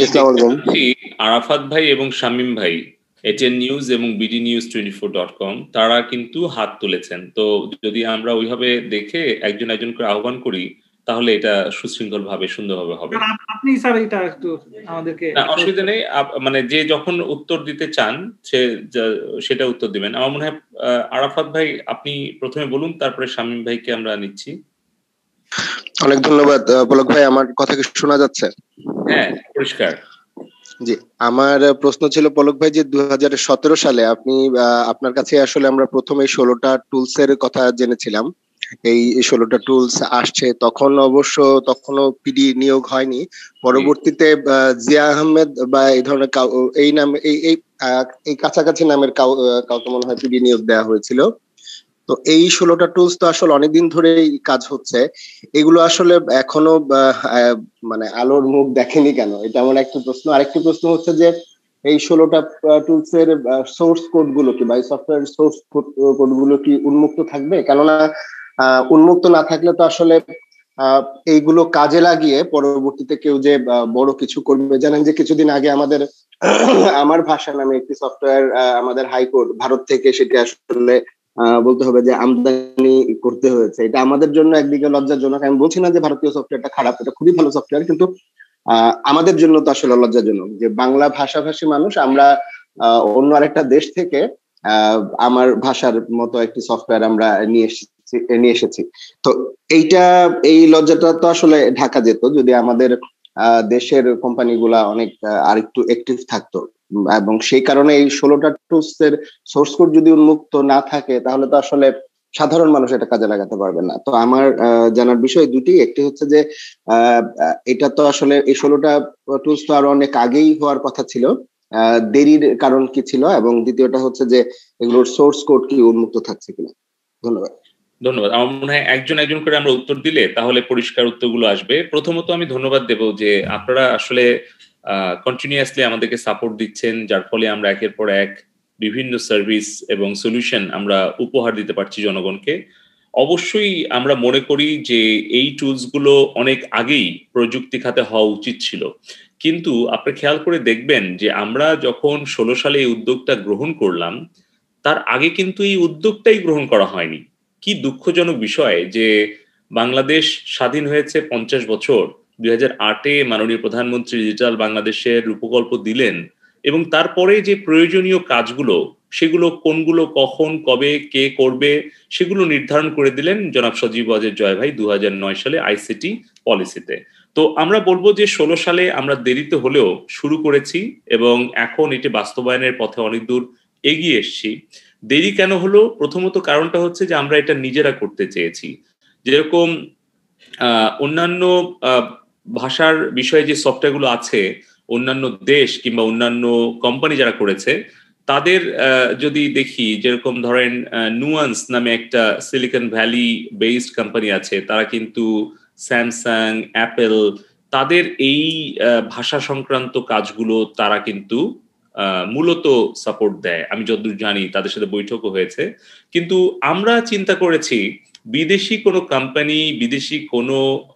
আরাফাত ভাই এবং শামীম ভাই এটিএন নিউজ এবং bdnews24.com তারা কিন্তু হাত তুলেছেন। তো যদি আমরা ওইভাবে দেখে একজন একজন করে আহ্বান করি তাহলে এটা সুশৃঙ্খল ভাবে সুন্দরভাবে হবে।
আপনি স্যার এটা একটু আমাদেরকে,
অসুবিধা নেই, মানে যে যখন উত্তর দিতে চান সেটা উত্তর দিবেন। আমার মনে হয় আরাফাত ভাই আপনি প্রথমে বলুন, তারপরে শামীম ভাইকে আমরা নিচ্ছি।
অনেক ধন্যবাদ। পলক ভাই, আমার কথা কি শোনা যাচ্ছে?
হ্যাঁ, পরিষ্কার।
জি, আমার প্রশ্ন ছিল পলক ভাই যে 2017 সালে আপনি আপনার কাছে আসলে আমরা প্রথমে 16টা টুলস এর কথা জেনেছিলাম। এই 16টা টুলস আসছে, তখনও পিডি নিয়োগ হয়নি। পরবর্তীতে জিয়া আহমেদ বা এই ধরনের এই নামে এই কাছাকাছি নামের কাউকে মনে হয় পিডি নিয়োগ দেওয়া হয়েছিল। তো এই 16টা টুলস তো আসলে অনেকদিন ধরেই কাজ হচ্ছে, এগুলো আসলে এখনো মানে আলোর মুখ দেখেনি কেন? এটা আমার একটা প্রশ্ন। আরেকটি প্রশ্ন হচ্ছে যে এই 16টা টুলস এর সোর্স কোড গুলো কি বা সফটওয়্যার সোর্স কোড গুলো কি উন্মুক্ত থাকবে? কেননা উন্মুক্ত না থাকলে তো আসলে এইগুলো কাজে লাগিয়ে পরবর্তীতে কেউ যে বড় কিছু করবে। জানেন যে কিছুদিন আগে আমার ভাষা নামে একটি সফটওয়্যার আমাদের হাইকোর্ট ভারত থেকে সেটি আসলে বলতে হবে যে আমদানি করতে হয়েছে। এটা আমাদের জন্য একদিকে লজ্জাজনক। আমি বলছি না যে ভারতীয় সফটওয়্যারটা খারাপ, এটা খুবই ভালো সফটওয়্যার, কিন্তু আমাদের জন্য তো আসলে লজ্জাজনক যে বাংলা ভাষাভাষী মানুষ আমরা অন্য আরেকটা দেশ থেকে আমার ভাষার মতো একটি সফটওয়্যার আমরা নিয়ে এসেছি। তো এই লজ্জাটা তো আসলে ঢাকা যেত যদি আমাদের দেশের কোম্পানিগুলা অনেক আরেকটু অ্যাক্টিভ থাকতো। এবং সেই কারণে এই 16টা টুলস এর সোর্স কোড যদি উন্মুক্ত না থাকে তাহলে তো আসলে সাধারণ মানুষ এটা কাজে লাগাতে পারবে না। তো আমার জানার বিষয় দুটি, একটি হচ্ছে যে এটা তো আসলে এই 16টা টুলস তো আরো অনেক আগেই হওয়ার কথা ছিল, দেরির কারণ কি ছিল, এবং দ্বিতীয়টা হচ্ছে যে এগুলোর সোর্স কোড কি উন্মুক্ত থাকছে কিনা। ধন্যবাদ।
ধন্যবাদ। আমার মনে হয় একজন একজন করে আমরা উত্তর দিলে তাহলে পরিষ্কার উত্তরগুলো আসবে। প্রথমত আমি ধন্যবাদ দেব যে আপনারা আসলে কন্টিনিউয়াসলি আমাদেরকে সাপোর্ট দিচ্ছেন, যার ফলে আমরা একের পর এক বিভিন্ন সার্ভিস এবং সলিউশন আমরা উপহার দিতে পারছি জনগণকে। অবশ্যই আমরা মনে করি যে এই টুলসগুলো অনেক আগেই প্রযুক্তি খাতে হওয়া উচিত ছিল, কিন্তু আপনি খেয়াল করে দেখবেন যে আমরা যখন 16 সালে এই উদ্যোগটা গ্রহণ করলাম তার আগে কিন্তু এই উদ্যোগটাই গ্রহণ করা হয়নি। কি দুঃখজনক বিষয় যে বাংলাদেশ স্বাধীন হয়েছে 50 বছর, 2008-এ মাননীয় প্রধানমন্ত্রী ডিজিটাল বাংলাদেশের রূপকল্প দিলেন এবং তারপরে যে প্রয়োজনীয় কাজগুলো সেগুলো কোনগুলো কখন কবে কে করবে সেগুলো নির্ধারণ করে দিলেন জনাব সজীব ওয়াজেদ জয় ভাই 2009 সালে আইসিটি পলিসিতে। তো আমরা বলবো যে 16 সালে আমরা দেরিতে হলেও শুরু করেছি এবং এখন এটি বাস্তবায়নের পথে অনেক দূর এগিয়ে এসেছি। দেরি কেন হলো? প্রথমত কারণটা হচ্ছে যে আমরা এটা নিজেরা করতে চেয়েছি। যেরকম অন্যান্য ভাষার বিষয়ে যে সফটওয়্যারগুলো আছে অন্যান্য দেশ কিংবা অন্যান্য কোম্পানি যারা করেছে তাদের যদি দেখি, যেরকম ধরেন নুয়ান্স নামে একটা সিলিকন ভ্যালি বেসড কোম্পানি আছে, তারা কিন্তু স্যামসাং, অ্যাপেল তাদের এই ভাষা সংক্রান্ত কাজগুলো তারা কিন্তু মূলত সাপোর্ট দেয়। আমি যতদূর জানি তাদের সাথে বৈঠকও হয়েছে। কিন্তু আমরা চিন্তা করেছি বিদেশি কোনো কোম্পানি, বিদেশি কোনো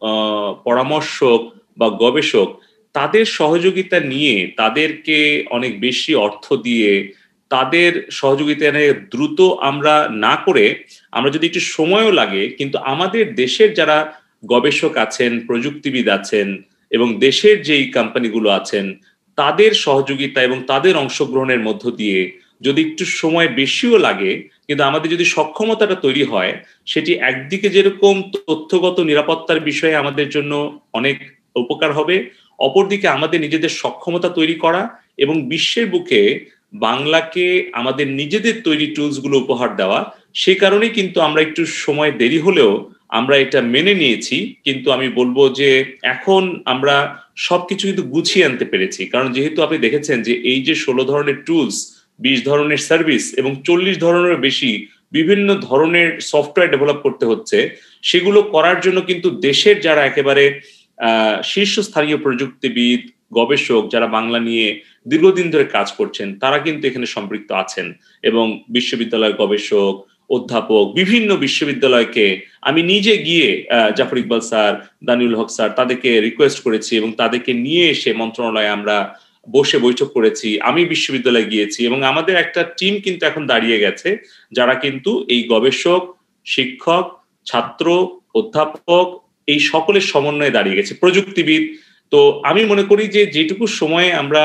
পরামর্শক বা গবেষক তাদের সহযোগিতা নিয়ে তাদেরকে অনেক বেশি অর্থ দিয়ে তাদের সহযোগিতা নিয়ে দ্রুত আমরা না করে আমরা যদি একটু সময়ও লাগে কিন্তু আমাদের দেশের যারা গবেষক আছেন, প্রযুক্তিবিদ আছেন এবং দেশের যেই কোম্পানিগুলো আছেন তাদের সহযোগিতা এবং তাদের অংশগ্রহণের মধ্য দিয়ে যদি একটু সময় বেশিও লাগে কিন্তু আমাদের যদি সক্ষমতাটা তৈরি হয় সেটি একদিকে যেরকম তথ্যগত নিরাপত্তার বিষয়ে আমাদের জন্য অনেক উপকার হবে, অপরদিকে আমাদের নিজেদের সক্ষমতা তৈরি করা এবং বিশ্বের বুকে বাংলাকে আমাদের নিজেদের তৈরি টুলসগুলো উপহার দেওয়া, সে কারণেই কিন্তু আমরা একটু সময় দেরি হলেও আমরা এটা মেনে নিয়েছি। কিন্তু আমি বলবো যে এখন আমরা সবকিছু কিন্তু গুছিয়ে আনতে পেরেছি, কারণ যেহেতু আপনি দেখেছেন যে এই যে 16 ধরনের টুলস, 20 ধরনের সার্ভিস এবং 40 ধরনের বেশি বিভিন্ন ধরনের সফটওয়্যার ডেভেলপ করতে হচ্ছে, সেগুলো করার জন্য কিন্তু দেশের যারা একেবারে শীর্ষস্থানীয় প্রযুক্তিবিদ, গবেষক যারা বাংলা নিয়ে দীর্ঘদিন ধরে কাজ করছেন, তারা কিন্তু এখানে সম্পৃক্ত আছেন। এবং বিশ্ববিদ্যালয়ের গবেষক, অধ্যাপক, বিভিন্ন বিশ্ববিদ্যালয়কে আমি নিজে গিয়ে জাফর ইকবাল স্যার, দানিউল হক স্যার, তাদেরকে রিকোয়েস্ট করেছি এবং তাদেরকে নিয়ে এসে মন্ত্রণালয়ে আমরা বসে বৈঠক করেছি। আমি বিশ্ববিদ্যালয়ে গিয়েছি এবং আমাদের একটা টিম কিন্তু এখন দাঁড়িয়ে গেছে, যারা কিন্তু এই গবেষক, শিক্ষক, ছাত্র, অধ্যাপক এই সকলের সমন্বয়ে দাঁড়িয়ে গেছে, প্রযুক্তিবিদ। তো আমি মনে করি যে যেটুকু সময়ে আমরা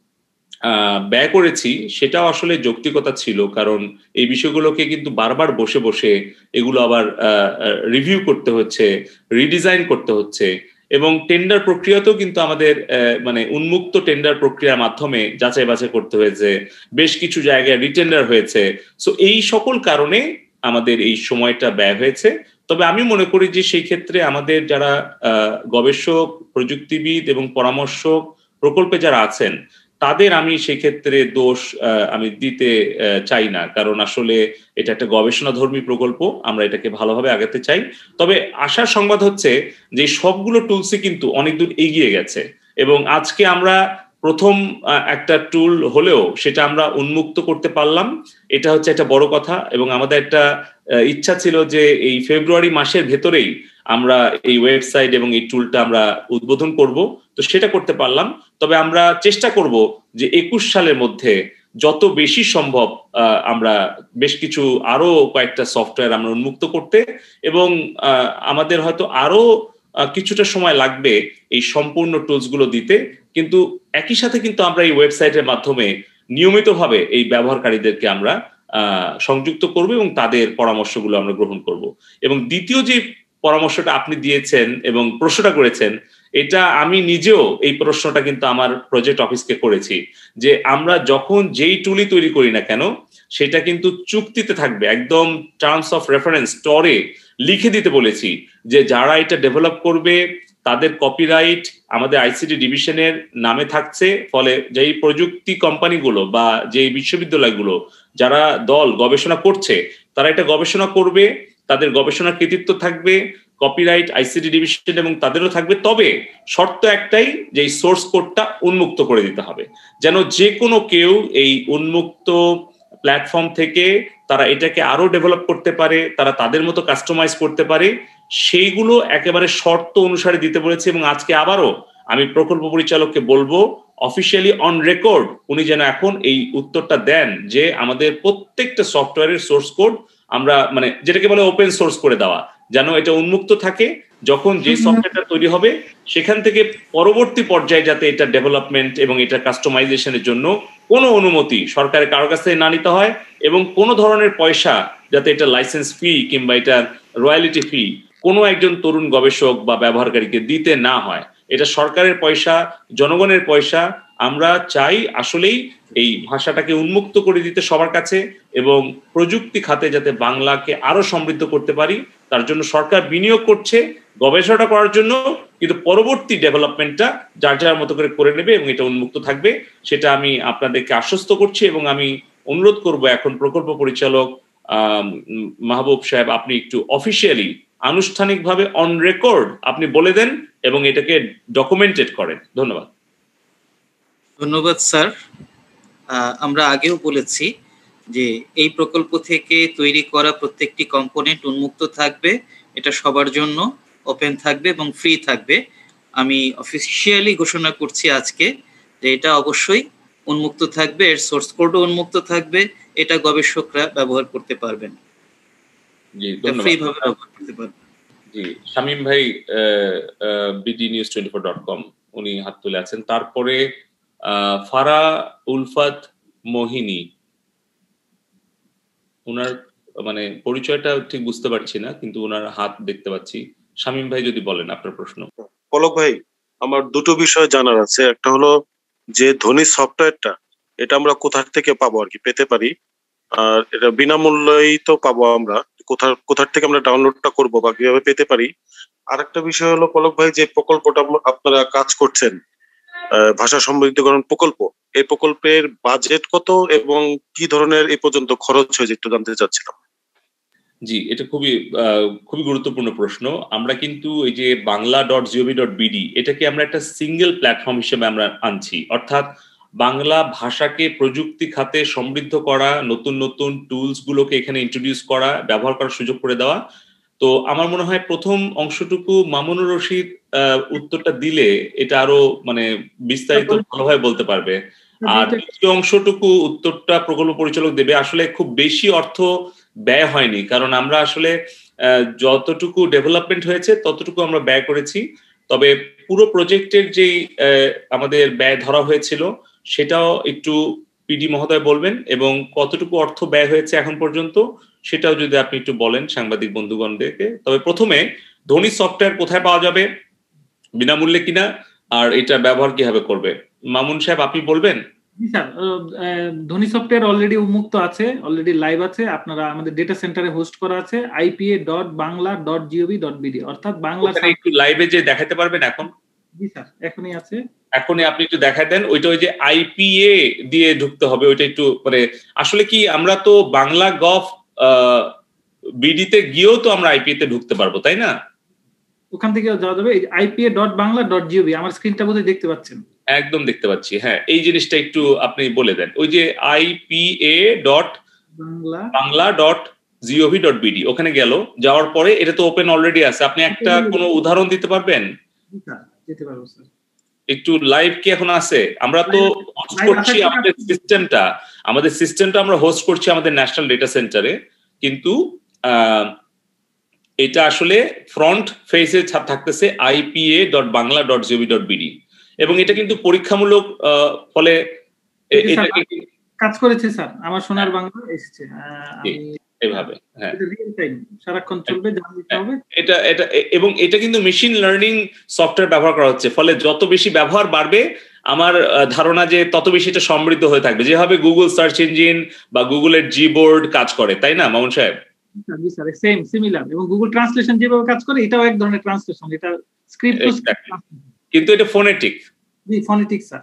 ব্যয় করেছি সেটাও আসলে যৌক্তিকতা ছিল, কারণ এই বিষয়গুলোকে কিন্তু বারবার বসে বসে এগুলো আবার রিভিউ করতে হচ্ছে, রিডিজাইন করতে হচ্ছে। এবং টেন্ডার প্রক্রিয়াতেও কিন্তু আমাদের মানে উন্মুক্ত টেন্ডার প্রক্রিয়ার মাধ্যমে যাচাই বাছাই করতে হয়েছে, বেশ কিছু জায়গায় রিটেন্ডার হয়েছে। সো এই সকল কারণে আমাদের এই সময়টা ব্যয় হয়েছে। তবে আমি মনে করি যে সেই ক্ষেত্রে আমাদের যারা গবেষক, প্রযুক্তিবিদ এবং পরামর্শক প্রকল্পে যারা আছেন তাদের আমি সেই ক্ষেত্রে দোষ আমি দিতে চাই না, কারণ আসলে এটা একটা গবেষণাধর্মী প্রকল্প, আমরা এটাকে ভালোভাবে আগাতে চাই। তবে আশার সংবাদ হচ্ছে যে সবগুলো টুলসই কিন্তু অনেক দূর এগিয়ে গেছে এবং আজকে আমরা প্রথম একটা টুল হলেও সেটা আমরা উন্মুক্ত করতে পারলাম, এটা হচ্ছে একটা বড় কথা। এবং আমাদের একটা ইচ্ছা ছিল যে এই ফেব্রুয়ারি মাসের ভেতরেই আমরা এই ওয়েবসাইট এবং এই টুলটা আমরা উদ্বোধন করব, তো সেটা করতে পারলাম। তবে আমরা চেষ্টা করব যে 21 সালের মধ্যে যত বেশি সম্ভব আমরা বেশ কিছু আরো কয়েকটা সফটওয়্যার আমরা উন্মুক্ত করতে, এবং আমাদের হয়তো আরো কিছুটা সময় লাগবে এই সম্পূর্ণ টুলস গুলো দিতে, কিন্তু একই সাথে কিন্তু আমরা এই ওয়েবসাইটের মাধ্যমে নিয়মিতভাবে এই ব্যবহারকারীদেরকে আমরা সংযুক্ত করব এবং তাদের পরামর্শগুলো আমরা গ্রহণ করব। এবং দ্বিতীয় যে পরামর্শটা আপনি দিয়েছেন এবং প্রশ্নটা করেছেন, এটা আমি নিজেও এই প্রশ্নটা কিন্তু আমার প্রজেক্ট অফিসকে করেছি, যে আমরা যখন যেই টুলই তৈরি করি না কেন সেটা কিন্তু চুক্তিতে থাকবে, একদম টার্মস অফ রেফারেন্স টরে লিখে দিতে বলেছি যে যারা এটা ডেভেলপ করবে তাদের কপিরাইট আমাদের আইসিটি ডিভিশনের নামে থাকছে। ফলে যেই প্রযুক্তি কোম্পানিগুলো বা যেই বিশ্ববিদ্যালয়গুলো যারা দল গবেষণা করছে তারা এটা গবেষণা করবে, তাদের গবেষণার কৃতিত্ব থাকবে, কপিরাইট আইসিটি ডিভিশন এবং তাদেরও থাকবে। তবে শর্ত একটাই, যে এই সোর্স কোডটা উন্মুক্ত করে দিতে হবে, যেন যে কোনো কেউ এই উন্মুক্ত প্ল্যাটফর্ম থেকে তারা এটাকে আরো ডেভেলপ করতে পারে, তারা তাদের মতো কাস্টমাইজ করতে পারে, সেইগুলো একেবারে শর্ত অনুসারে দিতে বলেছে। এবং আজকে আবারও আমি প্রকল্প পরিচালককে বলবো অফিসিয়ালি অন রেকর্ড উনি যেন এখন এই উত্তরটা দেন যে আমাদের প্রত্যেকটা সফটওয়্যারের সোর্স কোড আমরা মানে যেটাকে বলে ওপেন সোর্স করে দেওয়া, যেন এটা উন্মুক্ত থাকে। যখন যে সফটওয়্যারটা তৈরি হবে সেখান থেকে পরবর্তী পর্যায়ে যাতে এটা ডেভেলপমেন্ট এবং এটা কাস্টমাইজেশনের জন্য কোনো অনুমতি সরকারের কারো কাছ থেকে না নিতে হয়, এবং কোনো ধরনের পয়সা যাতে এটা লাইসেন্স ফি কিংবা এটা রয়্যালিটি ফি কোনো একজন তরুণ গবেষক বা ব্যবহারকারীকে দিতে না হয়। এটা সরকারের পয়সা, জনগণের পয়সা। আমরা চাই আসলেই এই ভাষাটাকে উন্মুক্ত করে দিতে সবার কাছে, এবং প্রযুক্তি খাতে যাতে বাংলাকে আরো সমৃদ্ধ করতে পারি তার জন্য সরকার বিনিয়োগ করছে গবেষণা করার জন্য, কিন্তু পরবর্তী ডেভেলপমেন্টটা যার যার মতো করে নেবে এবং এটা উন্মুক্ত থাকবে, সেটা আমি আপনাদেরকে আশ্বস্ত করছি। এবং আমি অনুরোধ করব এখন প্রকল্প পরিচালক মাহবুব সাহেব, আপনি একটু অফিসিয়ালি আনুষ্ঠানিকভাবে অন রেকর্ড আপনি বলে দেন এবং এটাকে ডকুমেন্টেড করেন। ধন্যবাদ।
ধন্যবাদ স্যার। আমরা আগেও বলেছি যে এই প্রকল্প থেকে তৈরি করা প্রত্যেকটি কম্পোনেন্ট উন্মুক্ত থাকবে, এটা সবার জন্য ওপেন থাকবে এবং ফ্রি থাকবে। আমি অফিসিয়ালি ঘোষণা করছি আজকে যে এটা অবশ্যই উন্মুক্ত থাকবে, এর সোর্স কোডও উন্মুক্ত থাকবে, এটা গবেষকরা ব্যবহার করতে পারবেন।
জি ধন্যবাদ।
ফ্রি ভাবে ব্যবহার করতে পারবেন।
জি শামীম ভাই bdnews24.com উনি হাত তুলে আছেন। তারপরে ফারা উলফাত মোহিনী, ওনার মানে পরিচয়টা ঠিক বুঝতে পারছি না, কিন্তু ওনার হাত দেখতে পাচ্ছি। শামীম ভাই যদি বলেন আপনার প্রশ্ন।
পলক ভাই, আমার দুটো বিষয় জানার আছে। একটা হলো যে ধ্বনি সফটওয়্যারটা এটা আমরা কোথা থেকে পাবো আর কি পেতে পারি, আর এটা বিনামূল্যেই তো পাবো আমরা, কোথা থেকে আমরা ডাউনলোডটা করবো বা কিভাবে পেতে পারি। আর একটা বিষয় হলো পলক ভাই, যে প্রকল্পটা আপনারা কাজ করছেন ভাষা সমৃদ্ধকরণ প্রকল্প, এই প্রকল্পের বাজেট কত এবং কি ধরনের এই পর্যন্ত খরচ হয়েছে একটু জানতে চাচ্ছিলাম।
জি, এটা খুবই গুরুত্বপূর্ণ প্রশ্ন। আমরা কিন্তু এই যে bangla.gov.bd এটাকে আমরা একটা সিঙ্গেল প্ল্যাটফর্ম হিসেবে আমরা আনছি, অর্থাৎ বাংলা ভাষাকে প্রযুক্তি খাতে সমৃদ্ধ করা, নতুন নতুন টুলস গুলোকে এখানে ইন্ট্রোডিউস করা, ব্যবহার করার সুযোগ করে দেওয়া। তো আমার মনে হয় প্রথম অংশটুকু মামুনুর রশিদ উত্তরটা দিলে এটা আরো মানে বিস্তারিত ভালোভাবে বলতে পারবে। আর দ্বিতীয় অংশটুকু উত্তরটা প্রকল্প পরিচালক দেবে। আসলে খুব বেশি অর্থ ব্যয় হয়নি, কারণ আমরা আসলে যতটুকু ডেভেলপমেন্ট হয়েছে ততটুকু আমরা ব্যয় করেছি। তবে পুরো প্রজেক্টের যেই আমাদের ব্যয় ধরা হয়েছিল সেটাও একটু পিডি মহোদয় বলবেন, এবং কতটুকু অর্থ ব্যয় হয়েছে এখন পর্যন্ত সেটাও যদি আপনি একটু বলেন সাংবাদিক বন্ধুগণদেরকে। তবে প্রথমে ধনী সফটওয়্যার কোথায় পাওয়া যাবে, বিনামূল্যে কিনা, আর এটা ব্যবহার কিভাবে করবে, মামুন সাহেব আপনি বলবেন?
জি স্যার, ধনী সফটওয়্যার অলরেডি উন্মুক্ত আছে, অলরেডি লাইভ আছে। আপনারা আমাদের ডেটা সেন্টারে হোস্ট করা আছে ipa.bangla.gov.bd, অর্থাৎ বাংলা।
একটু লাইভে যে দেখাতে পারবেন এখন?
জি স্যার, এখনই আছে।
এখনই আপনি একটু দেখাই দেন। ওইটা ওই যে আইপিএ দিয়ে ঢুকতে হবে, ওইটা একটু মানে আসলে কি আমরা তো বাংলা গভ বিডিতে গিয়েও তো আমরা আইপিএ তে ঢুকতে পারবো, তাই না?
ওখান থেকে যাওয়া যাবে ipa.bangla.gov। আমার স্ক্রিনটা বোধহয় দেখতে পাচ্ছেন?
একদম দেখতে পাচ্ছি, হ্যাঁ। এই জিনিসটা একটু আপনি বলে দেন, ওই যে ipa.bangla.gov.bd ওখানে গেল, যাওয়ার পরে এটা তো ওপেন অলরেডি আছে। আপনি একটা কোনো উদাহরণ দিতে পারবেন?
দিতে পারবো স্যার।
একটু লাইভ কি এখন আছে? আমরা তো হোস্ট করছি আমাদের সিস্টেমটা আমরা হোস্ট করছি আমাদের ন্যাশনাল ডেটা সেন্টারে, কিন্তু এটা আসলে ফ্রন্ট ফেসে থাকতেছে ipa.bangla.gov.bd, এবং এটা কিন্তু পরীক্ষামূলক, ফলে
কাজ করেছে স্যার। আমার সোনার বাংলা এসেছে
এইভাবে, হ্যাঁ,
রিয়েল টাইম সারাক্ষণ চলবে, জানতে হবে
এটা এবং এটা কিন্তু মেশিন লার্নিং সফটওয়্যার ব্যবহার করা হচ্ছে, ফলে যত বেশি ব্যবহার বাড়বে আমার ধারণা যে তত বেশি এটা সমৃদ্ধ হয়ে থাকবে, যেভাবে গুগল সার্চ ইঞ্জিন বা গুগলের জিবোর্ড কাজ করে, তাই না মামুন সাহেব?
জি স্যার, সেম সিমিলার। এবং গুগল ট্রান্সলেশন যেভাবে কাজ করে এটাও এক ধরনের ট্রান্সলেশন, এটা স্ক্রিপ্ট টু স্ক্রিপ্ট,
কিন্তু এটা ফোনেটিক।
জি, ফোনেটিক স্যার।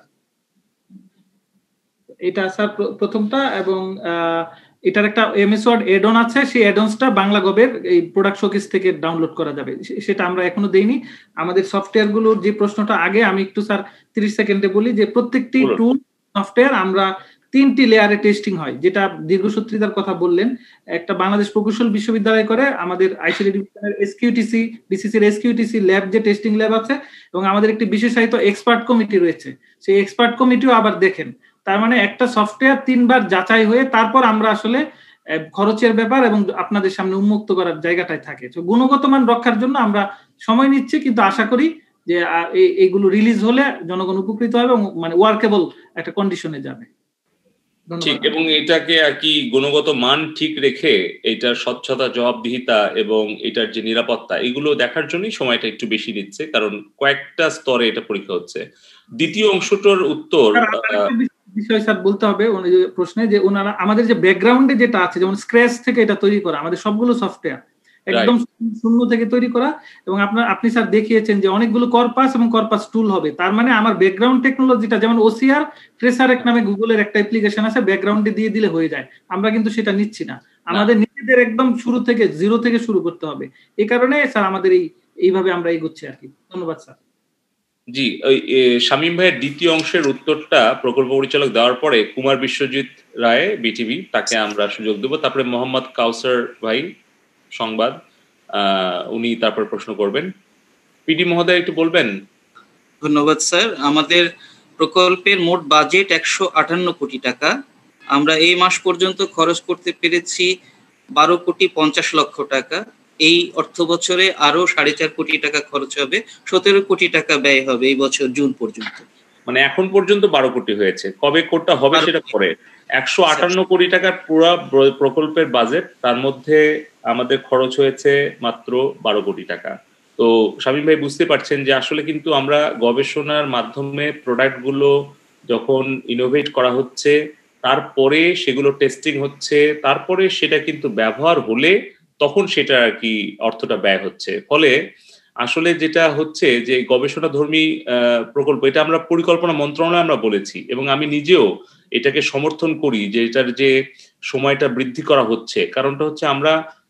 এটা স্যার প্রথমটা, এবং এটার একটা এমএস ওয়ার্ড এড অন আছে, সেই এড অনসটা বাংলা গভের এই প্রোডাক্ট শোকেস থেকে ডাউনলোড করা যাবে। সেটা আমরা এখনো দেইনি। আমাদের সফটওয়্যার গুলোর যে প্রশ্নটা আগে আমি একটু স্যার 30 সেকেন্ডে বলি, যে প্রত্যেকটি টুল সফটওয়্যার আমরা 3টি লেয়ারে টেস্টিং হয়, যেটা দীর্ঘসূত্রিতার কথা বললেন। একটা বাংলাদেশ প্রকৌশল বিশ্ববিদ্যালয় করে, আমাদের আইসিডি ডিভিশনের এসকিউটিসি, ডিসিসির এসকিউটিসি ল্যাব যে টেস্টিং ল্যাব আছে, এবং আমাদের একটি বিশেষায়িত এক্সপার্ট কমিটি রয়েছে, সেই এক্সপার্ট কমিটিও আবার দেখেন। তার মানে একটা সফটওয়্যার 3 বার যাচাই হয়ে তারপর আমরা আসলে খরচের ব্যাপার এবং আপনাদের সামনে উন্মুক্ত করার জায়গাটায় থাকে। তো গুণগত মান রক্ষার জন্য আমরা সময় নিচ্ছি, কিন্তু আশা করি যে এইগুলো রিলিজ হলে জনগণ উপকৃত হবে এবং মানে ওয়ার্কেবল একটা কন্ডিশনে যাবে।
ঠিক, এবং এটাকে আর কি গুণগত মান ঠিক রেখে এটার স্বচ্ছতা, জবাবদিহিতা এবং এটার যে নিরাপত্তা, এগুলো দেখার জন্যই সময়টা একটু বেশি নিচ্ছে, কারণ কয়েকটা স্তরে এটা পরীক্ষা হচ্ছে। দ্বিতীয় অংশটার উত্তর
বিষয় স্যার বলতে হবে প্রশ্নে, যে ওনারা আমাদের যে ব্যাকগ্রাউন্ডে যেটা আছে, যেমন স্ক্র্যাচ থেকে এটা তৈরি করা, আমাদের সবগুলো সফটওয়্যার একদম শূন্য থেকে তৈরি করা, এবং আপনি স্যার দেখিয়েছেন যে অনেকগুলো কর্পাস এবং কর্পাস টুল হবে। তার মানে আমার ব্যাকগ্রাউন্ড টেকনোলজিটা, যেমন ওসিআর ট্রেসারেক নামে গুগলের একটা অ্যাপ্লিকেশন আছে, ব্যাকগ্রাউন্ডে দিয়ে দিলে হয়ে যায়। আমরা কিন্তু সেটা নিচ্ছি না, আমাদের নিজেদের একদম শুরু থেকে জিরো থেকে শুরু করতে হবে। এই কারণে স্যার আমাদের এইভাবে আমরা এগোচ্ছি আর কি। ধন্যবাদ স্যার।
জি, ওই শামীম ভাইয়ের দ্বিতীয় অংশের উত্তরটা প্রকল্প পরিচালক দেওয়ার পরে কুমার বিশ্বজিৎ রায়, বিটিভি, তাকে আমরা সুযোগ দেব। তারপরে মোহাম্মদ কাউসার ভাই, সংবাদ, উনি তারপর প্রশ্ন করবেন। পিডি মহোদয় একটু বলবেন?
ধন্যবাদ স্যার। আমাদের প্রকল্পের মোট বাজেট 158 কোটি টাকা। আমরা এই মাস পর্যন্ত খরচ করতে পেরেছি 12,50,00,000 টাকা। এই অর্থ বছরে আরো 4.5 কোটি টাকা খরচ হবে, 17 কোটি টাকা ব্যয় হবে এই বছর জুন পর্যন্ত।
মানে এখন পর্যন্ত 12 কোটি হয়েছে, কবে কোটা হবে সেটা পরে। 158 কোটি টাকার পুরো প্রকল্পের বাজেট, তার মধ্যে আমাদের খরচ হয়েছে মাত্র 12 কোটি টাকা। তো শামীম ভাই বুঝতে পারছেন যে আসলে কিন্তু আমরা গবেষণার মাধ্যমে প্রোডাক্টগুলো যখন ইনোভেট করা হচ্ছে, তারপরে সেগুলো টেস্টিং হচ্ছে, তারপরে সেটা কিন্তু ব্যবহার হলে তখন সেটা আর কি অর্থটা ব্যয় হচ্ছে। ফলে আসলে যেটা হচ্ছে যে গবেষণাধর্মী প্রকল্প, এটা আমরা পরিকল্পনা মন্ত্রণালয়ে আমরা বলেছি, এবং আমি নিজেও এটাকে সমর্থন করি যে এটার যে সময়টা বৃদ্ধি করা হচ্ছে। কারণটা হচ্ছে আমরা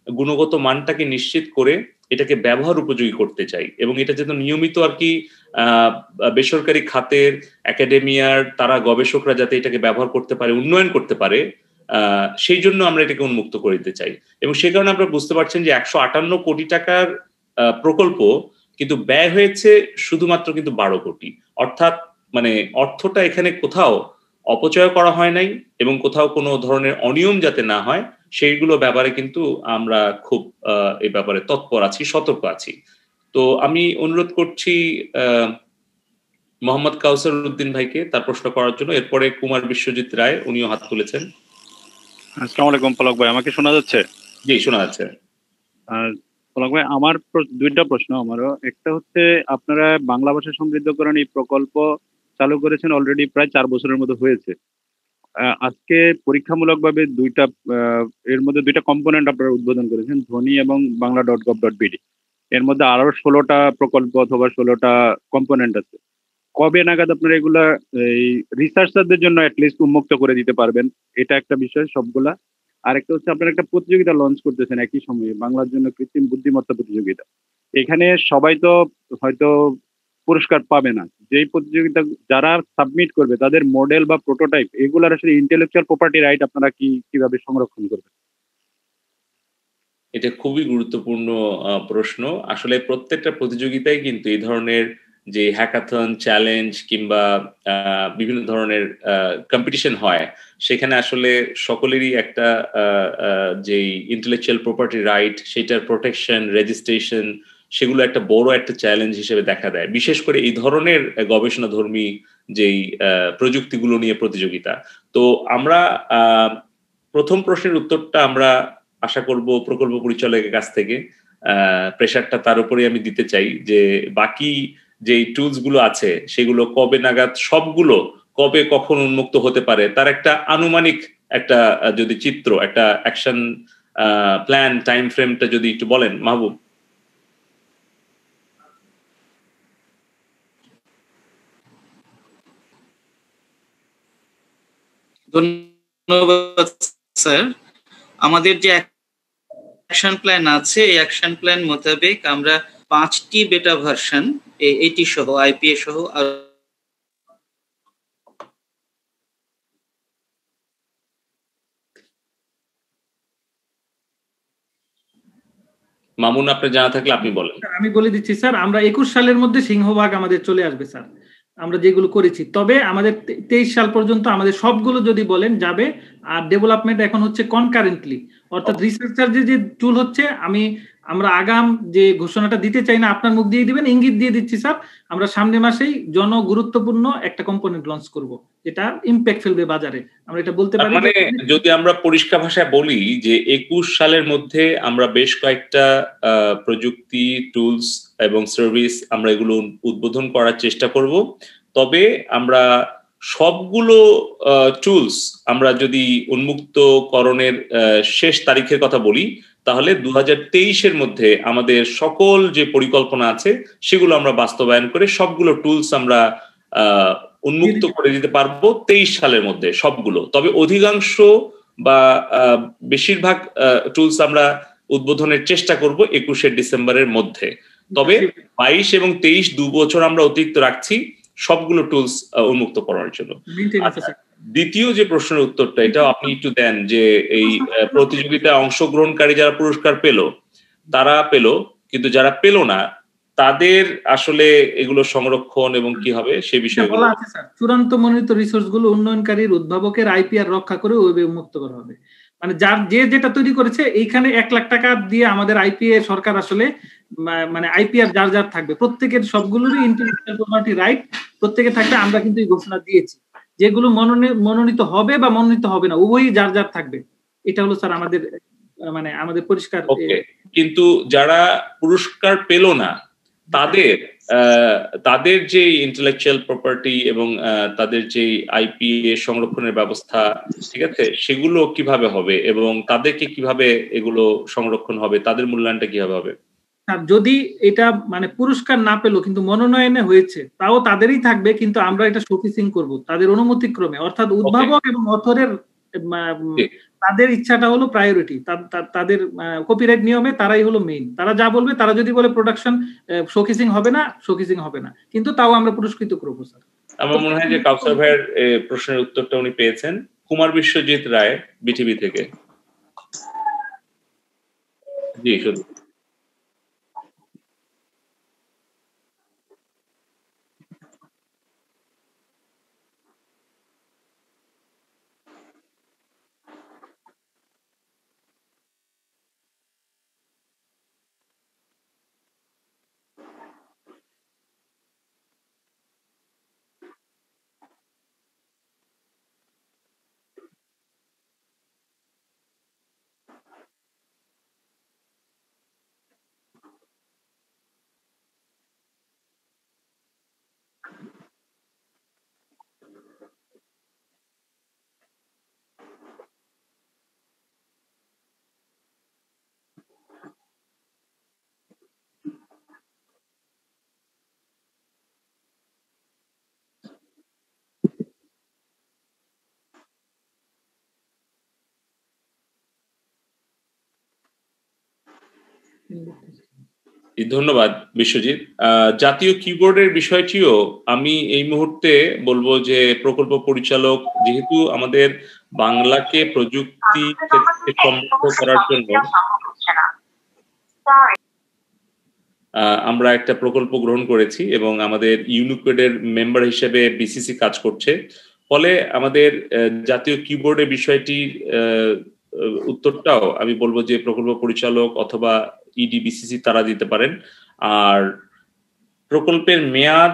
গুণগত মানটাকে নিশ্চিত করে এটাকে ব্যবহার উপযোগী করতে চাই, এবং এটা যেন নিয়মিত আর কি বেসরকারি খাতের একাডেমিয়ার তারা গবেষকরা যাতে এটাকে ব্যবহার করতে পারে, উন্নয়ন করতে পারে, সেই জন্য আমরা এটাকে উন্মুক্ত করে দিতে চাই। এবং সেই কারণে আপনারা বুঝতে পারছেন যে 158 কোটি টাকার প্রকল্প কিন্তু ব্যয় হয়েছে শুধুমাত্র কিন্তু 12 কোটি, অর্থাৎ মানে অর্থটা এখানে কোথাও অপচয় করা হয় নাই, এবং কোথাও কোনো ধরনের অনিয়ম যাতে না হয় সেইগুলো ব্যাপারে কিন্তু আমরা খুব এই ব্যাপারে তৎপর আছি, সতর্ক আছি। তো আমি অনুরোধ করছি মোহাম্মদ কাউসার উদ্দিন ভাইকে তার প্রশ্ন করার জন্য। এরপরে কুমার বিশ্বজিৎ রায়, উনিও হাত তুলেছেন।
আসসালামু আলাইকুম পলক ভাই, আমাকে শোনা যাচ্ছে?
জি শোনা যাচ্ছে।
পলক ভাই, আমার দুইটা প্রশ্ন আমারও। একটা হচ্ছে, আপনারা বাংলা ভাষা সমৃদ্ধকরণ এই প্রকল্প চালু করেছেন অলরেডি প্রায় 4 বছরের মতো হয়েছে। আজকে পরীক্ষামূলকভাবে এর মধ্যে দুইটা কম্পোনেন্ট আপনারা উদ্বোধন করেছেন, ধ্বনি এবং bangla.gov.bd। এর মধ্যে আরো 16টা প্রকল্প অথবা 16টা কম্পোনেন্ট আছে। কবে নাগাদ আপনারা এগুলা এই রিসার্চারদের জন্য অ্যাটলিস্ট উন্মুক্ত করে দিতে পারবেন? এটা একটা বিষয় সবগুলা। আর একটা হচ্ছে, আপনারা একটা প্রতিযোগিতা লঞ্চ করতেছেন একই সময়ে, বাংলার জন্য কৃত্রিম বুদ্ধিমত্তা প্রতিযোগিতা। এখানে সবাই তো হয়তো পুরস্কার পাবে না, যেই প্রতিযোগিতা যারা সাবমিট করবে তাদের মডেল বা প্রোটোটাইপ এগুলার আসলে ইন্টেলেকচুয়াল প্রপার্টি রাইট আপনারা কিভাবে সংরক্ষণ করবেন?
এটা খুবই গুরুত্বপূর্ণ প্রশ্ন। আসলে প্রত্যেকটা প্রতিযোগিতায় কিন্তু এই ধরনের যে হ্যাকাথন, চ্যালেঞ্জ কিংবা বিভিন্ন ধরনের কম্পিটিশন হয়, সেখানে আসলে সকলেরই একটা যেই ইন্টেলেকচুয়াল প্রপার্টি রাইট সেটার প্রোটেকশন, রেজিস্ট্রেশন, সেগুলো একটা বড় একটা চ্যালেঞ্জ হিসেবে দেখা দেয়, বিশেষ করে এই ধরনের গবেষণাধর্মী যেই প্রযুক্তিগুলো নিয়ে প্রতিযোগিতা। তো আমরা প্রথম প্রশ্নের উত্তরটা আমরা আশা করব প্রকল্প পরিচালকের কাছ থেকে, প্রেশারটা তার উপরে আমি দিতে চাই যে বাকি যেই টুলস গুলো আছে সেগুলো কবে নাগাদ, সবগুলো কবে কখন উন্মুক্ত হতে পারে তার একটা আনুমানিক একটা যদি চিত্র, একটা অ্যাকশন প্ল্যান, টাইম ফ্রেমটা যদি একটু বলেন মাহবুব।
ধন্যবাদ স্যার। আমাদের যে অ্যাকশন প্ল্যান আছে, এই অ্যাকশন প্ল্যান মোতাবেক আমরা 5টি বেটা ভার্সন এটি সহ, আইপিএ সহ
মামুন, আপনার জানা থাকলে আপনি বলেন।
আমি বলে দিচ্ছি স্যার, আমরা 21 সালের মধ্যে সিংহভাগ আমাদের চলে আসবে স্যার, আমরা যেগুলো করেছি। তবে আমাদের 23 সাল পর্যন্ত আমাদের সবগুলো যদি বলেন যাবে। আর ডেভেলপমেন্ট এখন হচ্ছে কনকারেন্টলি, অর্থাৎ রিসার্চার যে টুল হচ্ছে, আমরা আগাম যে ঘোষণাটা দিতে চাই না, আপনার মুখ দিয়ে দিবেন, ইঙ্গিত দিয়ে দিচ্ছি স্যার, আমরা সামনের মাসেই জনগুরুত্বপূর্ণ একটা কম্পোনেন্ট লঞ্চ করব যেটা ইমপ্যাক্ট ফেলবে বাজারে, আমরা এটা বলতে পারি।
মানে যদি আমরা পরিষ্কার ভাষায় বলি যে 21 সালের মধ্যে আমরা বেশ কয়েকটা প্রযুক্তি, টুলস এবং সার্ভিস আমরা এগুলো উদ্বোধন করার চেষ্টা করব। তবে আমরা সবগুলো টুলস আমরা যদি উন্মুক্তকরণের শেষ তারিখের কথা বলি, তাহলে 2023-এর মধ্যে আমাদের সকল যে পরিকল্পনা আছে সেগুলো আমরা বাস্তবায়ন করে সবগুলো টুলস আমরা উন্মুক্ত করে দিতে পারবো 23 সালের মধ্যে সবগুলো। তবে অধিকাংশ বা বেশিরভাগ টুলস আমরা উদ্বোধনের চেষ্টা করব 21 ডিসেম্বরের মধ্যে। তবে 22 এবং 23 2 বছর আমরা অতিরিক্ত রাখছি সবগুলো টুলস উন্মুক্ত করার জন্য। দ্বিতীয় যে প্রশ্নের উত্তরটা, এটা আপনি একটু দেন যে এই প্রতিযোগিতায় অংশগ্রহণকারী যারা পুরস্কার পেল তারা পেল, কিন্তু যারা পেল না তাদের আসলে এগুলো সংরক্ষণ এবং কি হবে সে বিষয়ে
বলা আছে স্যার। চূড়ান্ত মনোনীত রিসোর্স গুলো উন্নয়নকারীর উদ্ভাবকের আইপিআর রক্ষা করে ওয়েবে উন্মুক্ত করা হবে। মানে যার যেটা তৈরি করেছে, এইখানে 1 লাখ টাকা দিয়ে আমাদের আইপিএ সরকার আসলে মানে আইপিআর যার থাকবে, প্রত্যেকের সবগুলোরই ইন্টেলেকচুয়াল প্রপার্টি রাইট প্রত্যেকে থাকবে। আমরা কিন্তু এই ঘোষণা দিয়েছি, যেগুলো মনোনীত হবে বা মনোনীত হবে না উভয়ই যার থাকবে। এটা হলো স্যার আমাদের পরিষ্কার।
কিন্তু যারা পুরস্কার পেল না তাদের যে ইন্টেলেকচুয়াল প্রপার্টি এবং তাদের যে আইপিএ সংরক্ষণের ব্যবস্থা, ঠিক আছে, সেগুলো কিভাবে হবে এবং তাদেরকে কিভাবে এগুলো সংরক্ষণ হবে, তাদের মূল্যায়নটা কিভাবে হবে?
যদি এটা পুরস্কার না পেলো কিন্তু মনোনয়নে হয়েছে, তাও তাদেরই থাকবে, কিন্তু আমরা এটা শোকেসিং করব তাদের অনুমতিক্রমে, অর্থাৎ উদ্ভাবক এবং অথরের তাদের ইচ্ছাটা হলো প্রায়োরিটি, তাদের কপিরাইট নিয়মে তারাই হলো মেইন, তারা যা বলবে, তারা যদি বলে প্রোডাকশন শোকেসিং হবে না, শোকেসিং হবে না, কিন্তু তাও আমরা পুরস্কৃত করবো স্যার।
আমার মনে হয় যে কাউসার ভাইয়ের প্রশ্নের উত্তরটা উনি পেয়েছেন। কুমার বিশ্বজিৎ রায় বিটিভি থেকে। জি শুধু ধন্যবাদ বিশ্বজিৎ। জাতীয় কিবোর্ডের বিষয়টিও আমি এই মুহূর্তে বলবো যে প্রকল্প পরিচালক যেহেতু আমাদের বাংলাকে প্রযুক্তি ক্ষেত্রে সমৃদ্ধ করার জন্য আমরা একটা প্রকল্প গ্রহণ করেছি এবং আমাদের ইউনিকোডের মেম্বার হিসেবে বিসিসি কাজ করছে, ফলে আমাদের জাতীয় কিবোর্ডের বিষয়টির উত্তরটাও আমি বলবো যে প্রকল্প পরিচালক অথবা ইডি বিসিসি তারা দিতে পারেন। আর প্রকল্পের মেয়াদ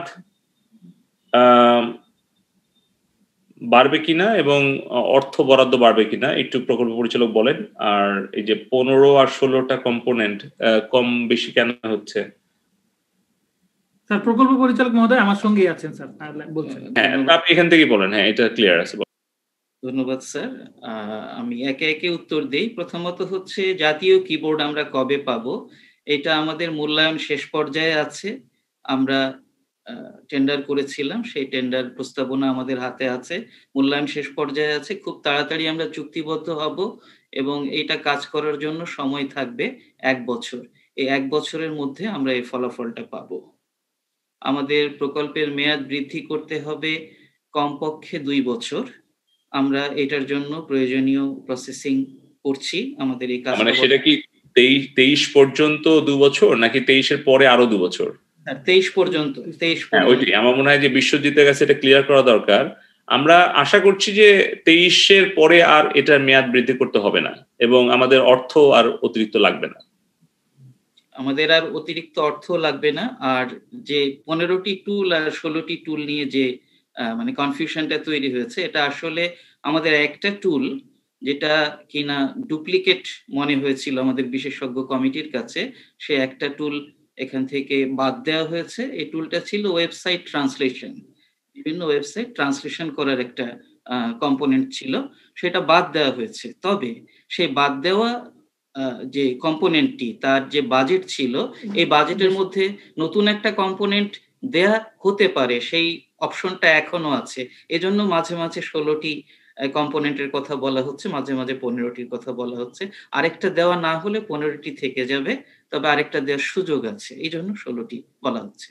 বাড়বে কিনা এবং অর্থ বরাদ্দ বাড়বে কিনা একটু প্রকল্প পরিচালক বলেন। আর এই যে 15 আর 16টা কম্পোনেন্ট কম বেশি কেন হচ্ছে?
স্যার প্রকল্প পরিচালক মহোদয় আমার সঙ্গেই আছেন স্যার, বলছেন।
হ্যাঁ আপনি এখান থেকে বলেন। হ্যাঁ এটা ক্লিয়ার আছে।
ধন্যবাদ স্যার। আমি একে একে উত্তর দেই। প্রথমত হচ্ছে জাতীয় কিবোর্ড আমরা কবে পাবো, এটা আমাদের মূল্যায়ন শেষ পর্যায়ে আছে। আমরা টেন্ডার করেছিলাম, সেই টেন্ডার প্রস্তাবনা আমাদের হাতে আছে, মূল্যায়ন শেষ পর্যায়ে আছে। খুব তাড়াতাড়ি আমরা চুক্তিবদ্ধ হব এবং এটা কাজ করার জন্য সময় থাকবে 1 বছর। এই 1 বছরের মধ্যে আমরা এই ফলাফলটা পাবো। আমাদের প্রকল্পের মেয়াদ বৃদ্ধি করতে হবে কমপক্ষে 2 বছর। আমরা এটার জন্য প্রয়োজনীয় প্রসেসিং করছি। আমাদের এই কাজ
মানে সেটা কি 23 পর্যন্ত 2 বছর নাকি 23 এর পরে আরো 2 বছর?
23 পর্যন্ত।
ওইটাই আমার মনে হয় যে বিশ্বজিতের কাছে এটা ক্লিয়ার করা দরকার। আমরা আশা করছি যে 23 এর পরে আর এটার মেয়াদ বৃদ্ধি করতে হবে না এবং আমাদের অর্থ আর অতিরিক্ত লাগবে না।
আমাদের আর অতিরিক্ত অর্থ লাগবে না। আর যে 15টি টুল আর 16টি টুল নিয়ে যে মানে কনফিউশনটা তৈরি হয়েছে, এটা আসলে আমাদের একটা টুল যেটা কিনা ডুপ্লিকেট মনে হয়েছিল আমাদের বিশেষজ্ঞ কমিটির কাছে, সে একটা টুল এখান থেকে বাদ দেওয়া হয়েছে। এই টুলটা ছিল ওয়েবসাইট ট্রান্সলেশন, বিভিন্ন ওয়েবসাইট ট্রান্সলেশন করার একটা কম্পোনেন্ট ছিল, সেটা বাদ দেওয়া হয়েছে। তবে সেই বাদ দেওয়া যে কম্পোনেন্টটি, তার যে বাজেট ছিল, এই বাজেটের মধ্যে নতুন একটা কম্পোনেন্ট দেয়া হতে পারে, সেই অপশনটা এখনো আছে। এজন্য মাঝে মাঝে 16টি কম্পোনেন্টের কথা বলা হচ্ছে, মাঝে মাঝে 15টির কথা বলা হচ্ছে। আরেকটা দেওয়া না হলে 15টি থেকে যাবে, তবে আরেকটা দেওয়ার সুযোগ আছে, এই জন্য 16টি বলা হচ্ছে।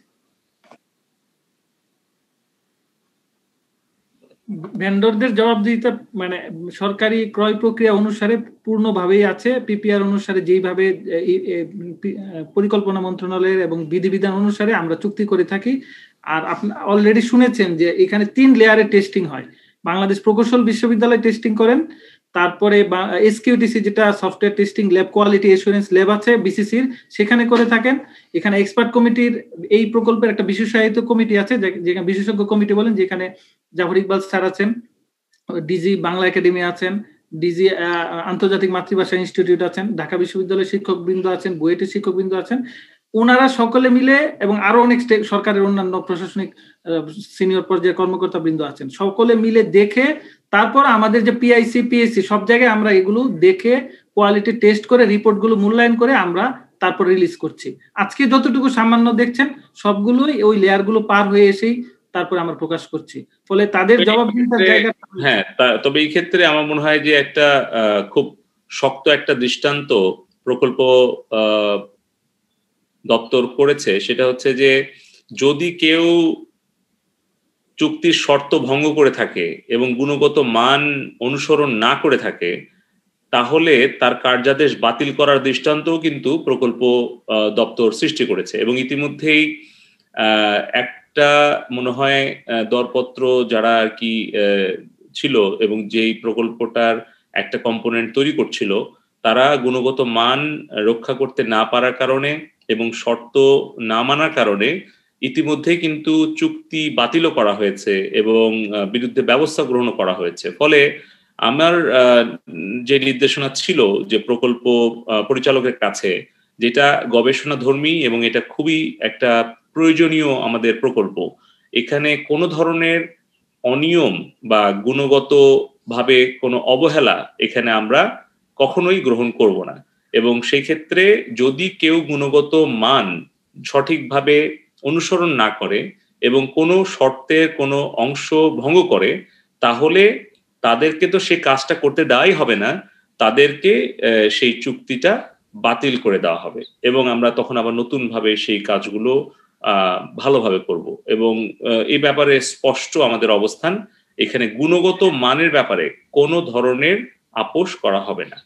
ভেন্ডরদের জবাবদিহিতা মানে সরকারি ক্রয় প্রক্রিয়া অনুসারে পূর্ণভাবেই আছে। পিপিআর অনুসারে যেইভাবে পরিকল্পনা মন্ত্রণালয়ের এবং বিধিবিধান অনুসারে আমরা চুক্তি করে থাকি। আর আপনি অলরেডি শুনেছেন যে এখানে 3 লেয়ারে টেস্টিং হয়। বাংলাদেশ প্রকৌশল বিশ্ববিদ্যালয় টেস্টিং করেন, তারপরে এসকিউটিসি যেটা software testing lab, quality assurance lab আছে বিসিসির, সেখানে করে থাকেন। এখানে এক্সপার্ট কমিটির এই প্রকল্পের একটা বিশেষায়িত কমিটি আছে, যেখানে বিশেষজ্ঞ কমিটি বলেন, যেখানে জাফর ইকবাল স্যার আছেন, ডিজি বাংলা একাডেমি আছেন, ডিজি আন্তর্জাতিক মাতৃভাষা ইনস্টিটিউট আছেন, ঢাকা বিশ্ববিদ্যালয়ের শিক্ষকবৃন্দ আছেন, বুয়েটের শিক্ষকবৃন্দ আছেন। ওনারা সকলে মিলে এবং আরো অনেক সরকারের অন্যান্য প্রশাসনিক সিনিয়র পর্যায়ের কর্মকর্তা বৃন্দ আছেন, সকলে মিলে দেখে তারপর আমাদের যে পিআইসি পিএসসি সব জায়গায় আমরা এগুলো দেখে কোয়ালিটি টেস্ট করে রিপোর্টগুলো মূল্যায়ন করে আমরা তারপর রিলিজ করছি। আজকে যতটুকু সামান্য দেখছেন সবগুলোই ওই লেয়ারগুলো পার হয়ে এসেই তারপরে আমরা প্রকাশ করছি, ফলে তাদের জবাবদিহিতার জায়গা।
হ্যাঁ, তবে এই ক্ষেত্রে আমার মনে হয় যে একটা খুব শক্ত একটা দৃষ্টান্ত প্রকল্প দপ্তর করেছে, সেটা হচ্ছে যে যদি কেউ চুক্তির শর্ত ভঙ্গ করে থাকে এবং গুণগত মান অনুসরণ না করে থাকে, তাহলে তার কার্যাদেশ বাতিল করার দৃষ্টান্তও কিন্তু প্রকল্প দপ্তর সৃষ্টি করেছে। এবং ইতিমধ্যেই একটা মনে হয় দরপত্র যারা আর কি ছিল এবং যেই প্রকল্পটার একটা কম্পোনেন্ট তৈরি করছিল, তারা গুণগত মান রক্ষা করতে না পারার কারণে এবং শর্ত না মানার কারণে ইতিমধ্যেই কিন্তু চুক্তি বাতিলও করা হয়েছে এবং বিরুদ্ধে ব্যবস্থা গ্রহণ করা হয়েছে। ফলে আমার যে নির্দেশনা ছিল যে প্রকল্প পরিচালকের কাছে, যেটা গবেষণাধর্মী এবং এটা খুবই একটা প্রয়োজনীয় আমাদের প্রকল্প, এখানে কোনো ধরনের অনিয়ম বা গুণগত ভাবে কোনো অবহেলা এখানে আমরা কখনোই গ্রহণ করব না। এবং সেই ক্ষেত্রে যদি কেউ গুণগত মান সঠিকভাবে অনুসরণ না করে এবং কোনো শর্তের কোনো অংশ ভঙ্গ করে, তাহলে তাদেরকে তো সেই কাজটা করতে দেওয়াই হবে না, তাদেরকে সেই চুক্তিটা বাতিল করে দেওয়া হবে এবং আমরা তখন আবার নতুন ভাবে সেই কাজগুলো ভালোভাবে করব। এবং এই ব্যাপারে স্পষ্ট আমাদের অবস্থান, এখানে গুণগত মানের ব্যাপারে কোনো ধরনের আপোষ করা হবে না।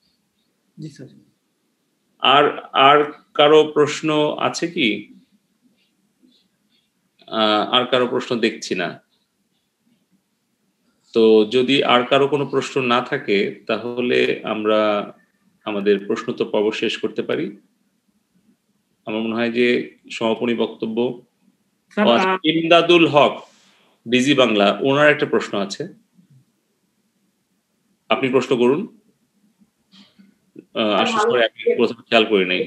আর কারো প্রশ্ন আছে কি? আর কারো প্রশ্ন দেখছি না। তো যদি আর কারো কোনো প্রশ্ন না থাকে, তাহলে আমরা আমাদের প্রশ্নোত্তর পর্ব শেষ করতে পারি। আমার মনে হয় যে সমাপনী বক্তব্য ইমদাদুল হক, ডিজি বাংলা, ওনার একটা প্রশ্ন আছে, আপনি প্রশ্ন করুন। আশা করি আমি প্রথমে খেয়াল করি নাই।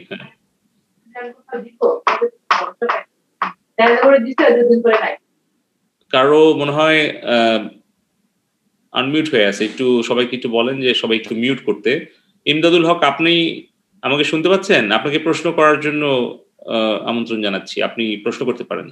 কারো মনে হয় আনমিউট হয়ে আছে, একটু সবাইকে একটু বলেন যে সবাই একটু মিউট করতে। ইমদাদুল হক, আপনি আমাকে শুনতে পাচ্ছেন? আপনাকে প্রশ্ন করার জন্য আমন্ত্রণ জানাচ্ছি, আপনি প্রশ্ন করতে পারেন।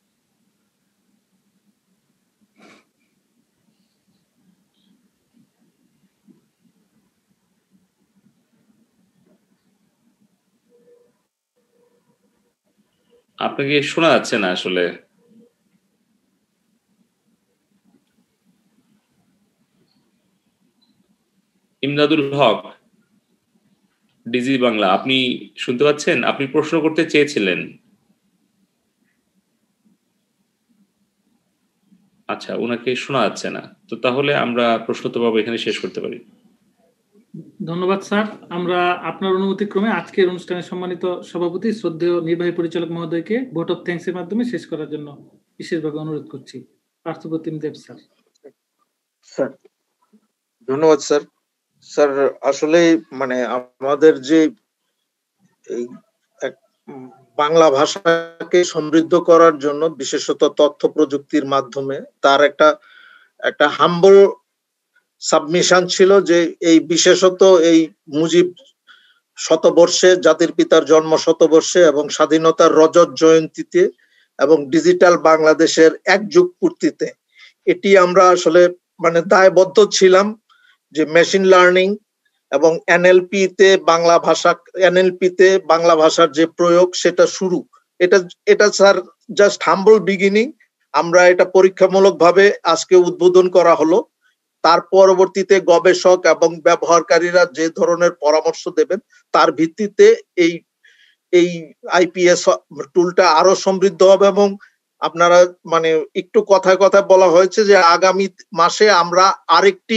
আপনাকে শোনা যাচ্ছে না আসলে। ইমদাদুল হক, ডিজি বাংলা, আপনি শুনতে পাচ্ছেন? আপনি প্রশ্ন করতে চেয়েছিলেন। আচ্ছা, ওনাকে শোনা যাচ্ছে না, তো তাহলে আমরা প্রশ্নোত্তর পর্ব এখানে শেষ করতে পারি।
ধন্যবাদ স্যার। আমরা আপনার অনুমতিক্রমে আজকের অনুষ্ঠানের সম্মানিত সভাপতি শ্রদ্ধেয় নির্বাহী পরিচালক মহোদয়কে ভোট অফ থ্যাঙ্কস এর মাধ্যমে শেষ করার জন্য বিশেষভাবে অনুরোধ করছি। পার্থপ্রতিম দেব স্যার।
স্যার ধন্যবাদ স্যার। স্যার আসলে মানে আমাদের যে এই বাংলা ভাষাকে সমৃদ্ধ করার জন্য বিশেষত তথ্য প্রযুক্তির মাধ্যমে তার একটা হাম্বল সাবমিশন ছিল যে এই বিশেষত এই মুজিব শতবর্ষে, জাতির পিতার জন্ম শতবর্ষে এবং স্বাধীনতার রজত জয়ন্তীতে এবং ডিজিটাল বাংলাদেশের এক যুগ পূর্তিতে এটি আমরা আসলে মানে দায়বদ্ধ ছিলাম যে মেশিন লার্নিং এবং এনএলপিতে বাংলা ভাষার যে প্রয়োগ সেটা শুরু, এটা স্যার জাস্ট হাম্বল বিগিনিং। আমরা এটা পরীক্ষামূলকভাবে আজকে উদ্বোধন করা হলো। তার পরবর্তীতে গবেষক এবং ব্যবহারকারীরা যে ধরনের পরামর্শ দেবেন তার ভিত্তিতে এই আইপিএস টুলটা আরো সমৃদ্ধ হবে এবং আপনারা মানে একটু কথায় কথায় বলা হয়েছে যে আগামী মাসে আমরা আরেকটি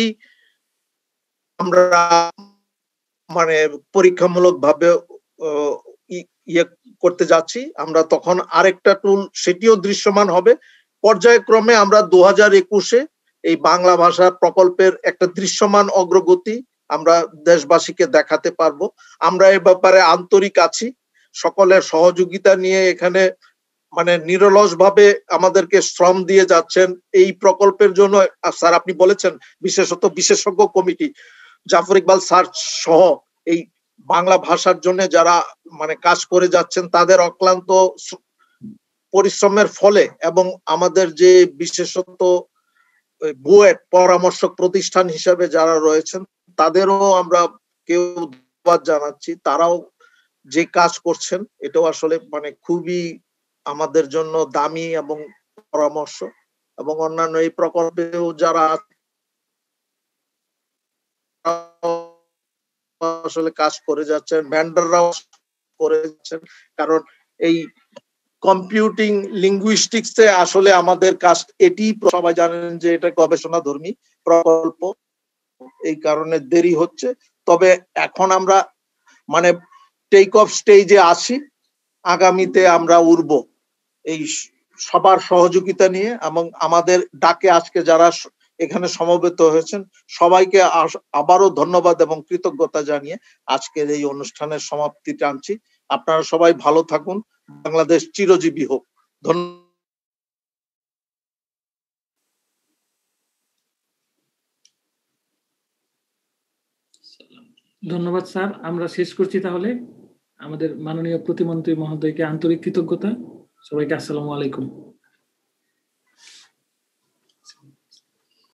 মানে পরীক্ষামূলক ভাবে ইয়ে করতে যাচ্ছি। আমরা তখন আরেকটা টুল সেটিও দৃশ্যমান হবে। পর্যায়ক্রমে আমরা 2021-এ এই বাংলা ভাষা প্রকল্পের একটা দৃশ্যমান অগ্রগতি আমরা দেশবাসীকে দেখাতে পারবো। আমরা এ ব্যাপারে আন্তরিক আছি, সকলের সহযোগিতা নিয়ে এখানে মানে নিরলস ভাবে আমাদেরকে শ্রম দিয়ে যাচ্ছেন এই প্রকল্পের জন্য। স্যার আপনি বলেছেন বিশেষত বিশেষজ্ঞ কমিটি জাফর ইকবাল স্যার সহ এই বাংলা ভাষার জন্য যারা মানে কাজ করে যাচ্ছেন তাদের অক্লান্ত পরিশ্রমের ফলে এবং আমাদের যে বিশেষত বুয়েট পরামর্শক প্রতিষ্ঠান হিসেবে যারা রয়েছেন তাদেরও আমরা কেউ ধন্যবাদ জানাচ্ছি। তারাও যে কাজ করছেন এটাও আসলে মানে খুবই আমাদের জন্য দামি এবং পরামর্শ, এবং অন্যান্য এই প্রকল্পেও যারা আসলে কাজ করে যাচ্ছেন, ভেন্ডাররাও করে যাচ্ছেন, কারণ এই কম্পিউটিং লিঙ্গুইস্টিক্সে আসলে আমাদের কাজ এটি, সবাই জানেন যে এটা গবেষণাধর্মী প্রকল্প, এই কারণে দেরি হচ্ছে। তবে এখন আমরা মানে টেক অফ স্টেজে আছি, আগামীতে আমরা উড়ব এই সবার সহযোগিতা নিয়ে। এবং আমাদের ডাকে আজকে যারা এখানে সমবেত হয়েছেন সবাইকে আবারও ধন্যবাদ এবং কৃতজ্ঞতা জানিয়ে আজকের এই অনুষ্ঠানের সমাপ্তি টানছি। আপনারা সবাই ভালো থাকুন, বাংলাদেশ চিরজীবী হোক।
ধন্যবাদ স্যার। আমরা শেষ করছি তাহলে। আমাদের মাননীয় প্রতিমন্ত্রী মহোদয়কে আন্তরিক কৃতজ্ঞতা। সবাইকে আসসালামু আলাইকুম।